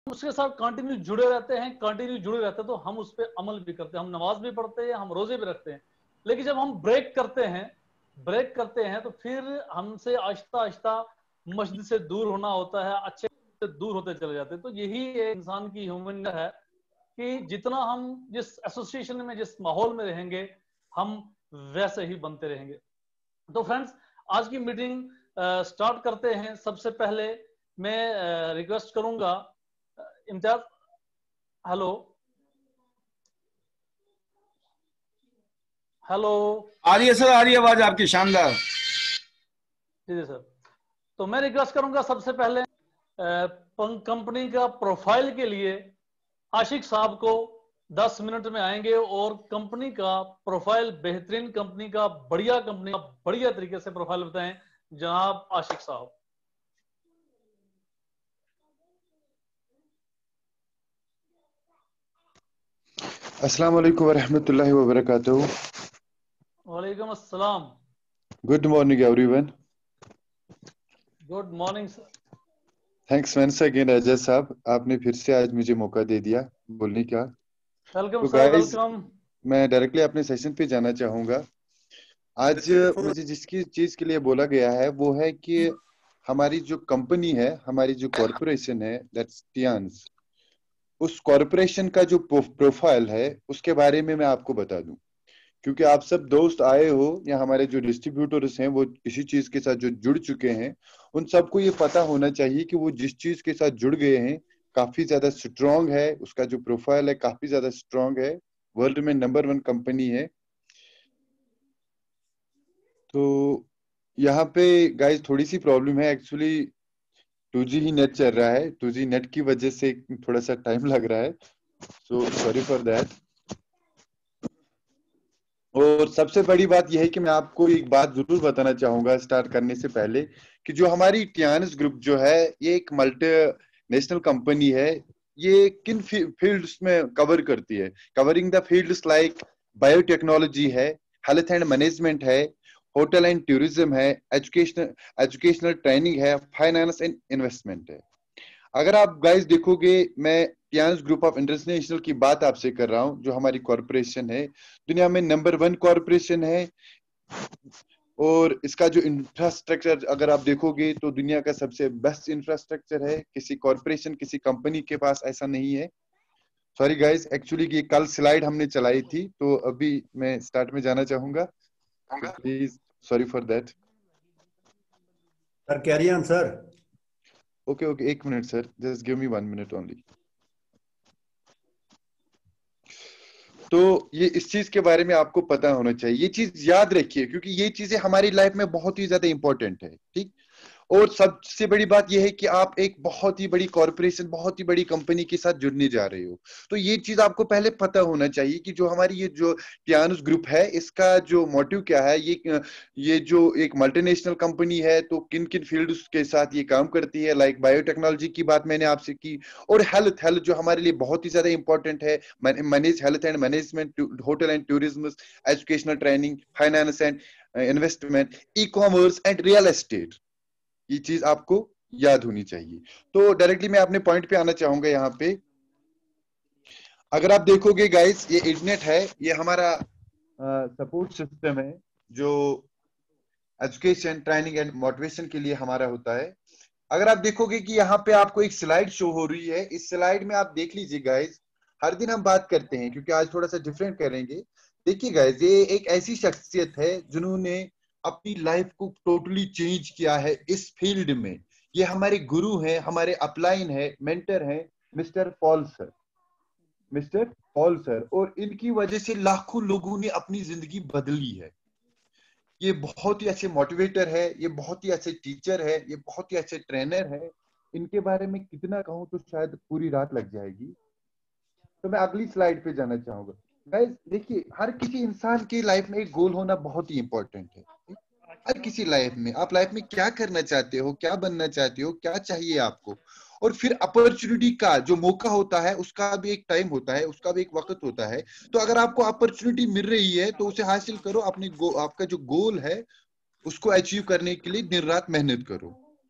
उसके साथ कंटिन्यू जुड़े रहते हैं, तो हम उस पर अमल भी करते हैं, हम नमाज भी पढ़ते हैं, हम रोजे भी रखते हैं। लेकिन जब हम ब्रेक करते हैं तो फिर हमसे आहिस्ता आहिस्ता मस्जिद से दूर होना होता है, अच्छे से दूर होते चले जाते हैं। तो यही एक इंसान की ह्यूमन है कि जितना हम जिस एसोसिएशन में, जिस माहौल में रहेंगे, हम वैसे ही बनते रहेंगे। तो फ्रेंड्स, आज की मीटिंग स्टार्ट करते हैं। सबसे पहले मैं रिक्वेस्ट करूंगा इम्तियाज। Hello hello. आ रही है सर, आ रही है आवाज आपकी, शानदार। जी जी सर। तो मैं रिक्वेस्ट करूंगा सबसे पहले कंपनी का प्रोफाइल के लिए आशिक साहब को 10 मिनट में आएंगे और कंपनी का प्रोफाइल, बेहतरीन कंपनी का, बढ़िया तरीके से प्रोफाइल बताएं जनाब आशिक साहब। अस्सलाम वालेकुम वरहमतुल्लाहि वबरकातुहू। वालेकुम अस्सलाम। Good morning everyone. Good morning sir. Thanks once again Ajay साहब, आपने फिर से आज मुझे मौका दे दिया बोलने का। वेलकम तो सर, गाइस, वेलकम। मैं डायरेक्टली अपने सेशन पे जाना चाहूंगा। आज मुझे जिसकी चीज के लिए बोला गया है वो है कि हमारी जो कंपनी है, हमारी जो कॉरपोरेशन है, दैट्स टियान्स, उस कॉरपोरेशन का जो प्रोफाइल है उसके बारे में मैं आपको बता दूं। क्योंकि आप सब दोस्त आए हो या हमारे जो डिस्ट्रीब्यूटर्स हैं वो किसी चीज के साथ जो जुड़ चुके हैं, उन सबको ये पता होना चाहिए कि वो जिस चीज के साथ जुड़ गए हैं काफी ज्यादा स्ट्रांग है, उसका जो प्रोफाइल है काफी ज्यादा स्ट्रांग है, वर्ल्ड में नंबर 1 कंपनी है। तो यहाँ पे गाइस थोड़ी सी प्रॉब्लम है, एक्चुअली 2G ही नेट चल रहा है, 2G नेट की वजह से थोड़ा सा टाइम लग रहा है, सो सॉरी फॉर दैट। और सबसे बड़ी बात यह है कि मैं आपको एक बात जरूर बताना चाहूंगा स्टार्ट करने से पहले कि जो हमारी टियानिस ग्रुप जो है ये एक मल्टी नेशनल कंपनी है। ये किन फील्ड्स में कवर करती है? Covering the fields like biotechnology है, हेल्थ एंड मैनेजमेंट है, होटल एंड टूरिज्म है, एजुकेशनल ट्रेनिंग है, फाइनेंस एंड इन्वेस्टमेंट है। अगर आप गाइस देखोगे, मैं टियान्स ग्रुप ऑफ इंटरनेशनल की बात आपसे कर रहा हूं, जो हमारी कॉरपोरेशन है, दुनिया में नंबर 1 कॉरपोरेशन है। और इसका जो इंफ्रास्ट्रक्चर अगर आप देखोगे तो दुनिया का सबसे बेस्ट इंफ्रास्ट्रक्चर है। किसी कॉरपोरेशन, किसी कंपनी के पास ऐसा नहीं है। सॉरी गाइस, एक्चुअली ये कल स्लाइड हमने चलाई थी, तो अभी मैं स्टार्ट में जाना चाहूंगा, please sorry for that. Sir carry on sir. Okay okay, एक minute sir, just give me 1 minute only. तो ये इस चीज के बारे में आपको पता होना चाहिए, ये चीज याद रखिए क्योंकि ये चीजें हमारी लाइफ में बहुत ही ज्यादा इंपॉर्टेंट है, ठीक। और सबसे बड़ी बात यह है कि आप एक बहुत ही बड़ी कॉरपोरेशन, बहुत ही बड़ी कंपनी के साथ जुड़ने जा रहे हो। तो ये चीज आपको पहले पता होना चाहिए कि जो हमारी ये जो टियानुस ग्रुप है इसका जो मोटिव क्या है। ये जो एक मल्टीनेशनल कंपनी है तो किन किन फील्ड्स के साथ ये काम करती है, लाइक बायोटेक्नोलॉजी की बात मैंने आपसे की, और हेल्थ जो हमारे लिए बहुत ही ज्यादा इंपॉर्टेंट है, manage health and management, hotel and tourism, educational training, finance and investment, e commerce and real estate. ये चीज आपको याद होनी चाहिए। तो डायरेक्टली मैं अपने पॉइंट पे आना चाहूंगा। यहाँ पे अगर आप देखोगे गाइस, ये इंटरनेट है, ये हमारा सपोर्ट सिस्टम है जो एजुकेशन, ट्रेनिंग एंड मोटिवेशन के लिए हमारा होता है। अगर आप देखोगे कि यहाँ पे आपको एक स्लाइड शो हो रही है, इस स्लाइड में आप देख लीजिए गाइस, हर दिन हम बात करते हैं क्योंकि आज थोड़ा सा डिफरेंट करेंगे। देखिए गाइस, ये एक ऐसी शख्सियत है जिन्होंने अपनी लाइफ को टोटली चेंज किया है इस फील्ड में। ये हमारे गुरु हैं, हमारे अपलाइन है, मेंटर हैं, mister Paul sir, mister Paul sir. और इनकी वजह से लाखों लोगों ने अपनी जिंदगी बदली है। ये बहुत ही अच्छे मोटिवेटर है, ये बहुत ही अच्छे टीचर है, ये बहुत ही अच्छे ट्रेनर है। इनके बारे में कितना कहूं तो शायद पूरी रात लग जाएगी। तो मैं अगली स्लाइड पे जाना चाहूंगा। गाइस देखिए, हर किसी इंसान की लाइफ में एक गोल होना बहुत ही इंपॉर्टेंट है। हर किसी लाइफ में, आप लाइफ में क्या करना चाहते हो, क्या बनना चाहते हो, क्या चाहिए आपको, और फिर अपॉर्चुनिटी का जो मौका होता है उसका भी एक टाइम होता है, उसका भी एक वक्त होता है। तो अगर आपको अपॉर्चुनिटी मिल रही है तो उसे हासिल करो, अपने आपका जो गोल है उसको अचीव करने के लिए दिन रात मेहनत करो।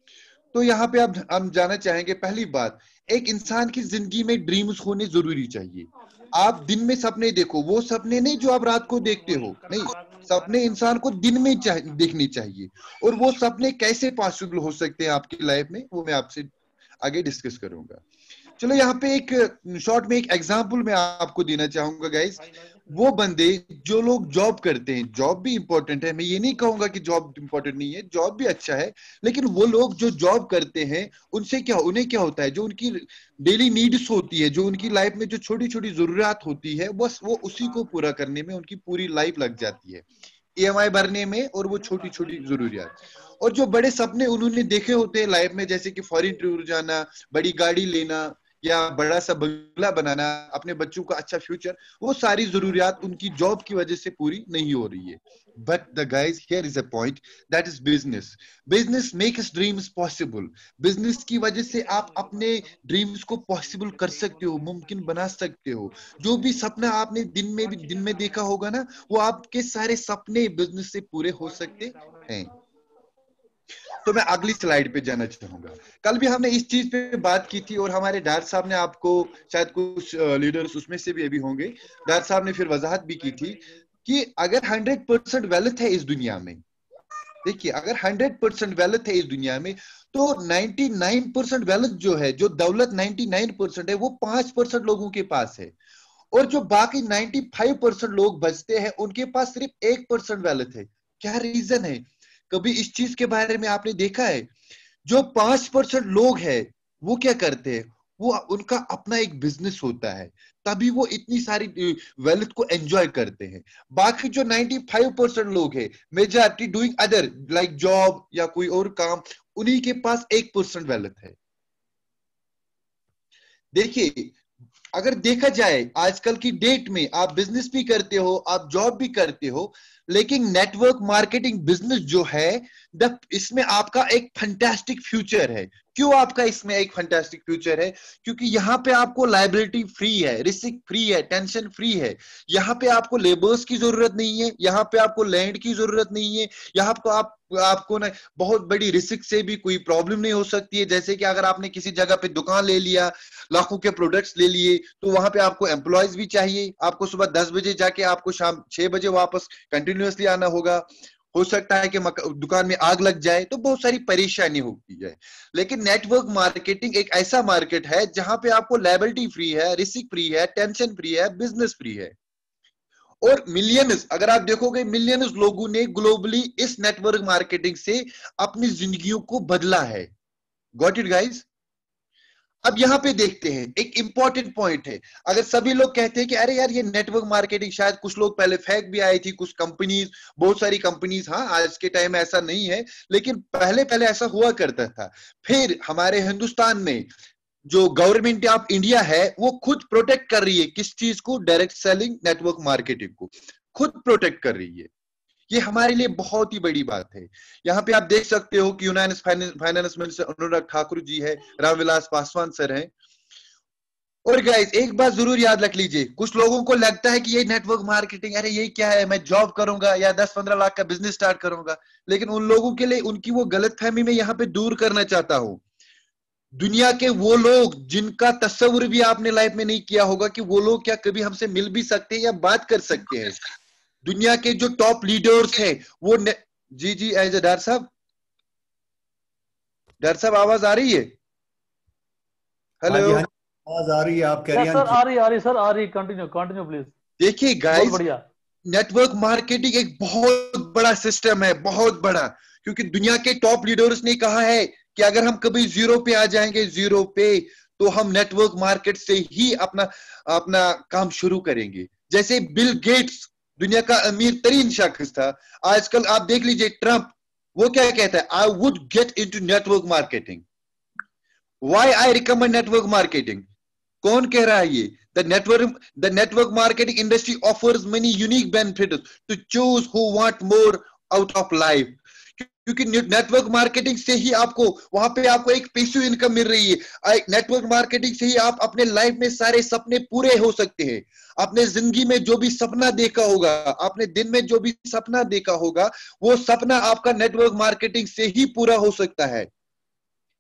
तो यहाँ पे आप हम जानना चाहेंगे, पहली बात, एक इंसान की जिंदगी में ड्रीम्स होने जरूरी चाहिए। आप दिन में सपने देखो, वो सपने नहीं जो आप रात को देखते हो, नहीं, सपने इंसान को दिन में देखने चाहिए। और वो सपने कैसे पॉसिबल हो सकते हैं आपकी लाइफ में, वो मैं आपसे आगे डिस्कस करूंगा। चलो यहाँ पे एक शॉर्ट में एक एग्जांपल मैं आपको देना चाहूंगा गाइस। वो बंदे जो लोग जॉब करते हैं, जॉब भी इंपॉर्टेंट है, मैं ये नहीं कहूंगा कि जॉब इंपॉर्टेंट नहीं है, जॉब भी अच्छा है, लेकिन वो लोग जो जॉब करते हैं उनसे क्या, उन्हें क्या होता है, जो उनकी डेली नीड्स होती है, जो उनकी लाइफ में जो छोटी छोटी जरूरत होती है, बस वो उसी को पूरा करने में उनकी पूरी लाइफ लग जाती है, EMI भरने में और वो छोटी छोटी जरूरियात। और जो बड़े सपने उन्होंने देखे होते हैं लाइफ में, जैसे कि फॉरेन टूर जाना, बड़ी गाड़ी लेना, या बड़ा सा बंगला बनाना, अपने बच्चों का अच्छा फ्यूचर, वो सारी जरूरियात उनकी जॉब की वजह से पूरी नहीं हो रही है। But the guys, here is a point, that is business. Business makes dreams possible. Business की वजह से आप अपने ड्रीम्स को पॉसिबल कर सकते हो, मुमकिन बना सकते हो। जो भी सपना आपने दिन में देखा होगा ना, वो आपके सारे सपने बिजनेस से पूरे हो सकते हैं। तो मैं अगली स्लाइड पे जाना चाहूंगा। कल भी हमने इस चीज पे बात की थी और हमारे डॉक्टर साहब ने, आपको शायद कुछ लीडर्स उसमें से भी अभी होंगे, डॉक्टर साहब ने फिर वजाहत भी की थी कि अगर 100% वेल्थ है इस दुनिया में, देखिए अगर 100% वेल्थ है इस दुनिया में, तो 99% वेल्थ जो है, जो दौलत 99% है, वो 5% लोगों के पास है। और जो बाकी 95% लोग बचते हैं, उनके पास सिर्फ 1% वेल्थ है। क्या रीजन है? कभी इस चीज के बारे में आपने देखा है? जो 5% लोग हैं, वो क्या करते हैं? वो उनका अपना एक बिजनेस होता है, तभी वो इतनी सारी वेल्थ को एंजॉय करते हैं। बाकी जो 95% लोग हैं, majority doing other like job या कोई और काम, उन्हीं के पास 1% वेल्थ है। देखिए, अगर देखा जाए आजकल की डेट में, आप बिजनेस भी करते हो, आप जॉब भी करते हो, लेकिन नेटवर्क मार्केटिंग बिजनेस जो है, इसमें आपका एक फैंटास्टिक फ्यूचर है। क्यों आपका इसमें एक फैंटास्टिक फ्यूचर है? क्योंकि यहाँ पे आपको लायबिलिटी फ्री है, रिस्क फ्री है, टेंशन फ्री है। यहाँ पे आपको लेबर्स की जरूरत नहीं है, यहाँ पे आपको लैंड की जरूरत नहीं है, यहाँ पे आपको ना बहुत बड़ी रिस्क से भी कोई प्रॉब्लम नहीं हो सकती है। जैसे कि अगर आपने किसी जगह पे दुकान ले लिया, लाखों के प्रोडक्ट्स ले लिए, तो वहां पे आपको एम्प्लॉयज भी चाहिए, आपको सुबह 10 बजे जाके आपको शाम 6 बजे वापस कंटिन्यूअसली आना होगा। हो सकता है कि दुकान में आग लग जाए, तो बहुत सारी परेशानी होती है। लेकिन नेटवर्क मार्केटिंग एक ऐसा मार्केट है जहां पे आपको लायबिलिटी फ्री है, रिस्क फ्री है, टेंशन फ्री है, बिजनेस फ्री है। और मिलियंस, अगर आप देखोगे, मिलियंस लोगों ने ग्लोबली इस नेटवर्क मार्केटिंग से अपनी जिंदगियों को बदला है। Got it guys? अब यहां पे देखते हैं, एक इंपॉर्टेंट पॉइंट है। अगर सभी लोग कहते हैं कि अरे यार ये नेटवर्क मार्केटिंग, शायद कुछ लोग पहले फेक भी आई थी, कुछ कंपनीज, बहुत सारी कंपनीज, हाँ आज के टाइम में ऐसा नहीं है, लेकिन पहले पहले ऐसा हुआ करता था। फिर हमारे हिंदुस्तान में जो गवर्नमेंट ऑफ इंडिया है, वो खुद प्रोटेक्ट कर रही है किस चीज को? डायरेक्ट सेलिंग, नेटवर्क मार्केटिंग को खुद प्रोटेक्ट कर रही है। ये हमारे लिए बहुत ही बड़ी बात है। यहाँ पे आप देख सकते हो कि united finance minister Anurag Thakur ji है, रामविलास पासवान सर हैं। और गाइस एक बात जरूर याद रख लीजिए, कुछ लोगों को लगता है कि ये नेटवर्क मार्केटिंग, अरे ये क्या है, मैं जॉब करूंगा या 10-15 लाख का बिजनेस स्टार्ट करूंगा। लेकिन उन लोगों के लिए उनकी वो गलतफहमी में यहाँ पे दूर करना चाहता हूं। दुनिया के वो लोग जिनका तस्वुर भी आपने लाइफ में नहीं किया होगा कि वो लोग क्या कभी हमसे मिल भी सकते हैं या बात कर सकते हैं। दुनिया के जो टॉप लीडर्स हैं वो जी जी, एज ए डॉक्टर साहब आवाज आ रही है? हेलो? हाँ जी, आवाज आ रही है, आप कैरी ऑन सर आ रही सर, आ रही, कंटिन्यू कंटिन्यू प्लीज। देखिए गाइस, बढ़िया, नेटवर्क मार्केटिंग एक बहुत बड़ा सिस्टम है, बहुत बड़ा। क्योंकि दुनिया के टॉप लीडर्स ने कहा है कि अगर हम कभी जीरो पे आ जाएंगे, जीरो पे, तो हम नेटवर्क मार्केट से ही अपना अपना काम शुरू करेंगे। जैसे बिल गेट्स दुनिया का अमीर तरीन शख्स था, आजकल आप देख लीजिए ट्रंप, वो क्या कहता है? I would get into network marketing. Why I recommend network marketing? कौन कह रहा है ये? The network marketing industry offers many unique benefits to choose who want more out of life. क्योंकि नेटवर्क मार्केटिंग से ही आपको वहां पे आपको एक पैसिव इनकम मिल रही है। नेटवर्क मार्केटिंग से ही आप अपने लाइफ में सारे सपने पूरे हो सकते हैं। आपने जिंदगी में जो भी सपना देखा होगा, आपने दिन में जो भी सपना देखा होगा, वो सपना आपका नेटवर्क मार्केटिंग से ही पूरा हो सकता है।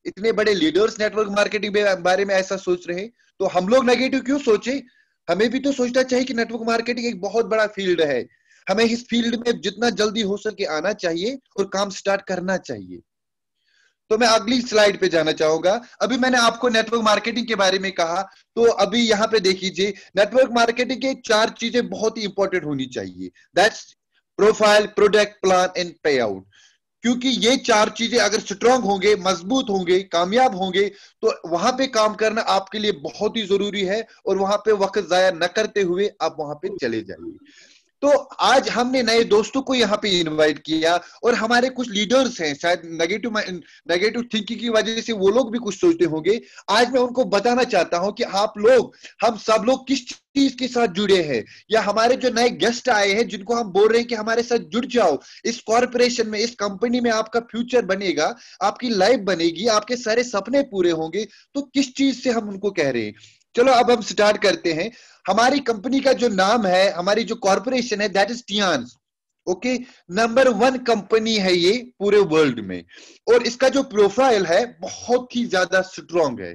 इतने बड़े लीडर्स नेटवर्क मार्केटिंग के बारे में ऐसा सोच रहे हैं, तो हम लोग नेगेटिव क्यों सोचे? हमें भी तो सोचना चाहिए कि नेटवर्क मार्केटिंग एक बहुत बड़ा फील्ड है, हमें इस फील्ड में जितना जल्दी हो सके आना चाहिए और काम स्टार्ट करना चाहिए। तो मैं अगली स्लाइड पे जाना चाहूंगा। अभी मैंने आपको नेटवर्क मार्केटिंग के बारे में कहा, तो अभी यहाँ पे देखिए, नेटवर्क मार्केटिंग के 4 चीजें बहुत ही इंपॉर्टेंट होनी चाहिए। That's profile, product, plan and pay out. क्योंकि ये 4 चीजें अगर स्ट्रांग होंगे, मजबूत होंगे, कामयाब होंगे, तो वहां पे काम करना आपके लिए बहुत ही जरूरी है, और वहां पे वक्त जाया न करते हुए आप वहां पे चले जाइए। तो आज हमने नए दोस्तों को यहाँ पे इनवाइट किया, और हमारे कुछ लीडर्स हैं, शायद नेगेटिव थिंकिंग की वजह से वो लोग भी कुछ सोचते होंगे। आज मैं उनको बताना चाहता हूं कि आप लोग, हम सब लोग किस चीज के साथ जुड़े हैं, या हमारे जो नए गेस्ट आए हैं जिनको हम बोल रहे हैं कि हमारे साथ जुड़ जाओ, इस कॉर्पोरेशन में, इस कंपनी में आपका फ्यूचर बनेगा, आपकी लाइफ बनेगी, आपके सारे सपने पूरे होंगे, तो किस चीज से हम उनको कह रहे हैं। चलो अब हम स्टार्ट करते हैं। हमारी कंपनी का जो नाम है, हमारी जो कॉर्पोरेशन है, that is Tiens. Okay, number 1 company है ये पूरे वर्ल्ड में, और इसका जो प्रोफाइल है बहुत ही ज्यादा स्ट्रॉन्ग है।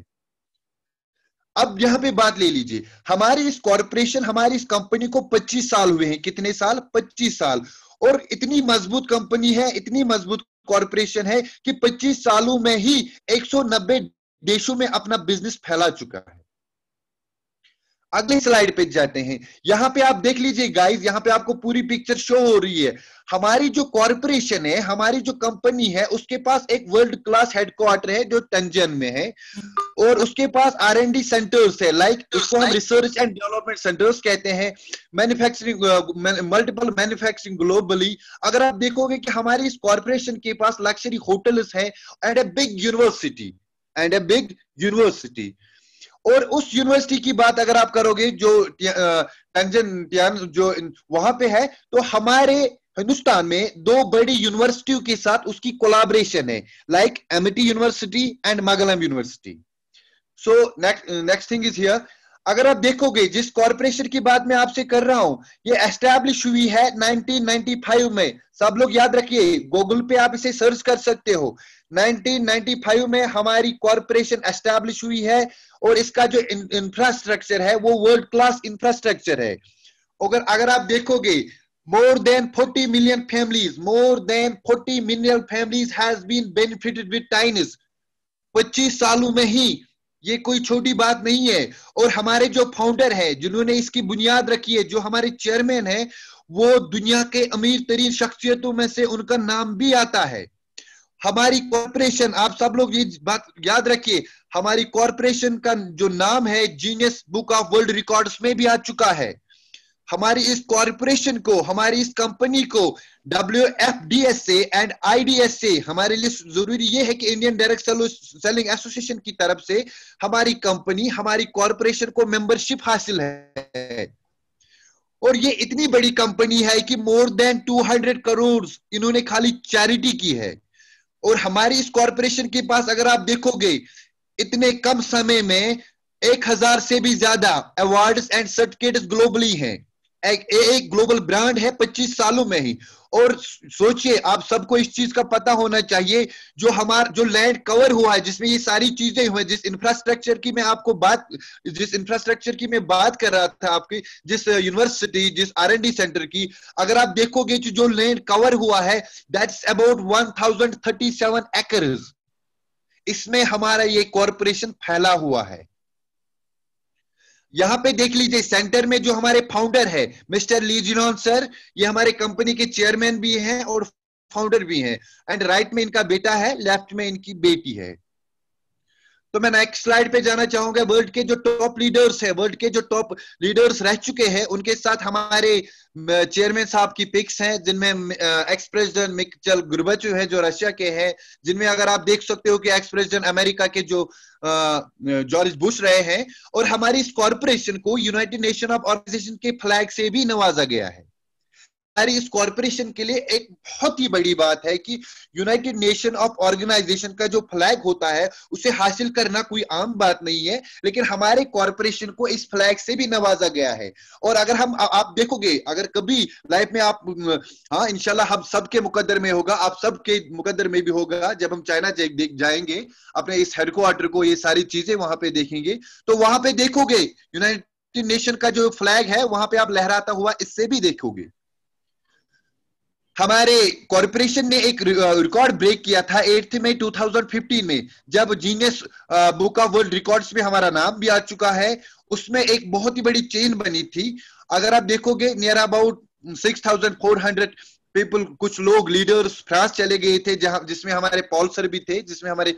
अब यहां पे बात ले लीजिए, हमारी इस कॉर्पोरेशन, हमारी इस कंपनी को 25 साल हुए हैं। कितने साल? 25 साल। और इतनी मजबूत कंपनी है, इतनी मजबूत कॉर्पोरेशन है कि 25 सालों में ही 190 देशों में अपना बिजनेस फैला चुका है। अगली स्लाइड पे जाते हैं। यहां पे आप देख लीजिए गाइस, यहां पे आपको पूरी पिक्चर शो हो रही है। हमारी जो कॉर्पोरेशन है, हमारी जो कंपनी है, उसके पास एक वर्ल्ड क्लास हेडक्वार्टर है जो टंजन में है, और उसके पास R&D सेंटर्स है, लाइक उसको हम रिसर्च एंड डेवलपमेंट सेंटर्स कहते हैं। Manufacturing, multiple manufacturing globally. अगर आप देखोगे कि हमारी इस कॉर्पोरेशन के पास लग्जरी होटल्स है, एंड ए बिग यूनिवर्सिटी। और उस यूनिवर्सिटी की बात अगर आप करोगे जो टंजन जो वहां पे है, तो हमारे हिंदुस्तान में 2 बड़ी यूनिवर्सिटियों के साथ उसकी कोलैबोरेशन है, like Amity university and Mangalam university. So next thing is here. अगर आप देखोगे, जिस कॉर्पोरेशन की बात मैं आपसे कर रहा हूं, ये एस्टैब्लिश हुई है 1995 में। सब लोग याद रखिए, गूगल पे आप इसे सर्च कर सकते हो। 1995 में हमारी कॉर्पोरेशन एस्टैब्लिश हुई है, और इसका जो इंफ्रास्ट्रक्चर है वो वर्ल्ड क्लास इंफ्रास्ट्रक्चर है। अगर आप देखोगे, more than 40 million families has been benefited with Tinus। 25 सालों में ही, ये कोई छोटी बात नहीं है। और हमारे जो फाउंडर है, जिन्होंने इसकी बुनियाद रखी है, जो हमारे चेयरमैन है, वो दुनिया के अमीर तरीन शख्सियतों में से उनका नाम भी आता है। हमारी कॉर्पोरेशन, आप सब लोग ये बात याद रखिए, हमारी कॉर्पोरेशन का जो नाम है Guinness book of world records में भी आ चुका है। हमारी इस कॉर्पोरेशन को, हमारी इस कंपनी को WFDSA एंड IDSA, हमारे लिए जरूरी ये है कि इंडियन डायरेक्ट सेलिंग एसोसिएशन की तरफ से हमारी कंपनी, हमारी कॉर्पोरेशन को मेंबरशिप हासिल है। और ये इतनी बड़ी कंपनी है कि more than 200 करोड़ इन्होंने खाली चैरिटी की है। और हमारी इस कॉर्पोरेशन के पास अगर आप देखोगे, इतने कम समय में 1000 से भी ज्यादा अवार्ड्स एंड सर्टिफिकेट्स ग्लोबली हैं। एक ग्लोबल ब्रांड है 25 सालों में ही। और सोचिए, आप सबको इस चीज का पता होना चाहिए, जो लैंड कवर हुआ है, जिसमें ये सारी चीजें हुई, जिस इंफ्रास्ट्रक्चर की मैं बात कर रहा था, आपकी जिस यूनिवर्सिटी, जिस R&D सेंटर की, अगर आप देखोगे जो लैंड कवर हुआ है, दैट्स अबाउट 1037 एकर्स। इसमें हमारा ये कॉर्पोरेशन फैला हुआ है। यहां पे देख लीजिए, सेंटर में जो हमारे फाउंडर है मिस्टर ली जिनॉन सर, ये हमारे कंपनी के चेयरमैन भी हैं और फाउंडर भी हैं। एंड राइट में इनका बेटा है, लेफ्ट में इनकी बेटी है। तो मैं नेक्स्ट स्लाइड पे जाना चाहूंगा। वर्ल्ड के जो टॉप लीडर्स है, वर्ल्ड के जो टॉप लीडर्स रह चुके हैं, उनके साथ हमारे चेयरमैन साहब की पिक्स हैं, जिनमें एक्स प्रेसिडेंट मिखाइल गोर्बाचोव है जो रशिया के हैं, जिनमें अगर आप देख सकते हो कि एक्स प्रेसिडेंट अमेरिका के जो जॉर्ज बुश रहे हैं। और हमारी इस कॉर्पोरेशन को यूनाइटेड नेशन ऑफ ऑर्गेनाइजेशन के फ्लैग से भी नवाजा गया है। हमारी इस कॉरपोरेशन के लिए एक बहुत ही बड़ी बात है कि यूनाइटेड नेशन ऑफ ऑर्गेनाइजेशन का जो फ्लैग होता है उसे हासिल करना कोई आम बात नहीं है, लेकिन हमारे कॉरपोरेशन को इस फ्लैग से भी नवाजा गया है। और अगर हम आप देखोगे, अगर कभी लाइफ में आप, हाँ इंशाल्लाह हम सबके मुकद्दर में होगा, आप सबके मुकद्दर में भी होगा, जब हम चाइना जाएंगे अपने इस हेडक्वार्टर को, ये सारी चीजें वहां पे देखेंगे, तो वहां पे देखोगे यूनाइटेड नेशन का जो फ्लैग है वहां पे आप लहराता हुआ इससे भी देखोगे। हमारे कॉर्पोरेशन ने एक रिकॉर्ड ब्रेक किया था 8 मई 2015 में, जब Guinness book of world records में हमारा नाम भी आ चुका है। उसमें एक बहुत ही बड़ी चेन बनी थी। अगर आप देखोगे नियर अबाउट 6400 पीपल, कुछ लोग लीडर्स फ्रांस चले गए थे, जिसमें हमारे पॉल सर भी थे, जिसमें हमारे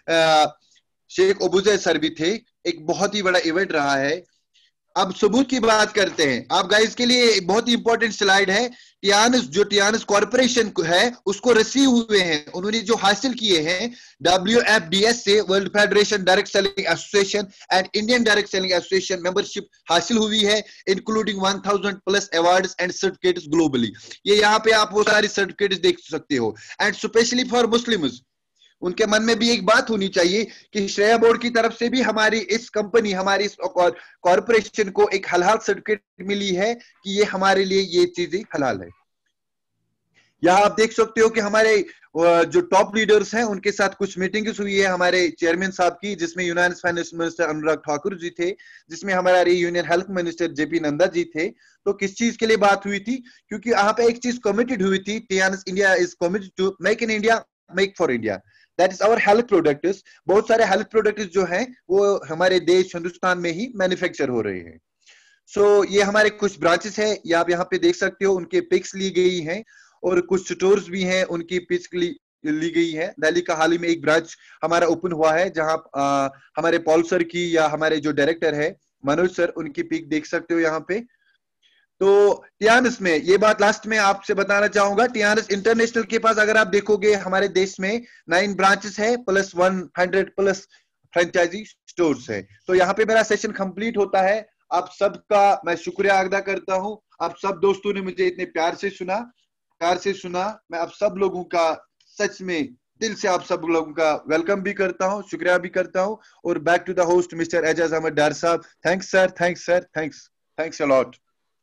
शेख ओबुजे सर भी थे। एक बहुत ही बड़ा इवेंट रहा है। अब सबूत की बात करते हैं। आप गाइस के लिए बहुत ही इंपॉर्टेंट स्लाइड है। टियानस कॉर्पोरेशन है उसको रिसीव हुए हैं, उन्होंने जो हासिल किए हैं WFDS से, world federation direct selling association and Indian direct selling association membership हासिल हुई है, including 1000 plus awards and certificates globally. ये यहाँ पे आप वो सारी सर्टिफिकेट्स देख सकते हो। एंड स्पेशली फॉर मुस्लिम्स, उनके मन में भी एक बात होनी चाहिए कि श्रेया बोर्ड की तरफ से भी हमारी इस कंपनी, हमारी इस कॉर्पोरेशन को एक हलाल सर्टिफिकेट मिली है कि ये हमारे लिए ये चीजें हलाल है। यहाँ आप देख सकते हो कि हमारे जो टॉप लीडर्स हैं उनके साथ कुछ मीटिंग्स हुई है हमारे चेयरमैन साहब की, जिसमें union finance minister Anurag Thakur ji थे, जिसमें हमारे union health minister JP Nanda ji थे। तो किस चीज के लिए बात हुई थी? क्योंकि यहाँ पे एक चीज कमिटेड हुई थी, Tiens India is committed to make in India, make for India, that is our health products. बहुत सारे हेल्थ प्रोडक्ट्स जो हैं वो हमारे देश हिंदुस्तान में ही मैन्युफैक्चर हो रहे हैं। सो ये हमारे कुछ ब्रांचेस है, ये आप यहाँ पे देख सकते हो, उनके पिक्स ली गई हैं, और कुछ स्टोर्स भी हैं उनकी पिक्स ली गई है। दिल्ली का हाल ही में एक ब्रांच हमारा ओपन हुआ है, जहां हमारे पॉल सर की या हमारे जो डायरेक्टर है मनोज सर, उनकी पिक देख सकते हो यहाँ पे। तो टियानस में ये बात लास्ट में आपसे बताना चाहूंगा, टियानस इंटरनेशनल के पास अगर आप देखोगे हमारे देश में 9 ब्रांचेस है प्लस 100 प्लस फ्रेंचाइजी स्टोर्स है। तो यहाँ पे मेरा सेशन कंप्लीट होता है। आप सबका मैं शुक्रिया अदा करता हूँ। आप सब दोस्तों ने मुझे इतने प्यार से सुना। मैं आप सब लोगों का सच में दिल से आप सब लोगों का वेलकम भी करता हूँ, शुक्रिया भी करता हूँ। और back to the host mister Aijaz Ahmad Dar साहब। Thanks sir, thanks a lot.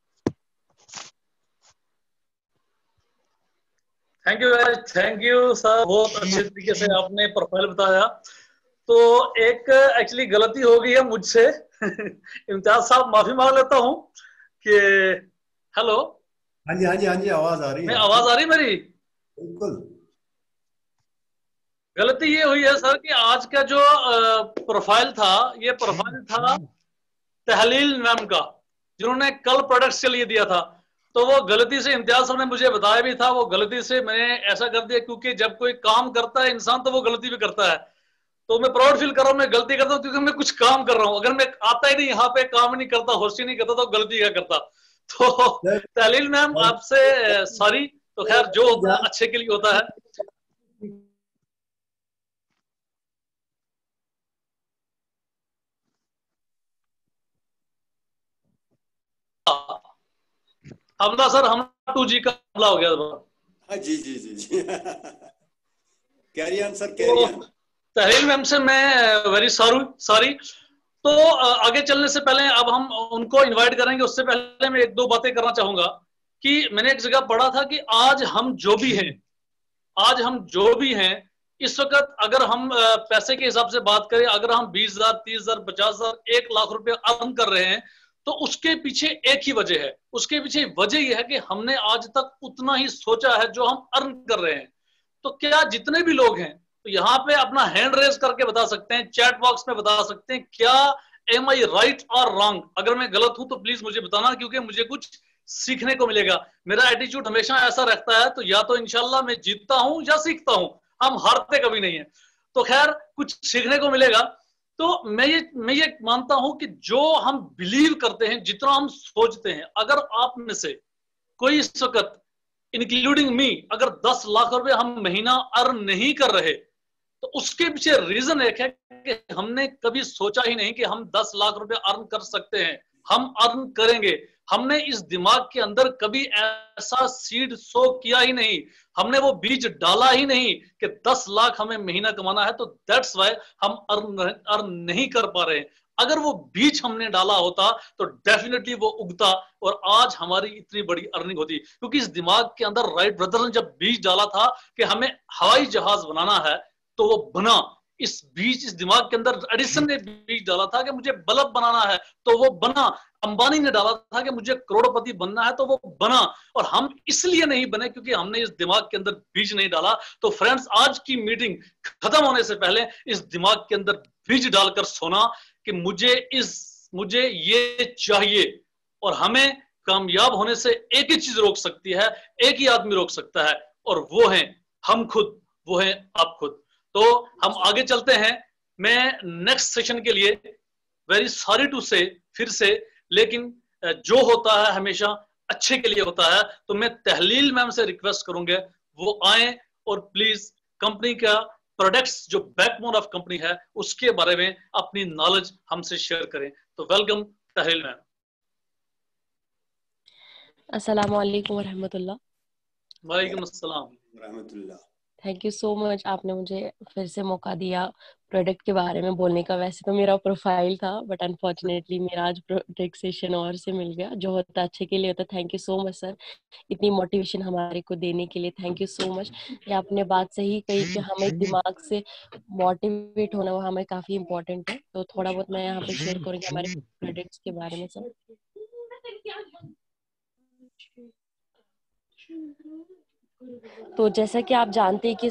Thank you sir, बहुत अच्छे तरीके से आपने प्रोफाइल बताया। तो एक एक्चुअली गलती हो गई है मुझसे इम्तियाज साहब, माफी मांग लेता हूँ कि हेलो, हाँ जी आवाज आ रही है। आवाज आ रही मेरी? बिल्कुल। गलती ये हुई है सर कि आज का जो प्रोफाइल था, ये प्रोफाइल था तहलील मैम का, जिन्होंने कल प्रोडक्ट्स के लिए दिया था। तो वो गलती से, इम्तियाज साहब ने मुझे बताया भी था, वो गलती से मैंने ऐसा कर दिया, क्योंकि जब कोई काम करता है इंसान तो वो गलती भी करता है। तो मैं प्राउड फील कर रहा हूँ, मैं गलती करता हूँ क्योंकि मैं कुछ काम कर रहा हूँ। अगर मैं आता ही नहीं यहाँ पे, काम नहीं करता, होस्ट ही नहीं करता, तो गलती क्या करता। तो तहलील मैम आपसे सॉरी। तो खैर जो होता है अच्छे के लिए होता है। हमला सर, हम 2G का हमला हो गया था। जी carry on sir, carry on. Tahrir ma'am से मैं वेरी सॉरी। तो आगे चलने से पहले अब हम उनको इनवाइट करेंगे, उससे पहले मैं एक दो बातें करना चाहूंगा कि मैंने एक जगह पढ़ा था कि आज हम जो भी हैं इस वक्त, अगर हम पैसे के हिसाब से बात करें, अगर हम 20,000, 30,000, 50,000, 1 लाख रुपए अर्न कर रहे हैं, तो उसके पीछे एक ही वजह है। उसके पीछे वजह यह है कि हमने आज तक उतना ही सोचा है जो हम अर्न कर रहे हैं। तो क्या जितने भी लोग हैं, तो यहाँ पे अपना हैंड रेज करके बता सकते हैं, चैट बॉक्स में बता सकते हैं, क्या एम आई राइट और रॉन्ग? अगर मैं गलत हूं तो प्लीज मुझे बताना, क्योंकि मुझे कुछ सीखने को मिलेगा। मेरा एटीट्यूड हमेशा ऐसा रहता है, तो या तो इंशाल्लाह मैं जीतता हूं या सीखता हूं, हम हारते कभी नहीं है। तो खैर कुछ सीखने को मिलेगा। तो मैं ये मानता हूं कि जो हम बिलीव करते हैं, जितना हम सोचते हैं, अगर आप में से कोई इस वक्त इंक्लूडिंग मी अगर 10 लाख रुपए हम महीना अर्न नहीं कर रहे, तो उसके पीछे रीजन एक है कि हमने कभी सोचा ही नहीं कि हम 10 लाख रुपए अर्न कर सकते हैं। हम अर्न करेंगे। हमने इस दिमाग के अंदर कभी ऐसा सीड सो किया ही नहीं, हमने वो बीज डाला ही नहीं कि 10 लाख हमें महीना कमाना है, तो दैट्स वाई हम अर्न नहीं कर पा रहे हैं। अगर वो बीज हमने डाला होता तो डेफिनेटली वो उगता और आज हमारी इतनी बड़ी अर्निंग होती। क्योंकि इस दिमाग के अंदर राइट ब्रदर ने जब बीज डाला था कि हमें हवाई जहाज बनाना है, तो वो बना। इस दिमाग के अंदर एडिसन ने बीज डाला था कि मुझे बल्ब बनाना है, तो वो बना। अंबानी ने डाला था कि मुझे करोड़पति बनना है, तो वो बना। और हम इसलिए नहीं बने क्योंकि हमने इस दिमाग के अंदर बीज नहीं डाला। तो फ्रेंड्स, आज की मीटिंग खत्म होने से पहले इस दिमाग के अंदर बीज डालकर सोना कि मुझे ये चाहिए। और हमें कामयाब होने से एक ही चीज रोक सकती है, एक ही आदमी रोक सकता है, और वो है हम खुद, वो है आप खुद। तो हम आगे चलते हैं। मैं नेक्स्ट सेशन के लिए वेरी सॉरी टू से फिर से, लेकिन जो होता है हमेशा अच्छे के लिए होता है। तो मैं तहलील मैम से रिक्वेस्ट करूंगा वो आए और प्लीज कंपनी का प्रोडक्ट्स जो बैकबोन ऑफ कंपनी है उसके बारे में अपनी नॉलेज हमसे शेयर करें। तो वेलकम तहलील मैम। अस्सलाम वालेकुम रहमतुल्लाह। वालेकुम अस्सलाम। रहमतुल्लाह। थैंक यू सो मच, आपने मुझे फिर से मौका दिया प्रोडक्ट के बारे में बोलने का। वैसे तो मेरा प्रोफाइल था, बट अनफॉर्चुनेटली मेरा आज प्रोडक्ट सेशन और से मिल गया, जो होता अच्छे के लिए होता। Thank you so much sir, इतनी मोटिवेशन हमारे को देने के लिए। Thank you so much. ये आपने बात सही कही कि हमें दिमाग से मोटिवेट होना वो हमें काफी इम्पोर्टेंट है। तो थोड़ा बहुत मैं यहाँ पे शेयर करूँगी हमारे प्रोडक्ट्स के बारे में सर। तो जैसा कि आप जानते हैं कि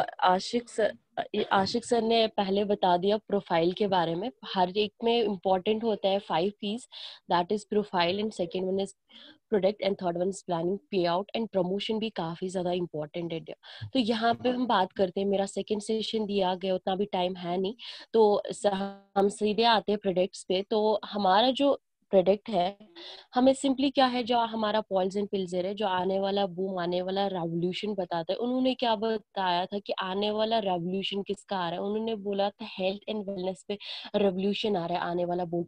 आशिक सर ने पहले बता दिया प्रोफाइल के बारे में। हर एक में इम्पोर्टेंट होता है 5 P's, that is profile, and second one is product, and third one is planning, pay out and promotion भी काफी ज्यादा इम्पोर्टेंट है। तो यहाँ पे हम बात करते हैं, मेरा सेकेंड सेशन दिया गया, उतना भी टाइम है नहीं, तो हम सीधे आते हैं प्रोडक्ट्स पे। तो हमारा जो प्रोडक्ट है, हमें सिंपली क्या है, जो हमारा पॉल्स एंड पिल्जर है, जो आने वाला बूम, आने वाला रेवोल्यूशन बताता है। उन्होंने क्या बताया था कि आने वाला रेवोल्यूशन किसका आ रहा है? उन्होंने बोला था हेल्थ एंड वेलनेस पे रेवोल्यूशन आ रहा है, आने वाला बूम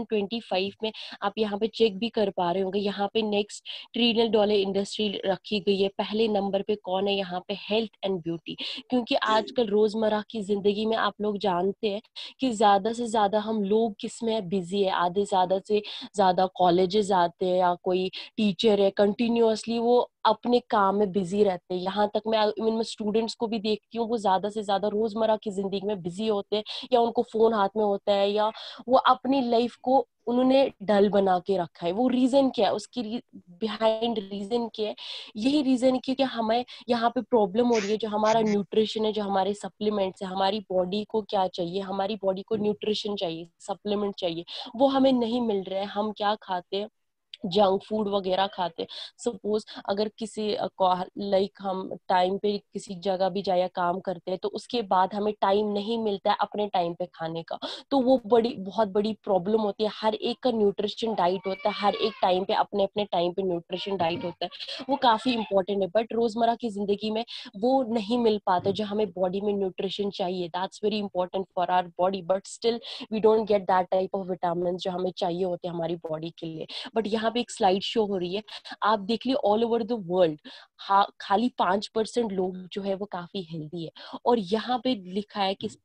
2025 में। आप यहाँ पे चेक भी कर पा रहे होंगे, यहाँ पे नेक्स्ट $1 ट्रिलियन इंडस्ट्री रखी गई है। पहले नंबर पे कौन है यहाँ पे? Health and beauty. क्योंकि आजकल रोजमर्रा की जिंदगी में आप लोग जानते हैं कि ज्यादा से ज्यादा हम लोग किसमें बिजी है। आधे ज्यादा से ज्यादा कॉलेजेस आते हैं या कोई टीचर है, कंटिन्यूअसली वो अपने काम में बिजी रहते हैं। यहाँ तक मैं स्टूडेंट्स को भी देखती हूँ, वो ज्यादा से ज्यादा रोजमर्रा की जिंदगी में बिजी होते हैं, या उनको फोन हाथ में होता है, या वो अपनी लाइफ को उन्होंने डल बना के रखा है। वो रीजन क्या है, उसकी बिहाइंड रीजन क्या है? यही रीजन है क्योंकि हमें यहाँ पे प्रॉब्लम हो रही है। जो हमारा न्यूट्रिशन है, जो हमारे सप्लीमेंट्स है, हमारी बॉडी को क्या चाहिए? हमारी बॉडी को न्यूट्रिशन चाहिए, सप्लीमेंट चाहिए, वो हमें नहीं मिल रहा है। हम क्या खाते हैं? जंक फूड वगैरह खाते। सपोज अगर किसी लाइक हम टाइम पे किसी जगह भी जाया काम करते हैं, तो उसके बाद हमें टाइम नहीं मिलता है अपने टाइम पे खाने का, तो वो बहुत बड़ी प्रॉब्लम होती है। हर एक का न्यूट्रिशन डाइट होता है, हर एक टाइम पे अपने अपने टाइम पे न्यूट्रिशन डाइट होता है, वो काफी इंपॉर्टेंट है। बट रोजमर्रा की जिंदगी में वो नहीं मिल पाता जो हमें बॉडी में न्यूट्रिशन चाहिए। That's very important for our body, but still we don't get that type of vitamin जो हमें चाहिए होते हैं हमारी बॉडी के लिए। बट यहाँ पे एक स्लाइड शो हो रही है, आप देख लिए ऑल ओवर द वर्ल्ड खाली 5% लोग जो है वो काफी हेल्दी है, और यहाँ पे लिखा है कि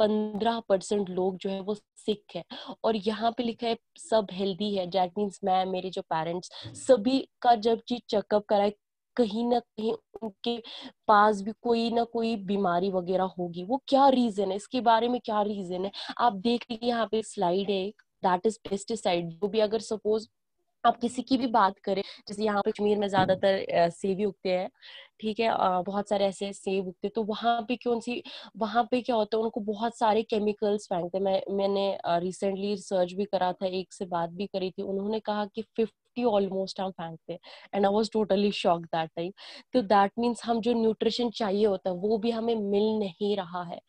15% लोग जो है वो सिक है, और यहाँ पे लिखा है सब हेल्दी है। दैट मीन्स मैं, मेरे जो पेरेंट्स, सभी का जब चीज चेकअप कराए, कहीं ना कहीं उनके पास भी कोई ना कोई बीमारी वगैरह होगी। वो क्या रीजन है, इसके बारे में क्या रीजन है, आप देख लीजिए। यहाँ पे स्लाइड है, दैट इज पेस्टिसाइड। जो भी अगर सपोज आप किसी की भी बात करें, जैसे यहाँ पे कश्मीर में ज्यादातर सेब ही उगते हैं, ठीक है, बहुत सारे ऐसे सेब उगते हैं, तो वहां पे वहां पे क्या होता है, उनको बहुत सारे केमिकल्स फेंकते हैं। मैंने रिसेंटली रिसर्च भी करा था, एक से बात भी करी थी, उन्होंने कहा कि 50 ऑलमोस्ट हम फेंकते हैं, and I was totally shocked that time. तो दैट मीन्स हम जो न्यूट्रिशन चाहिए होता है वो भी हमें मिल नहीं रहा है।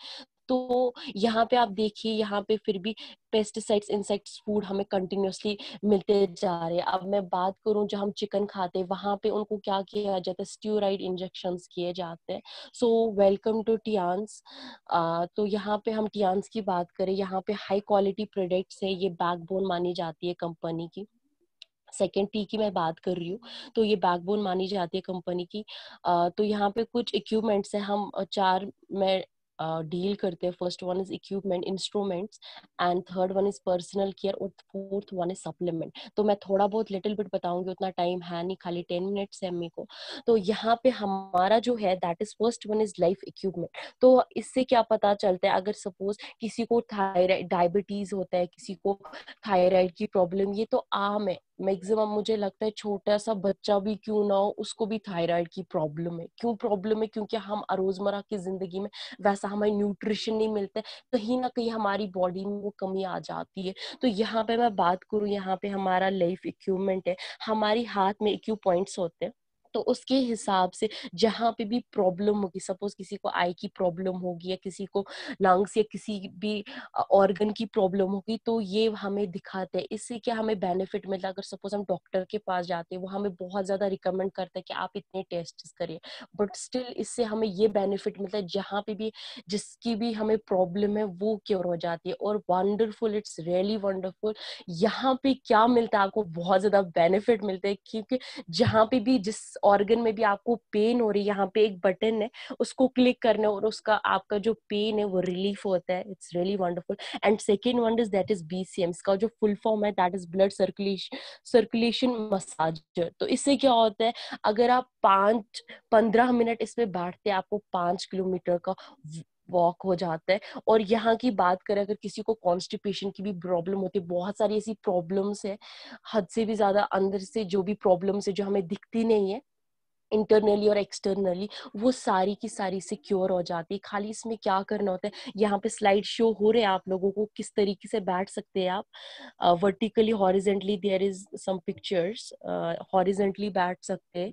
तो यहाँ पे आप देखिए, यहाँ पे फिर भी पेस्टिसाइड्स, इंसेक्ट्स फूड हमें कंटिन्यूसली मिलते जा रहे हैं। अब मैं बात करूँ, जब हम चिकन खाते हैं वहाँ पे उनको क्या किया जाता है, स्टीरॉइड इंजेक्शंस किए जाते हैं। So welcome to Tiens. तो यहाँ पे हम टियान्स की बात करें, यहाँ पे हाई क्वालिटी प्रोडक्ट्स है, ये बैकबोन मानी जाती है कंपनी की। सेकेंड टी की मैं बात कर रही हूँ, तो ये बैकबोन मानी जाती है कंपनी की। तो यहाँ पे कुछ इक्विपमेंट्स है, हम चार में डील करते हैं। First one is equipment, instruments, and third one is personal care, और फोर्थ वन इज सप्लीमेंट। तो मैं थोड़ा बहुत लिटिल बिट बताऊंगी, उतना टाइम है नहीं, खाली 10 मिनट्स है मेरे को। तो यहाँ पे हमारा जो है that is first one is life equipment. तो इससे क्या पता चलता है, अगर सपोज किसी को थायराइड, डायबिटीज होता है, किसी को थायराइड की प्रॉब्लम, ये तो आम है। मैक्सिमम मुझे लगता है छोटा सा बच्चा भी क्यों ना हो, उसको भी थायराइड की प्रॉब्लम है। क्यों प्रॉब्लम है? क्योंकि हम रोजमर्रा की जिंदगी में वैसा हमें न्यूट्रिशन नहीं मिलता है, कहीं ना कहीं हमारी बॉडी में वो कमी आ जाती है। तो यहाँ पे मैं बात करूँ, यहाँ पे हमारा लाइफ इक्विपमेंट है, हमारी हाथ में इक्विप पॉइंट्स होते हैं। तो उसके हिसाब से जहां पे भी प्रॉब्लम होगी, सपोज किसी को आई की प्रॉब्लम होगी, या किसी को लंग्स या किसी भी ऑर्गन की प्रॉब्लम होगी, तो ये हमें दिखाते हैं। इससे क्या हमें बेनिफिट मिलता है? अगर सपोज हम डॉक्टर के पास जाते हैं, वो हमें बहुत ज्यादा रिकमेंड करता है कि आप इतने टेस्ट करिए, बट स्टिल इससे हमें ये बेनिफिट मिलता है, जहाँ पे भी जिसकी भी हमें प्रॉब्लम है वो क्योर हो जाती है। और वंडरफुल, इट्स रियली वंडरफुल। यहाँ पे क्या मिलता है आपको? बहुत ज्यादा बेनिफिट मिलते हैं, क्योंकि जहाँ पे भी जिस ऑर्गन में भी आपको पेन हो रही है, यहाँ पे एक बटन है, उसको क्लिक करना है और उसका आपका जो पेन है वो रिलीफ होता है। It's really wonderful. And second one is that is BCM, इसका जो फुल फॉर्म है that is blood circulation massager. तो इससे क्या होता है, अगर आप 5-15 मिनट इस पे बैठते हैं, आपको 5 किलोमीटर का वॉक हो जाता है। और यहाँ की बात करें, अगर किसी को कॉन्स्टिपेशन की भी प्रॉब्लम होती है, बहुत सारी ऐसी प्रॉब्लम्स है, हद से भी ज्यादा अंदर से जो भी प्रॉब्लम्स है जो हमें दिखती नहीं है, इंटरनली और एक्सटर्नली, वो सारी की सारी सिक्योर हो जाती है। खाली इसमें क्या करना होता है, यहाँ पे स्लाइड शो हो रहे हैं आप लोगों को, किस तरीके से बैठ सकते हैं आप। Vertically, horizontally, there is some pictures. Horizontally बैठ सकते हैं।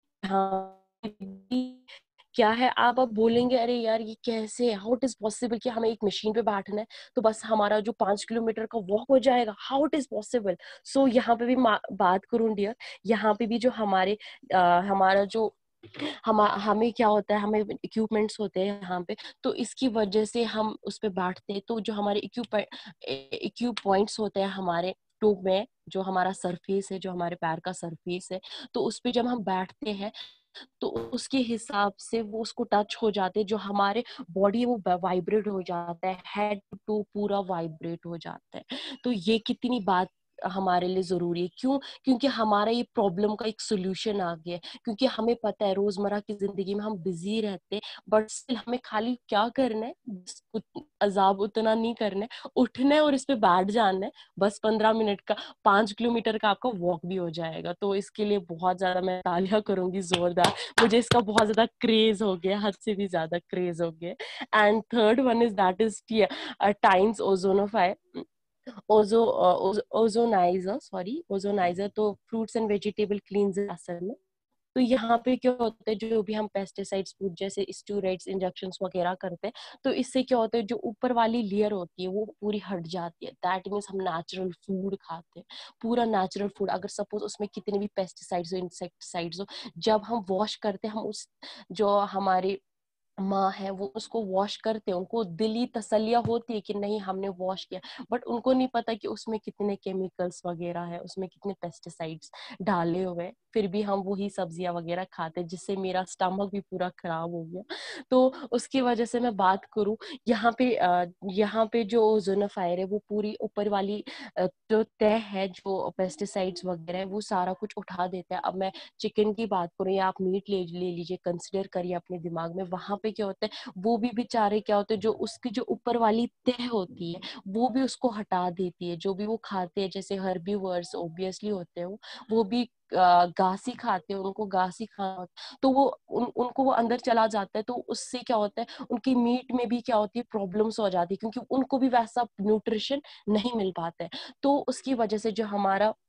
यहाँ क्या है, आप अब बोलेंगे अरे यार ये कैसे है, हाउ इट इज पॉसिबल कि हमें एक मशीन पे बैठना है तो बस हमारा जो 5 किलोमीटर का वॉक हो जाएगा, how it is possible? So यहाँ पे भी बात करूं डियर, यहाँ पे भी जो हमारा जो हमें क्या होता है, हमें इक्विपमेंट्स होते हैं यहाँ पे, तो इसकी वजह से हम उस पे बैठते हैं। तो जो हमारे इक्विप पॉइंट्स होते हैं हमारे टू में, जो हमारा सरफेस है, जो हमारे पैर का सरफेस है, तो उस पे जब हम बैठते हैं तो उसके हिसाब से वो उसको टच हो जाते हैं, जो हमारे बॉडी है वो वाइब्रेट हो जाता है, हेड टू टू पूरा वाइब्रेट हो जाता है। तो ये कितनी बात हमारे लिए जरूरी है, क्यों? क्योंकि हमारा ये प्रॉब्लम का एक सोल्यूशन आ गया है। क्योंकि हमें पता है रोजमर्रा की जिंदगी में हम बिजी रहते हैं, बट स्टिल हमें खाली क्या करना है, अजाब उतना नहीं करना है, उठना है और इस पे बैठ जाना है, बस 15 मिनट का 5 किलोमीटर का आपका वॉक भी हो जाएगा। तो इसके लिए बहुत ज्यादा मैं तालियां करूंगी जोरदार, मुझे इसका बहुत ज्यादा क्रेज हो गया, हद से भी ज्यादा क्रेज हो गया। And third one is that is times ozonify, ozonizer, sorry ozonizer, तो फ्रूट्स एंड वेजिटेबल क्लींजर असल में। तो यहाँ पे क्या होता है, जो भी हम पेस्टिसाइड्स फूड जैसे स्टेरॉइड्स इंजेक्शंस वगैरह करते हैं, तो इससे क्या होता है, जो ऊपर वाली लेयर होती है वो पूरी हट जाती है। दैट मीन्स हम नेचुरल फूड खाते हैं, पूरा नेचुरल फूड। अगर सपोज उसमें कितने भी पेस्टिसाइड्स हो, इंसेक्टिसाइड्स हो, जब हम वॉश करते हैं, हम उस जो हमारे माँ है वो उसको वॉश करते हैं, उनको दिली तसल्लिया होती है कि नहीं हमने वॉश किया, बट उनको नहीं पता कि उसमें कितने केमिकल्स वगैरह है, उसमें कितने पेस्टिसाइड्स डाले हुए हैं। फिर भी हम वही सब्जियां वगैरह खाते हैं, जिससे मेरा स्टमक भी पूरा खराब हो गया। तो उसकी वजह से मैं बात करूं, यहाँ पे जो ओजोनोफायर है वो पूरी ऊपर वाली जो तह है, जो पेस्टिसाइड्स वगैरह है, वो सारा कुछ उठा देता है। अब मैं चिकन की बात करूं या आप मीट ले लीजिए, कंसिडर करिए अपने दिमाग में, वहां पे क्या होता है, वो भी बेचारे क्या होते हैं, जो उसकी जो ऊपर वाली तह होती है वो भी उसको हटा देती है। जो भी वो खाते हैं, जैसे हर्बीवर्स ऑब्वियसली होते हैं, वो भी घास ही खाते हैं, उनको घास ही खाना होता है, तो वो उनको वो अंदर चला जाता है। तो उससे क्या होता है, उनकी मीट में भी क्या होती है, प्रॉब्लम्स हो जाती है, क्योंकि उनको भी वैसा न्यूट्रिशन नहीं मिल पाता है। तो उसकी वजह से जो हमारा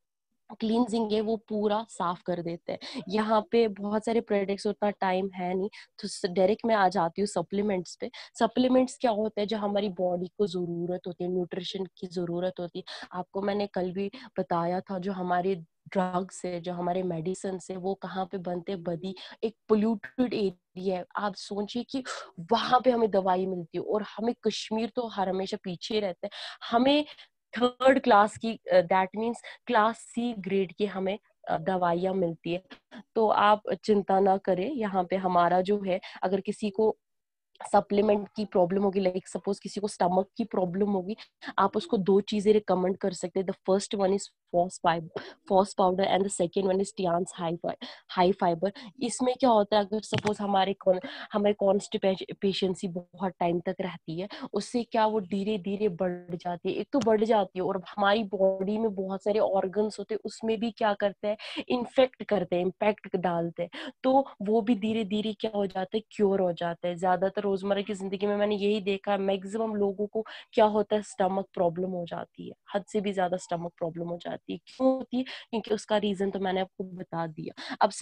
क्लींजिंग है वो पूरा साफ कर देते हैं। यहाँ पे बहुत सारे प्रोडक्ट्स, उतना टाइम है नहीं तो डायरेक्ट मैं आ जाती हूँ सप्लीमेंट्स पे। सप्लीमेंट्स क्या होता है, जो हमारी बॉडी को जरूरत होती है, न्यूट्रिशन की जरूरत होती है। आपको मैंने कल भी बताया था, जो हमारे ड्रग्स है, जो हमारे मेडिसिन है, वो कहाँ पे बनते हैं, बदी एक पोल्यूटेड एरिया है। आप सोचिए कि वहां पे हमें दवाई मिलती है, और हमें कश्मीर तो हर हमेशा पीछे रहता है। हमें थर्ड क्लास की, that means class C grade की हमें दवाइयाँ मिलती है। तो आप चिंता ना करें, यहाँ पे हमारा जो है, अगर किसी को सप्लीमेंट की प्रॉब्लम होगी, लाइक सपोज किसी को स्टमक की प्रॉब्लम होगी, आप उसको दो चीजें रिकमेंड कर सकते हैं। The first one is foss powder and the second one is Tiens high fibre. इसमें क्या होता है, अगर सपोज हमें कॉन्स्टिपेशंसी बहुत टाइम तक रहती है, उससे क्या वो धीरे धीरे बढ़ जाती है। एक तो बढ़ जाती है, और हमारी बॉडी में बहुत सारे ऑर्गन्स होते हैं, उसमें भी क्या करते हैं, इन्फेक्ट करते हैं, इम्पैक्ट डालते हैं। तो वो भी धीरे धीरे क्या हो जाता है, क्योर हो जाता है। ज्यादातर रोजमर्रा की जिंदगी में मैंने यही देखा है, मैक्सिमम लोगों को क्या होता है, स्टमक प्रॉब्लम हो जाती है, हद से भी ज्यादा स्टमक प्रॉब्लम हो जाती है। क्यों होती है, क्योंकि उसका रीजन तो मैंने आपको बता दिया। अब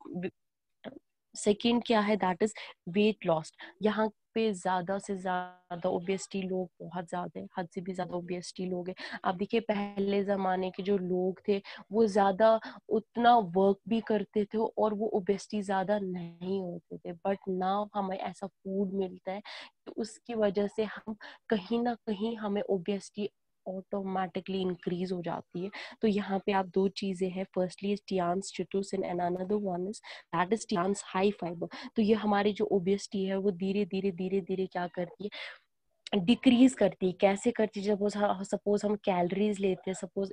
सेकंड क्या है, दैट इज वेट लॉस। यहाँ पे ज्यादा से ज्यादा ओबेसिटी लोग बहुत ज्यादा है, हद से भी ज्यादा ओबेसिटी लोग हैं। आप देखिए, पहले जमाने के जो लोग थे, वो ज्यादा उतना वर्क भी करते थे, और वो ओबेसिटी ज्यादा नहीं होते थे। बट नाउ हमें ऐसा फूड मिलता है, तो उसकी वजह से हम कहीं ना कहीं हमें ओबेसिटी ऑटोमेटिकली इंक्रीज हो जाती है। तो यहाँ पे आप दो चीजें हैं, firstly is Tiens chitosan and another one is that is Tiens high fibre. तो ये हमारी जो ओबेसिटी है, वो धीरे धीरे धीरे धीरे क्या करती है, डिक्रीज करती है। कैसे करती है, सपोज हम कैलोरीज लेते हैं, सपोज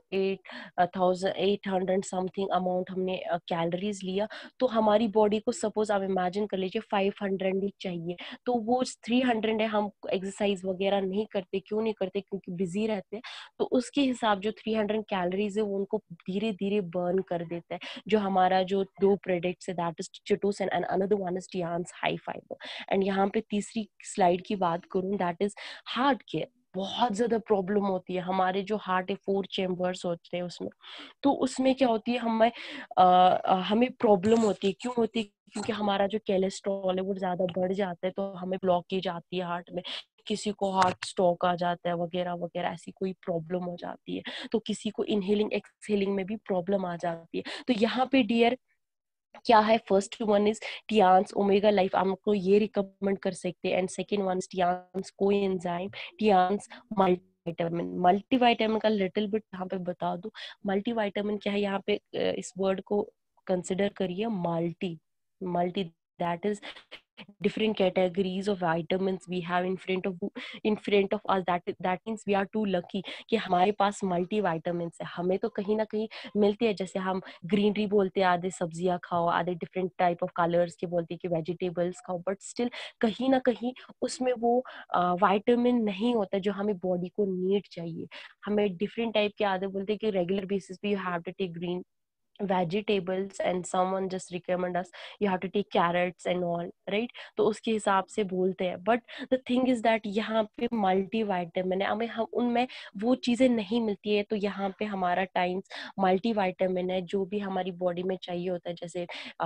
8,800 समथिंग अमाउंट हमने कैलोरीज लिया, तो हमारी बॉडी को सपोज आप इमेजिन कर लीजिए 500 ही चाहिए, तो वो 300 है। हम एक्सरसाइज वगैरह नहीं करते, क्यों नहीं करते, क्योंकि बिजी रहते हैं। तो उसके हिसाब जो 300 कैलोरीज है, वो उनको धीरे धीरे बर्न कर देता है। जो हमारा जो दो प्रोडक्ट्स है, that is chitosan and another one is Tiens high fibre. एंड यहाँ पे तीसरी स्लाइड की बात करूं, दैट इज हार्ट केयर। बहुत ज्यादा प्रॉब्लम होती है, हमारे जो हार्ट है 4 चेम्बर्स होते हैं उसमें। तो उसमें क्या होती है, हमें प्रॉब्लम होती है। क्यों होती है, क्योंकि हमारा जो कोलेस्ट्रॉल है वो ज्यादा बढ़ जाता है, तो हमें ब्लॉकेज आती है हार्ट में। किसी को हार्ट स्ट्रोक आ जाता है, वगैरह वगैरह, ऐसी कोई प्रॉब्लम हो जाती है। तो किसी को इनहेलिंग एक्सहेलिंग में भी प्रॉब्लम आ जाती है। तो यहाँ पे डियर क्या है, first one is Tiens omega life, आपको ये रिकमेंड कर सकते हैं। And second one is Tiens coenzyme, Tiens multivitamin. Multivitamin का लिटिल बिट यहाँ पे बता दूं। मल्टीविटामिन क्या है, यहाँ पे इस वर्ड को कंसिडर करिए, multi multi, that is different categories of vitamins we have in front of us. That means we are too lucky कि हमारे पास मल्टी vitamins है। हमें तो कहीं ना कहीं मिलती है, जैसे हम ग्रीनरी बोलते हैं, आधे सब्जियां खाओ, आधे डिफरेंट टाइप ऑफ कलर्स के बोलते हैं कि वेजिटेबल्स खाओ, बट स्टिल कहीं ना कहीं उसमें वो विटामिन नहीं होता जो हमें बॉडी को नीड चाहिए। हमें डिफरेंट टाइप के, आधे बोलते हैं कि रेगुलर बेसिस पे you have to take green vegetables and someone just recommend us you have to take carrots and all, right? तो उसके हिसाब से बोलते हैं। But the thing is that यहाँ पे मल्टी वाइटामिन है, हमें हम उनमें वो चीजें नहीं मिलती है। तो यहाँ पे हमारा टाइम्स मल्टी वाइटामिन है, जो भी हमारी बॉडी में चाहिए होता है, जैसे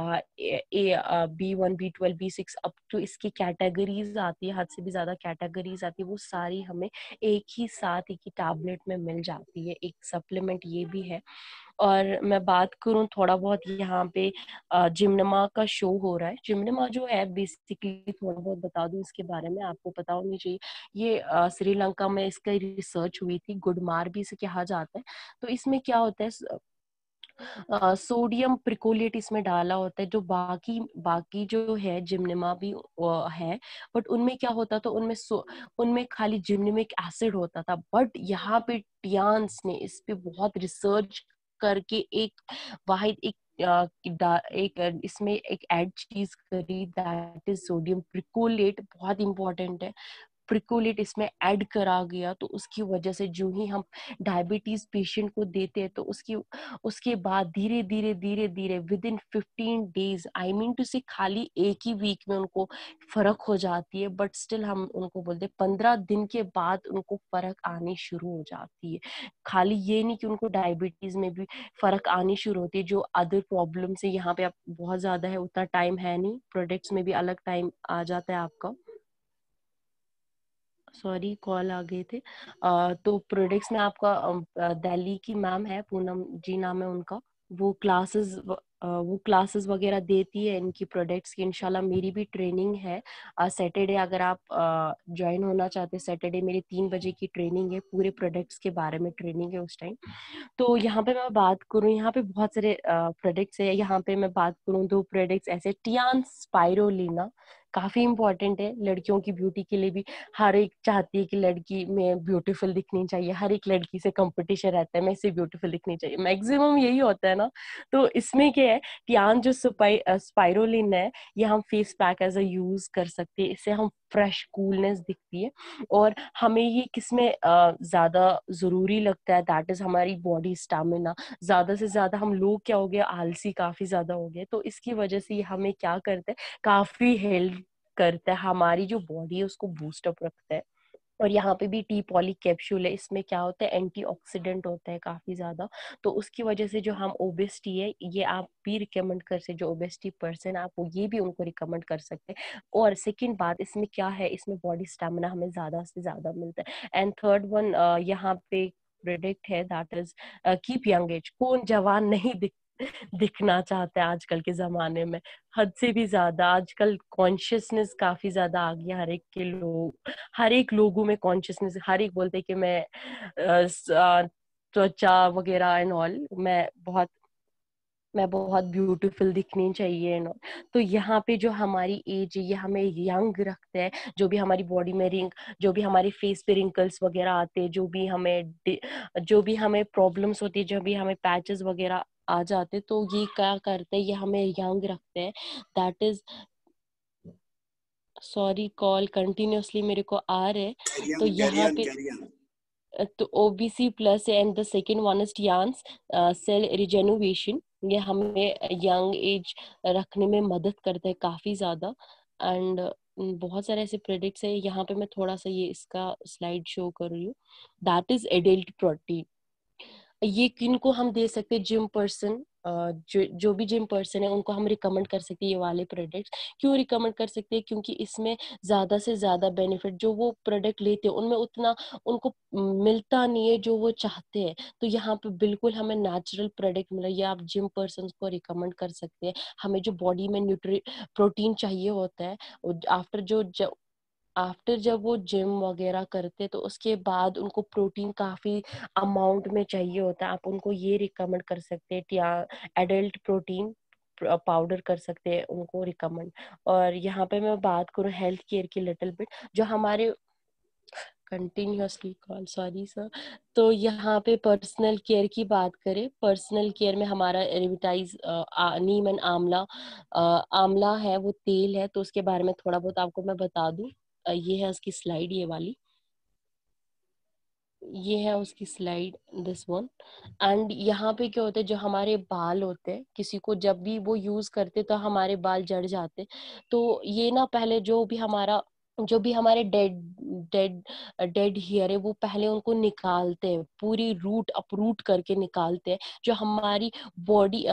B1 B12 B6 up to इसकी कैटेगरीज आती है, हद से भी ज्यादा कैटेगरीज आती है, वो सारी हमें एक ही साथ एक ही टैबलेट में मिल जाती है। एक सप्लीमेंट ये भी है। और मैं बात करूं थोड़ा बहुत, यहाँ पे जिम्नमा का शो हो रहा है। जिम्नमा जो है बेसिकली, थोड़ा बहुत बता दूं इसके बारे में, आपको पता होनी चाहिए। ये श्रीलंका में इसका रिसर्च हुई थी, गुडमार भी इसे कहा जाता है। तो इसमें क्या होता है, सोडियम प्रिकोलेट इसमें डाला होता है। जो बाकी बाकी जो है जिम्निमा भी है, बट उनमें क्या होता था, उनमें खाली जिम्निमिक एसिड होता था। बट यहाँ पे टियान्स ने इस पे बहुत रिसर्च करके एक वाहिद इसमें एक ऐड चीज करी, दैट इज सोडियम प्रिकोलेट। बहुत इंपॉर्टेंट है, प्रिकोलेट इसमें ऐड करा गया, तो उसकी वजह से जो ही हम डायबिटीज पेशेंट को देते हैं तो उसके बाद धीरे धीरे धीरे धीरे within 15 days, I mean to say खाली एक ही वीक में उनको फर्क हो जाती है, बट स्टिल हम उनको बोलते हैं 15 दिन के बाद उनको फर्क आनी शुरू हो जाती है। खाली ये नहीं कि उनको डायबिटीज में भी फर्क आनी शुरू होती है, जो अदर प्रॉब्लम से यहाँ पे आप बहुत ज्यादा है, उतना टाइम है नहीं, प्रोडक्ट्स में भी अलग टाइम आ जाता है आपका। सॉरी कॉल आ गए थे। तो प्रोडक्ट्स में आपका दिल्ली की मैम है, पूनम जी नाम है उनका, वो क्लासेस वगैरह देती है इनकी प्रोडक्ट्स की। इंशाल्लाह मेरी भी ट्रेनिंग है सैटरडे, अगर आप ज्वाइन होना चाहते हैं, सैटरडे मेरी 3 बजे की ट्रेनिंग है, पूरे प्रोडक्ट्स के बारे में ट्रेनिंग है उस टाइम। तो यहाँ पे मैं बात करूँ, यहाँ पे बहुत सारे प्रोडक्ट्स है, यहाँ पे मैं बात करूँ 2 प्रोडक्ट्स ऐसे, टियान स्पाइरोलिना काफी इंपॉर्टेंट है लड़कियों की ब्यूटी के लिए भी। हर एक चाहती है कि लड़की में ब्यूटीफुल दिखनी चाहिए, हर एक लड़की से कंपटीशन रहता है मैं इसे ब्यूटीफुल दिखनी चाहिए, मैक्सिमम यही होता है ना। तो इसमें क्या है, टियान जो स्पाइरोलिन है, ये हम face pack as a use कर सकते हैं, इससे हम फ्रेश कूलनेस दिखती है। और हमें ये किसमें ज्यादा जरूरी लगता है, दैट इज हमारी बॉडी स्टैमिना। ज्यादा से ज्यादा हम लोग क्या हो गए, आलसी काफी ज्यादा हो गए, तो इसकी वजह से ये हमें क्या करता है, काफी हेल्प करता है, हमारी जो बॉडी है उसको बूस्टअप रखता है। और यहाँ पे भी टी पॉली कैप्सूल है, इसमें क्या होता है, एंटीऑक्सीडेंट होता है काफी ज्यादा, तो उसकी वजह से जो हम ओबेसिटी है, ये आप भी रिकमेंड कर सकते, जो ओबेसिटी पर्सन आप वो ये भी उनको रिकमेंड कर सकते हैं। और सेकंड बात, इसमें क्या है, इसमें बॉडी स्टैमिना हमें ज्यादा से ज्यादा मिलता है। एंड थर्ड वन, यहाँ पे प्रोडक्ट है that is keep young age. कौन जवान नहीं दिखना चाहता है आजकल के जमाने में, हद से भी ज्यादा आजकल कॉन्शियसनेस काफी ज्यादा आ गया, हर एक लोगों में कॉन्शियसनेस, हर एक बोलते हैं कि मैं त्वचा वगैरह एंड ऑल, मैं बहुत ब्यूटीफुल दिखनी चाहिए ना। तो यहाँ पे जो हमारी एज है, ये हमें यंग रखता है। जो भी हमारी बॉडी में जो भी हमारे फेस पे रिंकल्स वगैरह आते हैं, जो भी हमें प्रॉब्लम्स होती है, जो भी हमें पैचेस वगैरह आ जाते, तो ये क्या करते हैं, ये हमें यंग रखते हैं। That is, sorry call continuously मेरे को आ रहे हैं। तो यहाँ पे कैरियन। तो OBC plus and the second one is chance cell rejuvenation, ये हमें यंग एज रखने में मदद करता है काफी ज्यादा। एंड बहुत सारे ऐसे प्रोडक्ट्स है, यहाँ पे मैं थोड़ा सा ये इसका स्लाइड शो कर रही हूँ। दैट इज एडल्ट प्रोटीन, ये किनको हम दे सकते हैं, जिम पर्सन, जो भी जिम पर्सन है उनको हम रिकमेंड कर सकते हैं ये वाले प्रोडक्ट्स। क्यों रिकमेंड कर सकते हैं, क्योंकि इसमें ज्यादा से ज्यादा बेनिफिट जो वो प्रोडक्ट लेते हैं उनमें उतना उनको मिलता नहीं है जो वो चाहते हैं। तो यहाँ पे बिल्कुल हमें नेचुरल प्रोडक्ट मिला, ये आप जिम पर्सन को रिकमेंड कर सकते हैं। हमें जो बॉडी में प्रोटीन चाहिए होता है, आफ्टर जब वो जिम वगैरह करते, तो उसके बाद उनको प्रोटीन काफी अमाउंट में चाहिए होता है, आप उनको ये रिकमेंड कर सकते हैं, या एडल्ट प्रोटीन पाउडर कर सकते हैं उनको रिकमेंड। और यहाँ पे मैं बात करूँ हेल्थ केयर की लिटिल बिट, जो हमारे कंटिन्यूअसली कॉल, सॉरी सर। तो यहाँ पे पर्सनल केयर की बात करें, पर्सनल केयर में हमारा रिविटाइज नीम एंड आंवला, आंवला है वो तेल है, तो उसके बारे में थोड़ा बहुत आपको मैं बता दूं। ये है उसकी स्लाइड, ये है उसकी स्लाइड, दिस वन। एंड यहाँ पे क्या होता है, जो हमारे बाल होते हैं, किसी को जब भी वो यूज करते तो हमारे बाल झड़ जाते, तो ये ना पहले जो भी हमारे डेड डेड हेयर है, वो पहले उनको निकालते हैं, पूरी रूट अपरूट करके निकालते हैं। जो हमारी बॉडी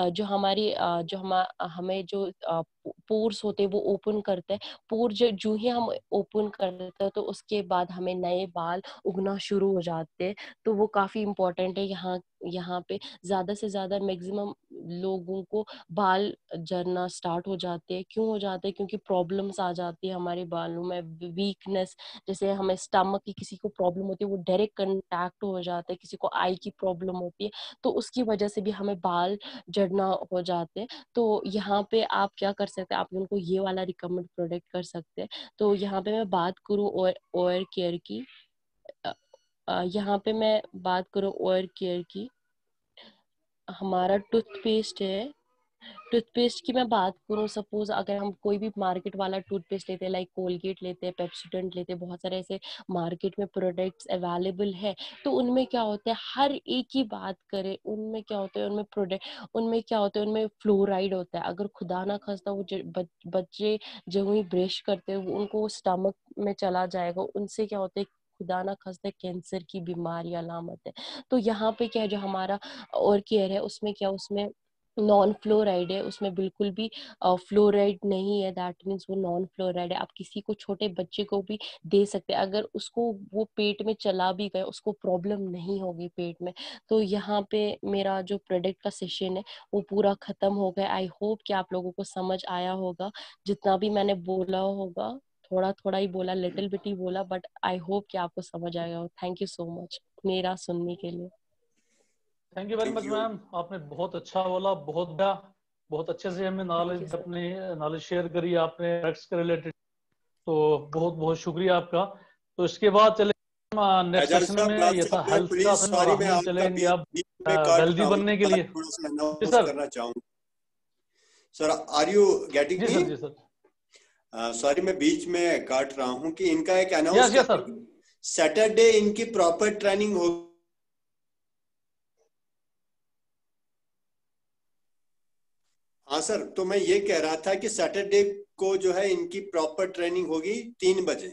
हमें जो पोर्स होते हैं वो ओपन करते हैं। पोर जो ही हम ओपन करते हैं, तो उसके बाद हमें नए बाल उगना शुरू हो जाते हैं। तो वो काफी इंपॉर्टेंट है। यहाँ पे ज्यादा से ज्यादा मैक्सिमम लोगों को बाल झड़ना स्टार्ट हो जाते हैं। क्यों हो जाते हैं, क्योंकि प्रॉब्लम्स आ जाती है हमारे बालों में, वीकनेस, जैसे हमें स्टमक की किसी को प्रॉब्लम होती है, वो डायरेक्ट कंटैक्ट हो जाता है, किसी को आई की प्रॉब्लम होती है, तो उसकी वजह से भी हमें बाल झड़ना हो जाते हैं। तो यहाँ पे आप क्या कर सकते हैं, आप उनको ये वाला रिकमेंड प्रोडक्ट कर सकते हैं। तो यहाँ पे मैं बात करूँ ओयर केयर की, यहाँ पे मैं बात करूँ ओयर केयर की, हमारा टूथपेस्ट है, टूथपेस्ट की मैं बात करूँ, सपोज अगर हम कोई भी मार्केट वाला टूथपेस्ट लेते हैं, लाइक कोलगेट लेते हैं, पेप्सोडेंट लेते हैं, बहुत सारे ऐसे मार्केट में प्रोडक्ट्स अवेलेबल है, तो उनमें क्या होता है, हर एक की बात करें, उनमें क्या होता है, उनमें क्या होता है, उनमें फ्लोराइड होता है। अगर खुदा ना खास्ता वो बच्चे जो ही ब्रश करते हैं उनको स्टमक में चला जाएगा, उनसे क्या होता है, खुदा ना खास्ता कैंसर की बीमारी अलामत है। तो यहाँ पे क्या है, जो हमारा और केयर है उसमें क्या, उसमें नॉन फ्लोराइड है, उसमें बिल्कुल भी फ्लोराइड नहीं है। दैट मीन्स वो नॉन फ्लोराइड है। आप किसी को, छोटे बच्चे को भी दे सकते हैं, अगर उसको वो पेट में चला भी गया उसको प्रॉब्लम नहीं होगी पेट में। तो यहाँ पे मेरा जो प्रोडक्ट का सेशन है वो पूरा खत्म हो गया। आई होप कि आप लोगों को समझ आया होगा, जितना भी मैंने बोला होगा, थोड़ा थोड़ा ही बोला, लिटिल बिट ही बोला, बट आई होप कि आपको समझ आया हो। थैंक यू सो मच मेरा सुनने के लिए। Thank you very thank much you. Ma'am, आपने बहुत अच्छा बोला, बहुत अच्छे से हमें थैंक यू नॉलेज, सर। अपनी नॉलेज शेयर करी आपने टैक्स के रिलेटेड। तो बहुत बहुत शुक्रिया आपका। तो इसके बाद चले नेक्स्ट एजाज सेशन साहब, में, ये डॉक्टर था साहब, मैं हेल्थ का प्लीज सेशन, और सॉरी, मैं हम आपका चलेंगे बीच अब बीच में काट वेल्दी रहा हूँ, बनने के एक बात लिए। थोड़ा सा जी अनाउंस सर। करना चाहूंगा। सर, आर यू गेटिंग जी मी? सर। जी सर। सॉरी, मैं बीच में काट रहा हूँ कि इनका एक अनाउंस यस कर यस सर। सैटरडे इनकी प्रॉपर ट्रेनिंग हो। हाँ सर, तो मैं ये कह रहा था कि सैटरडे को जो है इनकी प्रॉपर ट्रेनिंग होगी 3 बजे।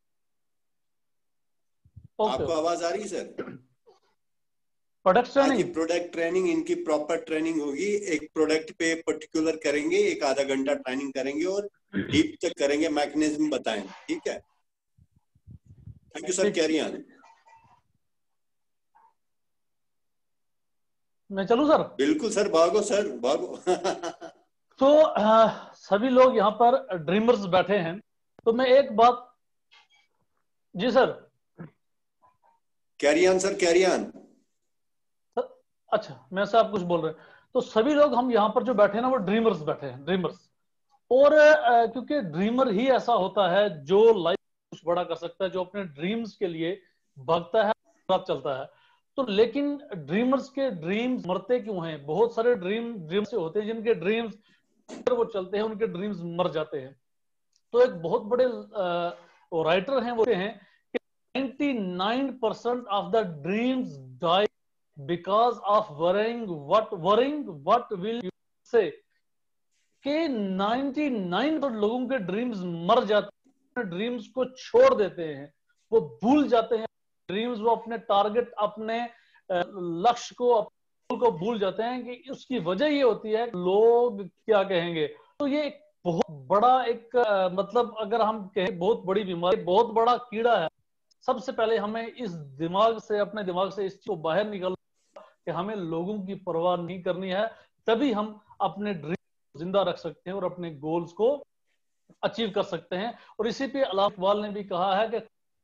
ओके आपको ओके। आवाज आ रही है सर? प्रोडक्ट हाँ जी, ट्रेनिंग। प्रोडक्ट ट्रेनिंग इनकी प्रॉपर ट्रेनिंग होगी। एक प्रोडक्ट पे पर्टिकुलर करेंगे, एक आधा घंटा ट्रेनिंग करेंगे और डीप तक करेंगे, मैकेनिज्म बताएंगे। ठीक है, थैंक यू सर, ठीक। Carry on. मैं चलूँ सर? बिल्कुल सर, भागो सर, भागो। तो सभी लोग यहाँ पर ड्रीमर्स बैठे हैं, तो मैं एक बात। जी sir. Carry on sir, carry on. अच्छा, मैं से आप कुछ बोल रहे हैं। तो सभी लोग हम यहाँ पर जो बैठे हैं ना, वो ड्रीमर्स बैठे हैं, ड्रीमर्स। और क्योंकि ड्रीमर ही ऐसा होता है जो लाइफ कुछ बड़ा कर सकता है, जो अपने ड्रीम्स के लिए भागता है, रात चलता है। तो लेकिन ड्रीमर्स के ड्रीम्स मरते क्यों हैं? बहुत सारे ड्रीम्स होते हैं जिनके ड्रीम्स वो चलते हैं, उनके ड्रीम्स मर जाते हैं। तो एक बहुत बड़े राइटर हैं, वो हैं कि 99% of the dreams die because of worrying what will you say. कि 99 तो लोगों के ड्रीम्स मर जाते हैं, ड्रीम्स को छोड़ देते हैं, वो भूल जाते हैं ड्रीम्स, वो अपने टारगेट, अपने लक्ष्य को भूल जाते हैं। कि उसकी वजह ये होती है लोग क्या कहेंगे। तो ये एक बहुत बड़ा एक मतलब अगर हम कहें बहुत बड़ी बीमारी, बहुत बड़ा कीड़ा है। सबसे पहले हमें इस दिमाग से, अपने दिमाग से इस चीज को बाहर निकल कि हमें लोगों की परवाह नहीं करनी है। तभी हम अपने ड्रीम जिंदा रख सकते हैं और अपने गोल्स को अचीव कर सकते हैं। और इसी पे अल्लाह इकबाल ने भी कहा है कि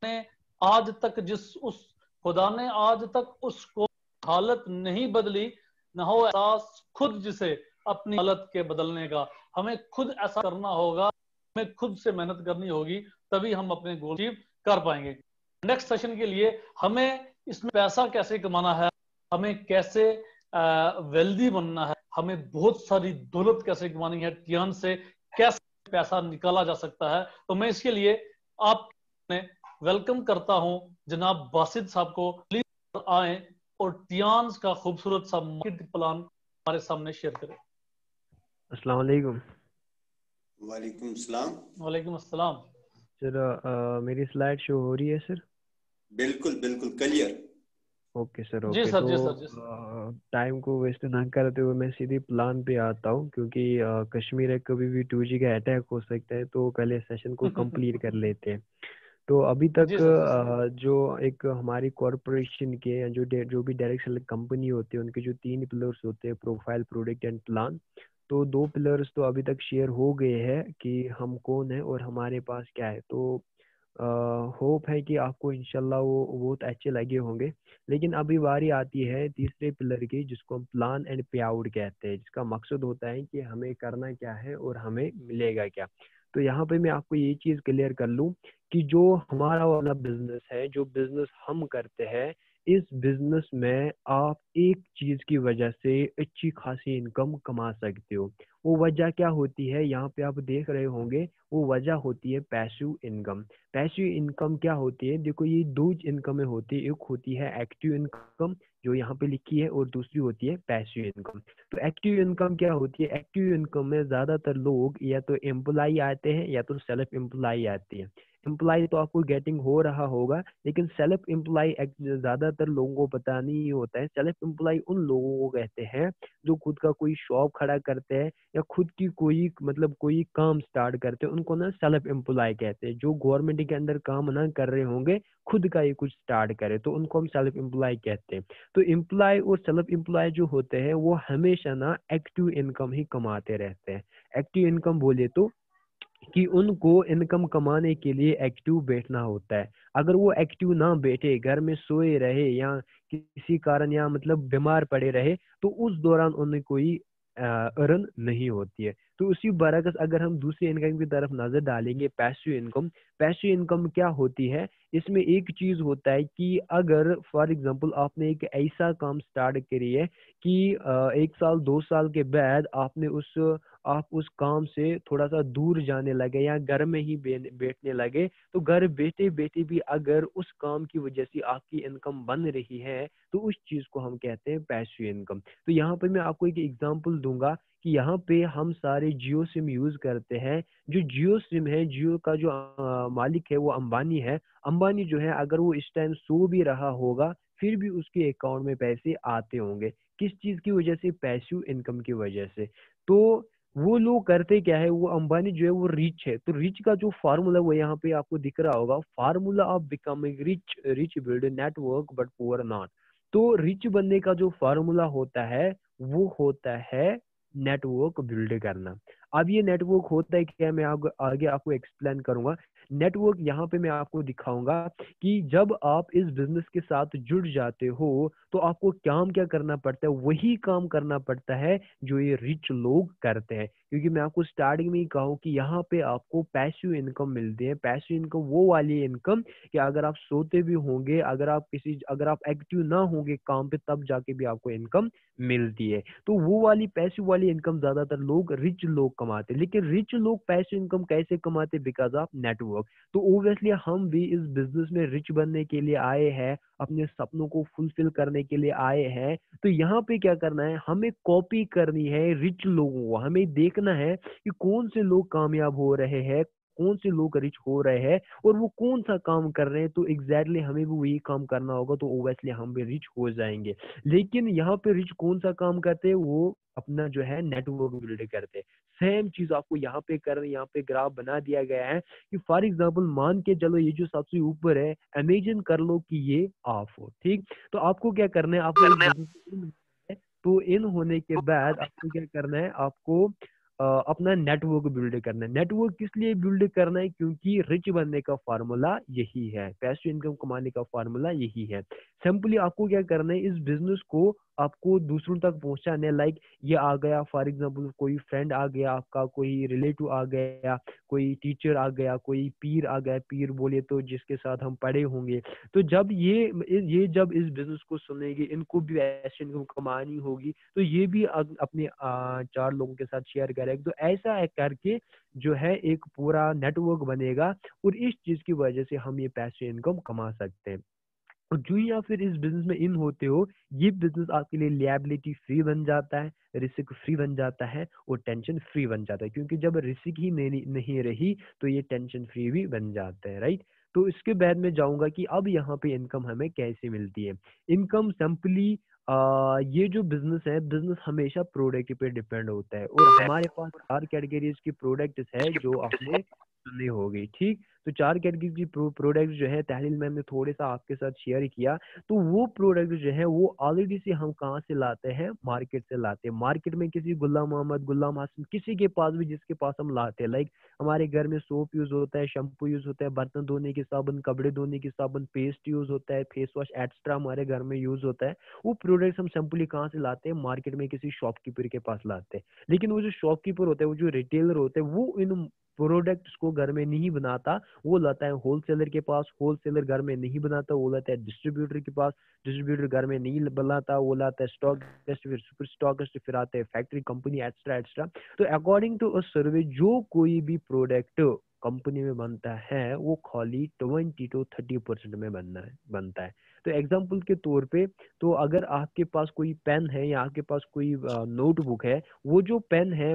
खुदा ने आज तक उसको हालत नहीं बदली, न हो एहसास खुद जिसे अपनी हालत के बदलने का। हमें खुद ऐसा करना होगा, हमें खुद से मेहनत करनी होगी, तभी हम अपने गोल अचीव कर पाएंगे। नेक्स्ट सेशन के लिए हमें इसमें पैसा कैसे कमाना है, हमें कैसे वेल्दी बनना है, हमें बहुत सारी दौलत कैसे कमानी है, टियान से कैसे पैसा निकाला जा सकता है। तो मैं इसके लिए आप वेलकम करता हूं जनाब बासित साहब को। प्लीज आए और टियान्स का खूबसूरत सा मार्केट प्लान हमारे सामने शेयर करें। अस्सलाम वालेकुम। वालेकुम सलाम। वालेकुम अस्सलाम। सर मेरी स्लाइड शो हो रही है सर? बिल्कुल बिल्कुल क्लियर। ओके सर, जी ओके। सर। तो जी सर। जी सर। टाइम को वेस्ट ना करते हुए मैं सीधे प्लान पे आता हूँ, क्योंकि कश्मीर है, कभी भी 2G का अटैक हो सकता है, तो पहले सेशन को कंप्लीट कर लेते हैं। तो अभी तक जी सर। जी सर। जो एक हमारी कॉरपोरेशन के या जो भी डायरेक्ट सेलिंग कंपनी होती है, उनके जो 3 पिलर्स होते हैं, प्रोफाइल, प्रोडक्ट एंड प्लान। तो 2 पिलर्स तो अभी तक शेयर हो गए हैं कि हम कौन है और हमारे पास क्या है। तो होप है कि आपको इंशाल्लाह वो बहुत अच्छे लगे होंगे। लेकिन अभी बारी आती है तीसरे पिलर की, जिसको हम प्लान एंड पे आउट कहते हैं, जिसका मकसद होता है कि हमें करना क्या है और हमें मिलेगा क्या। तो यहाँ पे मैं आपको ये चीज़ क्लियर कर लूँ कि जो हमारा वाला बिजनेस है, जो बिजनेस हम करते हैं, इस बिजनेस में आप एक चीज की वजह से अच्छी खासी इनकम कमा सकते हो। वो वजह क्या होती है, यहाँ पे आप देख रहे होंगे, वो वजह होती है पैसिव इनकम। पैसिव इनकम क्या होती है, देखो ये दो इनकमें होती है, एक होती है एक्टिव इनकम जो यहाँ पे लिखी है, और दूसरी होती है पैसिव इनकम। तो एक्टिव इनकम क्या होती है, एक्टिव इनकम में ज्यादातर लोग या तो एम्प्लॉय आते हैं या तो सेल्फ एम्प्लॉय आती है। एम्प्लॉय तो आपको गेटिंग हो रहा होगा, लेकिन सेल्फ एम्प्लॉय ज्यादातर लोगों को पता नहीं होता है। सेल्फ एम्प्लॉय उन लोगों को कहते हैं जो खुद का कोई शॉप खड़ा करते हैं या खुद की कोई मतलब कोई काम स्टार्ट करते हैं, उनको ना सेल्फ एम्प्लॉय कहते हैं। जो गवर्नमेंट के अंडर काम ना कर रहे होंगे, खुद का ही कुछ स्टार्ट करे, तो उनको हम सेल्फ एम्प्लॉय कहते हैं। तो एम्प्लॉय और सेल्फ एम्प्लॉय जो होते हैं वो हमेशा ना एक्टिव इनकम ही कमाते रहते हैं। एक्टिव इनकम बोले तो कि उनको इनकम कमाने के लिए एक्टिव बैठना होता है। अगर वो एक्टिव ना बैठे, घर में सोए रहे या किसी कारण या मतलब बीमार पड़े रहे, तो उस दौरान उन्हें कोई अर्न नहीं होती है। तो उसी बरकस अगर हम दूसरी इनकम की तरफ नजर डालेंगे, पैसिव इनकम। पैसिव इनकम क्या होती है, इसमें एक चीज होता है कि अगर फॉर एग्जांपल आपने एक ऐसा काम स्टार्ट करी है कि 1 साल 2 साल के बाद आप उस काम से थोड़ा सा दूर जाने लगे या घर में ही बैठने लगे, तो घर बैठे बैठे भी अगर उस काम की वजह से आपकी इनकम बन रही है, तो उस चीज को हम कहते हैं पैसिव इनकम। तो यहाँ पे मैं आपको एक एग्जांपल दूंगा कि यहाँ पे हम सारे जियो सिम यूज करते हैं। जो जियो सिम है, जियो का जो मालिक है वो अंबानी है। अंबानी जो है, अगर वो इस टाइम सो भी रहा होगा, फिर भी उसके अकाउंट में पैसे आते होंगे। किस चीज की वजह से, पैसिव इनकम की वजह से। तो वो लोग करते क्या है, वो अंबानी जो है वो रिच है, तो रिच का जो फार्मूला वो यहाँ पे आपको दिख रहा होगा, formula of becoming rich, rich build network but poor not. तो रिच बनने का जो फार्मूला होता है वो होता है नेटवर्क बिल्ड करना। अब ये नेटवर्क होता है क्या, मैं आगे आपको एक्सप्लेन करूंगा। नेटवर्क यहाँ पे मैं आपको दिखाऊंगा कि जब आप इस बिजनेस के साथ जुड़ जाते हो तो आपको काम क्या करना पड़ता है, वही काम करना पड़ता है जो ये रिच लोग करते हैं। क्योंकि मैं आपको स्टार्टिंग में ही कहूँ कि यहाँ पे आपको पैसिव इनकम मिलती है। पैसिव इनकम वो वाली इनकम कि अगर आप सोते भी होंगे, अगर आप एक्टिव ना होंगे काम पे, तब जाके भी आपको इनकम मिलती है। तो वो वाली पैसिव वाली इनकम ज्यादातर लोग रिच लोग कमाते हैं। लेकिन रिच लोग पैसिव इनकम कैसे कमाते, बिकॉज ऑफ नेटवर्क। तो ओब्वियसली हम भी इस बिजनेस में रिच बनने के लिए आए हैं, अपने सपनों को फुलफिल करने के लिए आए हैं। तो यहाँ पे क्या करना है, हमें कॉपी करनी है रिच लोगों को। हमें देखना है कि कौन से लोग कामयाब हो रहे हैं, कौन से लोग रिच हो रहे हैं और वो कौन सा काम कर रहे हैं। तो एग्जैक्टली हमें भी वही काम करना होगा, तो ओब्वियसली हम भी रिच हो जाएंगे। लेकिन यहाँ पे रिच कौन सा काम करते हैं, वो अपना जो है नेटवर्क बिल्ड करते हैं। सेम चीज आपको यहाँ पे कर, यहाँ पे ग्राफ बना दिया गया है कि फॉर एग्जांपल मान के चलो ये जो सबसे ऊपर है, इमेजिन कर लो कि ये ऑफ हो, ठीक। तो आपको क्या करना है, आपको इस business है, तो इन होने के बाद आपको क्या करना है, आपको अपना नेटवर्क बिल्ड करना है। नेटवर्क किस लिए बिल्ड करना है, क्योंकि रिच बनने का फार्मूला यही है, पैसिव इनकम कमाने का फार्मूला यही है। सिंपली आपको क्या करना है, इस बिजनेस को आपको दूसरों तक पहुंचाने। लाइक ये आ गया, फॉर एग्जांपल कोई फ्रेंड आ गया आपका, कोई रिलेटिव आ गया, कोई टीचर आ गया, कोई पीर आ गया, पीर बोले तो जिसके साथ हम पढ़े होंगे। तो जब जब इस बिजनेस को सुनेंगे, इनको भी ऐसे इनकम कमानी होगी, तो ये भी अपने 4 लोगों के साथ शेयर करेंगे। तो ऐसा करके जो है एक पूरा नेटवर्क बनेगा, और इस चीज की वजह से हम ये पैसे इनकम कमा सकते हैं। और जो ही आप फिर इस बिजनेस में इन होते हो, ये बिजनेस आपके लिए लिएबिलिटी फ्री बन जाता है, रिस्क फ्री बन जाता है और टेंशन फ्री बन जाता है। क्योंकि जब रिस्क ही नहीं रही तो ये टेंशन फ्री भी बन जाता है, राइट। तो इसके बाद में जाऊंगा कि अब यहाँ पे इनकम हमें कैसे मिलती है। इनकम सिंपली ये जो बिजनेस है, बिजनेस हमेशा प्रोडक्ट पे डिपेंड होता है, और हमारे पास 4 कैटेगरीज की प्रोडक्ट्स है जो आपने सुनी होगी, ठीक। तो 4 कैटेगरी की प्रोडक्ट जो है तहलील में हमने थोड़े सा आपके साथ शेयर किया। तो वो प्रोडक्ट जो है वो ऑलरेडी से हम कहाँ से लाते हैं, मार्केट से लाते हैं। मार्केट में किसी गुलाम मोहम्मद, गुलाम हासिम, किसी के पास भी, जिसके पास हम लाते हैं। लाइक हमारे घर में सोप यूज होता है, शैम्पू यूज होता है, बर्तन धोने की साबुन, कपड़े धोने की साबुन, पेस्ट यूज होता है, फेस वॉश एक्स्ट्रा हमारे घर में यूज होता है। वो प्रोडक्ट्स हम सिंपली कहाँ से लाते हैं, मार्केट में किसी शॉपकीपर के पास लाते हैं। लेकिन वो जो शॉपकीपर होता है, वो जो रिटेलर होते हैं, वो इन प्रोडक्ट उसको घर में नहीं बनाता, वो लाता है होलसेलर के पास, होलसेलर घर में नहीं बनाता, वो लाता है डिस्ट्रीब्यूटर के पास, डिस्ट्रीब्यूटर घर में नहीं बनाता, वो लाता है स्टॉकिस्ट, फिर सुपर स्टॉकिस्ट, फिर आते हैं फैक्ट्री, कंपनी, एक्स्ट्रा एक्स्ट्रा। तो अकॉर्डिंग टू अ सर्वे जो कोई भी प्रोडक्ट कंपनी में बनता है वो खाली 20 to 30% में बनता है। तो एग्जाम्पल के तौर पे, तो अगर आपके पास कोई पेन है या आपके पास कोई नोटबुक है, वो जो पेन है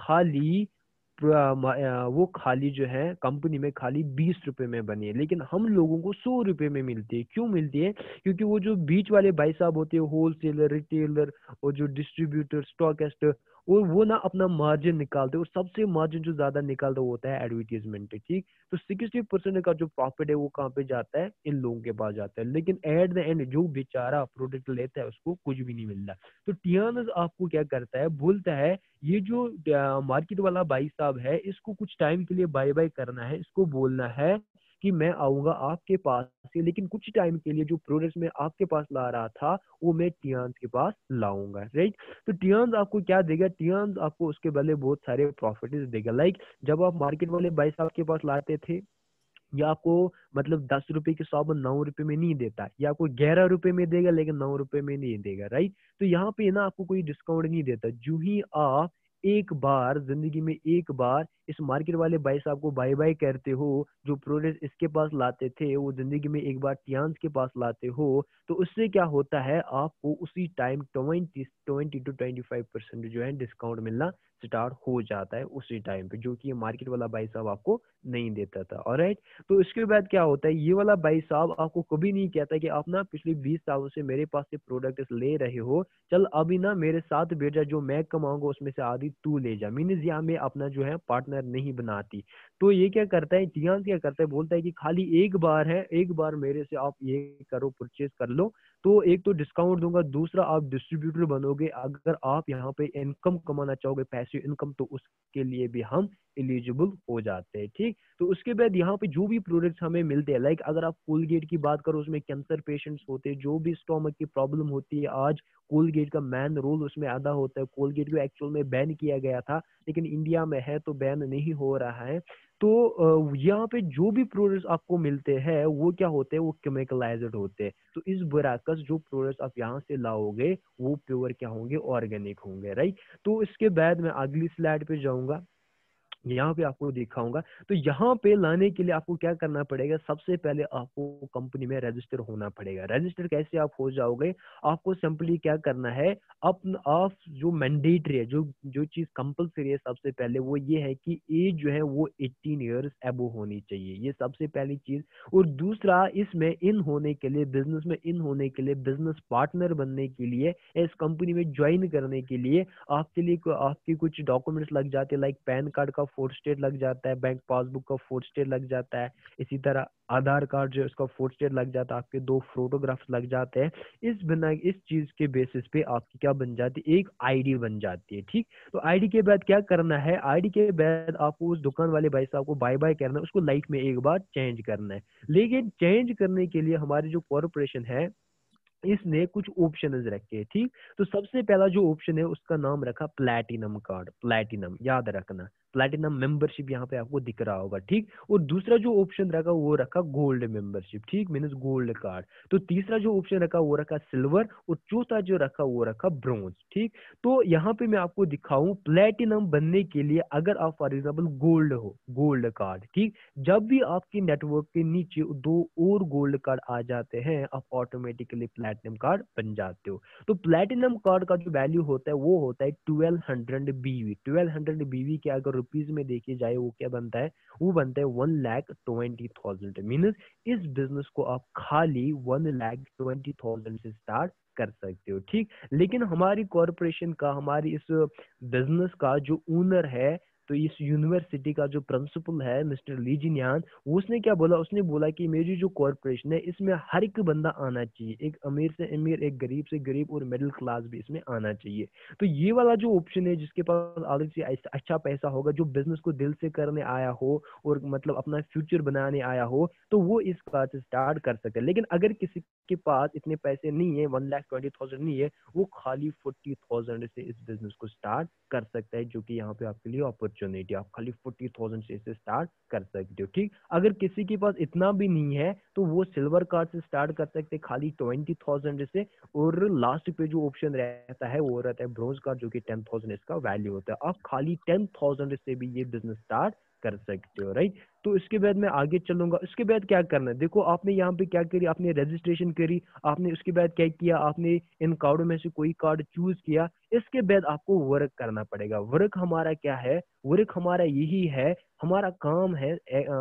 वो खाली जो है कंपनी में खाली 20 रुपए में बनी है, लेकिन हम लोगों को 100 रुपए में मिलती है। क्यों मिलती है? क्योंकि वो जो बीच वाले भाई साहब होते हैं, होलसेलर, रिटेलर और जो डिस्ट्रीब्यूटर, स्टॉकिस्ट, और वो ना अपना मार्जिन निकालते हैं, और सबसे मार्जिन जो ज्यादा निकालता है वो होता है एडवर्टीजमेंट। ठीक, तो 60% का जो प्रॉफिट है वो कहाँ पे जाता है? इन लोगों के पास जाता है। लेकिन एट द एंड जो बेचारा प्रोडक्ट लेता है उसको कुछ भी नहीं मिलता। तो टियानस आपको क्या करता है, बोलता है ये जो मार्केट वाला भाई साहब है इसको कुछ टाइम के लिए बाय बाय करना है, इसको बोलना है कि मैं आऊंगा आपके पास से, लेकिन कुछ टाइम के लिए जो प्रोडक्ट्स मैं आपके पास ला रहा था वो मैं टियान्स के पास लाऊंगा, राइट। तो टियान्स आपको क्या देगा? टियान्स आपको उसके बदले बहुत सारे प्रॉफिट्स देगा। लाइक जब आप मार्केट वाले भाई साहब के पास लाते थे, या आपको मतलब 10 रुपए के साबुन 9 रुपए में नहीं देता, या आपको 11 रुपए में देगा लेकिन 9 रुपए में नहीं देगा, राइट। तो यहाँ पे ना आपको कोई डिस्काउंट नहीं देता। जो ही आप एक बार जिंदगी में एक बार इस मार्केट वाले भाई साहब को बाय बाय करते हो, जो प्रोडक्ट इसके पास लाते थे वो जिंदगी में एक बार टियान्स के पास लाते हो, तो उससे क्या होता है, आपको उसी टाइम 20 to 25% जो है डिस्काउंट मिलना स्टार्ट हो जाता है उसी टाइम पे, जो कि ये मार्केट वाला भाई साहब आपको नहीं देता था। ऑलराइट, तो इसके बाद क्या होता है, ये वाला भाई साहब आपको कभी नहीं कहता कि आप ना पिछले 20 सालों से मेरे पास से प्रोडक्ट ले रहे हो, चल अभी ना मेरे साथ बैठ जा, जो मैं कमाऊंगा उसमें से आधी तू ले जा। मीन्स यहाँ में अपना जो है पार्टनर नहीं बनाती। तो ये क्या करता है, टियान क्या करता है, बोलता है कि खाली एक बार है, एक बार मेरे से आप ये करो, परचेज कर लो, तो एक तो डिस्काउंट दूंगा, दूसरा आप डिस्ट्रीब्यूटर बनोगे। अगर आप यहाँ पे इनकम कमाना चाहोगे, पैसे इनकम, तो उसके लिए भी हम एलिजिबल हो जाते हैं। ठीक, तो उसके बाद यहाँ पे जो भी प्रोडक्ट्स हमें मिलते हैं, लाइक अगर आप कोलगेट की बात करो, उसमें कैंसर पेशेंट्स होते हैं, जो भी स्टोमक की प्रॉब्लम होती है, आज कोलगेट का मैन रोल उसमें अदा होता है। कोलगेट को एक्चुअल में बैन किया गया था, लेकिन इंडिया में है तो बैन नहीं हो रहा है। तो यहाँ पे जो भी प्रोडक्ट्स आपको मिलते हैं वो क्या होते हैं, वो केमिकलाइज्ड होते हैं। तो इस बराकस जो प्रोडक्ट्स आप यहाँ से लाओगे वो प्योर क्या होंगे, ऑर्गेनिक होंगे, राइट। तो इसके बाद मैं अगली स्लाइड पे जाऊंगा, यहाँ पे आपको दिखाऊंगा। तो यहाँ पे लाने के लिए आपको क्या करना पड़ेगा, सबसे पहले आपको कंपनी में रजिस्टर होना पड़ेगा। रजिस्टर कैसे आप हो जाओगे, आपको सिंपली क्या करना है, आप जो मैंडेटरी है, जो जो चीज कंपलसरी है सबसे पहले, वो ये है कि एज जो है वो 18 ईयर्स अबव होनी चाहिए, ये सबसे पहली चीज। और दूसरा, इसमें इन होने के लिए, बिजनेस में इन होने के लिए, बिजनेस पार्टनर बनने के लिए, इस कंपनी में ज्वाइन करने के लिए आपके लिए आपके कुछ डॉक्यूमेंट्स लग जाते हैं, लाइक पैन कार्ड का फोटोस्टेट लग जाता है, बैंक पासबुक का फोटोस्टेट लग जाता है, इसी तरह आधार कार्ड जो है उसका फोटोस्टेट लग जाता है, आपके 2 फोटोग्राफ्स लग जाते हैं। इस चीज के बेसिस पे आपकी क्या बन जाती है, एक आईडी बन जाती है। ठीक, तो आईडी के बाद क्या करना है, आईडी के बाद आपको उस दुकान वाले भाई साहब को बाय बाय करना है, उसको लाइफ में एक बार चेंज करना है। लेकिन चेंज करने के लिए हमारी जो कॉर्पोरेशन है इसने कुछ ऑप्शन रखे। ठीक, तो सबसे पहला जो ऑप्शन है उसका नाम रखा प्लैटिनम कार्ड। प्लैटिनम याद रखना, प्लैटिनम मेंबरशिप यहाँ पे आपको दिख रहा होगा। ठीक, और दूसरा जो ऑप्शन रखा वो रखा गोल्ड मेंबरशिप। ठीक, मींस गोल्ड कार्ड। तो तीसरा जो ऑप्शन रखा वो रखा सिल्वर, और चौथा जो रखा वो रखा ब्रोंज। ठीक, तो यहाँ पे मैं आपको दिखाऊं, प्लैटिनम बनने के लिए अगर आप फॉर एग्जाम्पल गोल्ड हो, गोल्ड कार्ड, ठीक, जब भी आपकी नेटवर्क के नीचे 2 और गोल्ड कार्ड आ जाते हैं, आप ऑटोमेटिकली प्लैटिनम कार्ड बन जाते हो। तो प्लैटिनम कार्ड का जो वैल्यू होता है वो होता है 1200 बीवी। 1200 बीवी के अगर रुपीज में देखी जाए वो क्या बनता है, वो बनता है 1,20,000। मीन्स इस बिजनेस को आप खाली 1,20,000 से स्टार्ट कर सकते हो। ठीक, लेकिन हमारी कॉर्पोरेशन का, हमारी इस बिजनेस का जो ओनर है, तो इस यूनिवर्सिटी का जो प्रिंसिपल है मिस्टर लीजिनियान, उसने क्या बोला, उसने बोला कि मेरी जो कॉर्पोरेशन है इसमें हर एक बंदा आना चाहिए, एक अमीर से अमीर, एक गरीब से गरीब, और मिडिल क्लास भी इसमें आना चाहिए। तो ये वाला जो ऑप्शन है, जिसके पास अलग से अच्छा पैसा होगा, जो बिजनेस को दिल से करने आया हो और मतलब अपना फ्यूचर बनाने आया हो, तो वो इस बात से स्टार्ट कर सकते हैं। लेकिन अगर किसी के पास इतने पैसे नहीं है, 1,20,000 नहीं है, वो खाली 40,000 से इस बिजनेस को स्टार्ट कर सकता है, जो कि यहाँ पे आपके लिए अपॉर्चुनिटी अपॉर्चुनिटी, आप खाली 40,000 से इसे स्टार्ट कर सकते हो। ठीक, अगर किसी के पास इतना भी नहीं है तो वो सिल्वर कार्ड से स्टार्ट कर सकते हैं खाली 20,000 से, और लास्ट पे जो ऑप्शन रहता है वो रहता है ब्रोंज कार्ड, जो कि 10,000 इसका वैल्यू होता है। आप खाली 10,000 से भी ये बिजनेस स्टार्ट कर सकते हो, राइट। तो इसके बाद मैं आगे चलूंगा। इसके बाद क्या करना है, देखो आपने यहाँ पे क्या करी, आपने रजिस्ट्रेशन करी, आपने उसके बाद क्या किया, आपने इन कार्डों में से कोई कार्ड चूज किया। इसके बाद आपको वर्क करना पड़ेगा। वर्क हमारा क्या है, वर्क हमारा यही है, हमारा काम है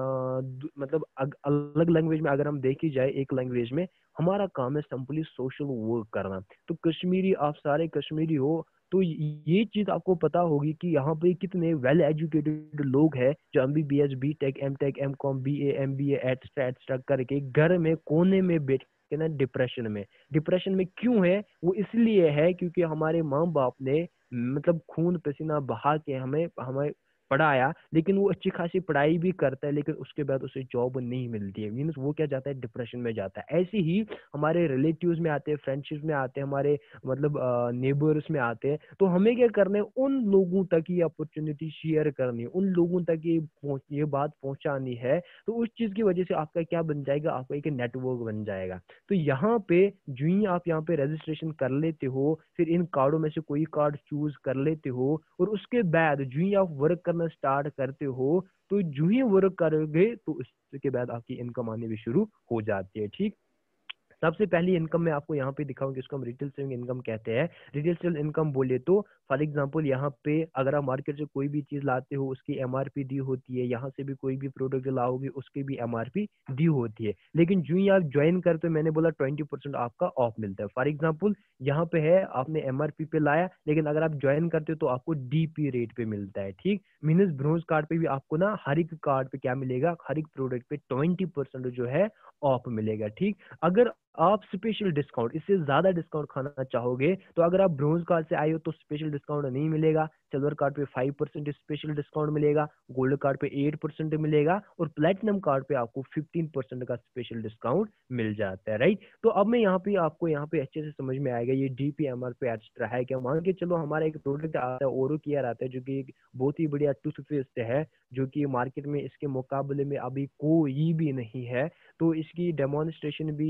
मतलब अलग लैंग्वेज में अगर हम देखी जाए, एक लैंग्वेज में हमारा काम है सिंपली सोशल वर्क करना। तो कश्मीरी, आप सारे कश्मीरी हो, तो ये चीज आपको पता होगी कि यहाँ पे कितने वेल एजुकेटेड लोग हैं जो MBBS, BTech, MTech, MCom, BA, MBA extra extra करके घर में कोने में बैठ के ना डिप्रेशन में क्यों है, वो इसलिए है क्योंकि हमारे माँ बाप ने मतलब खून पसीना बहा के हमें हमें पढ़ाया, लेकिन वो अच्छी खासी पढ़ाई भी करता है लेकिन उसके बाद उसे जॉब नहीं मिलती है, मीन्स वो क्या जाता है, डिप्रेशन में जाता है। ऐसे ही हमारे रिलेटिव्स में आते हैं, फ्रेंडशिप में आते हैं, हमारे मतलब नेबर्स में आते हैं। तो हमें क्या करना है, उन लोगों तक ये अपॉर्चुनिटी शेयर करनी है, उन लोगों तक ये बात पहुंचानी है। तो उस चीज की वजह से आपका क्या बन जाएगा, आपका एक नेटवर्क बन जाएगा। तो यहाँ पे जो ही आप यहाँ पे रजिस्ट्रेशन कर लेते हो, फिर इन कार्डों में से कोई कार्ड चूज कर लेते हो, और उसके बाद जो ही आप वर्क करना स्टार्ट करते हो, तो जो ही वर्क करोगे तो उसके बाद आपकी इनकम आने भी शुरू हो जाती है। ठीक, सबसे पहली इनकम मैं आपको यहाँ पे दिखाऊंगी, इसको हम रिटेल सेलिंग इनकम कहते हैं। रिटेल सेल इनकम बोले तो फॉर एग्जांपल यहाँ पे अगर आप मार्केट से कोई भी चीज लाते हो उसकी MRP दी होती है, यहाँ से भी कोई भी प्रोडक्ट लाओगे उसकी भी MRP दी होती है, लेकिन जो ही आप ज्वाइन करते हो, मैंने बोला 20% आपका ऑफ मिलता है। फॉर एग्जाम्पल यहाँ पे है, आपने MRP पे लाया, लेकिन अगर आप ज्वाइन करते हो तो आपको DP रेट पे मिलता है। ठीक, मीनस ब्रोंज कार्ड पे भी आपको ना हर एक कार्ड पे क्या मिलेगा, हर एक प्रोडक्ट पे 20% जो है ऑफ मिलेगा। ठीक, अगर आप स्पेशल डिस्काउंट, इससे ज्यादा डिस्काउंट खाना चाहोगे तो अगर आप ब्रोंज कार्ड से आए हो तो स्पेशल डिस्काउंट नहीं मिलेगा। सिल्वर कार्ड पे 5% स्पेशल डिस्काउंट मिलेगा, गोल्ड कार्ड पे 8% मिलेगा, और प्लेटिनम कार्ड पे आपको 15% का स्पेशल डिस्काउंट मिल जाता है, राइट। तो अब मैं यहाँ पे आपको यहाँ पे अच्छे से समझ में आएगा ये DPMR पे एक्स्ट्रा है क्या। मान के चलो हमारा एक प्रोडक्ट आता है, ओरो केयर आता है, जो कि एक बहुत ही बढ़िया टूथपेस्ट है, जो कि मार्केट में इसके मुकाबले में अभी कोई भी नहीं है। तो इसकी डेमोन्स्ट्रेशन भी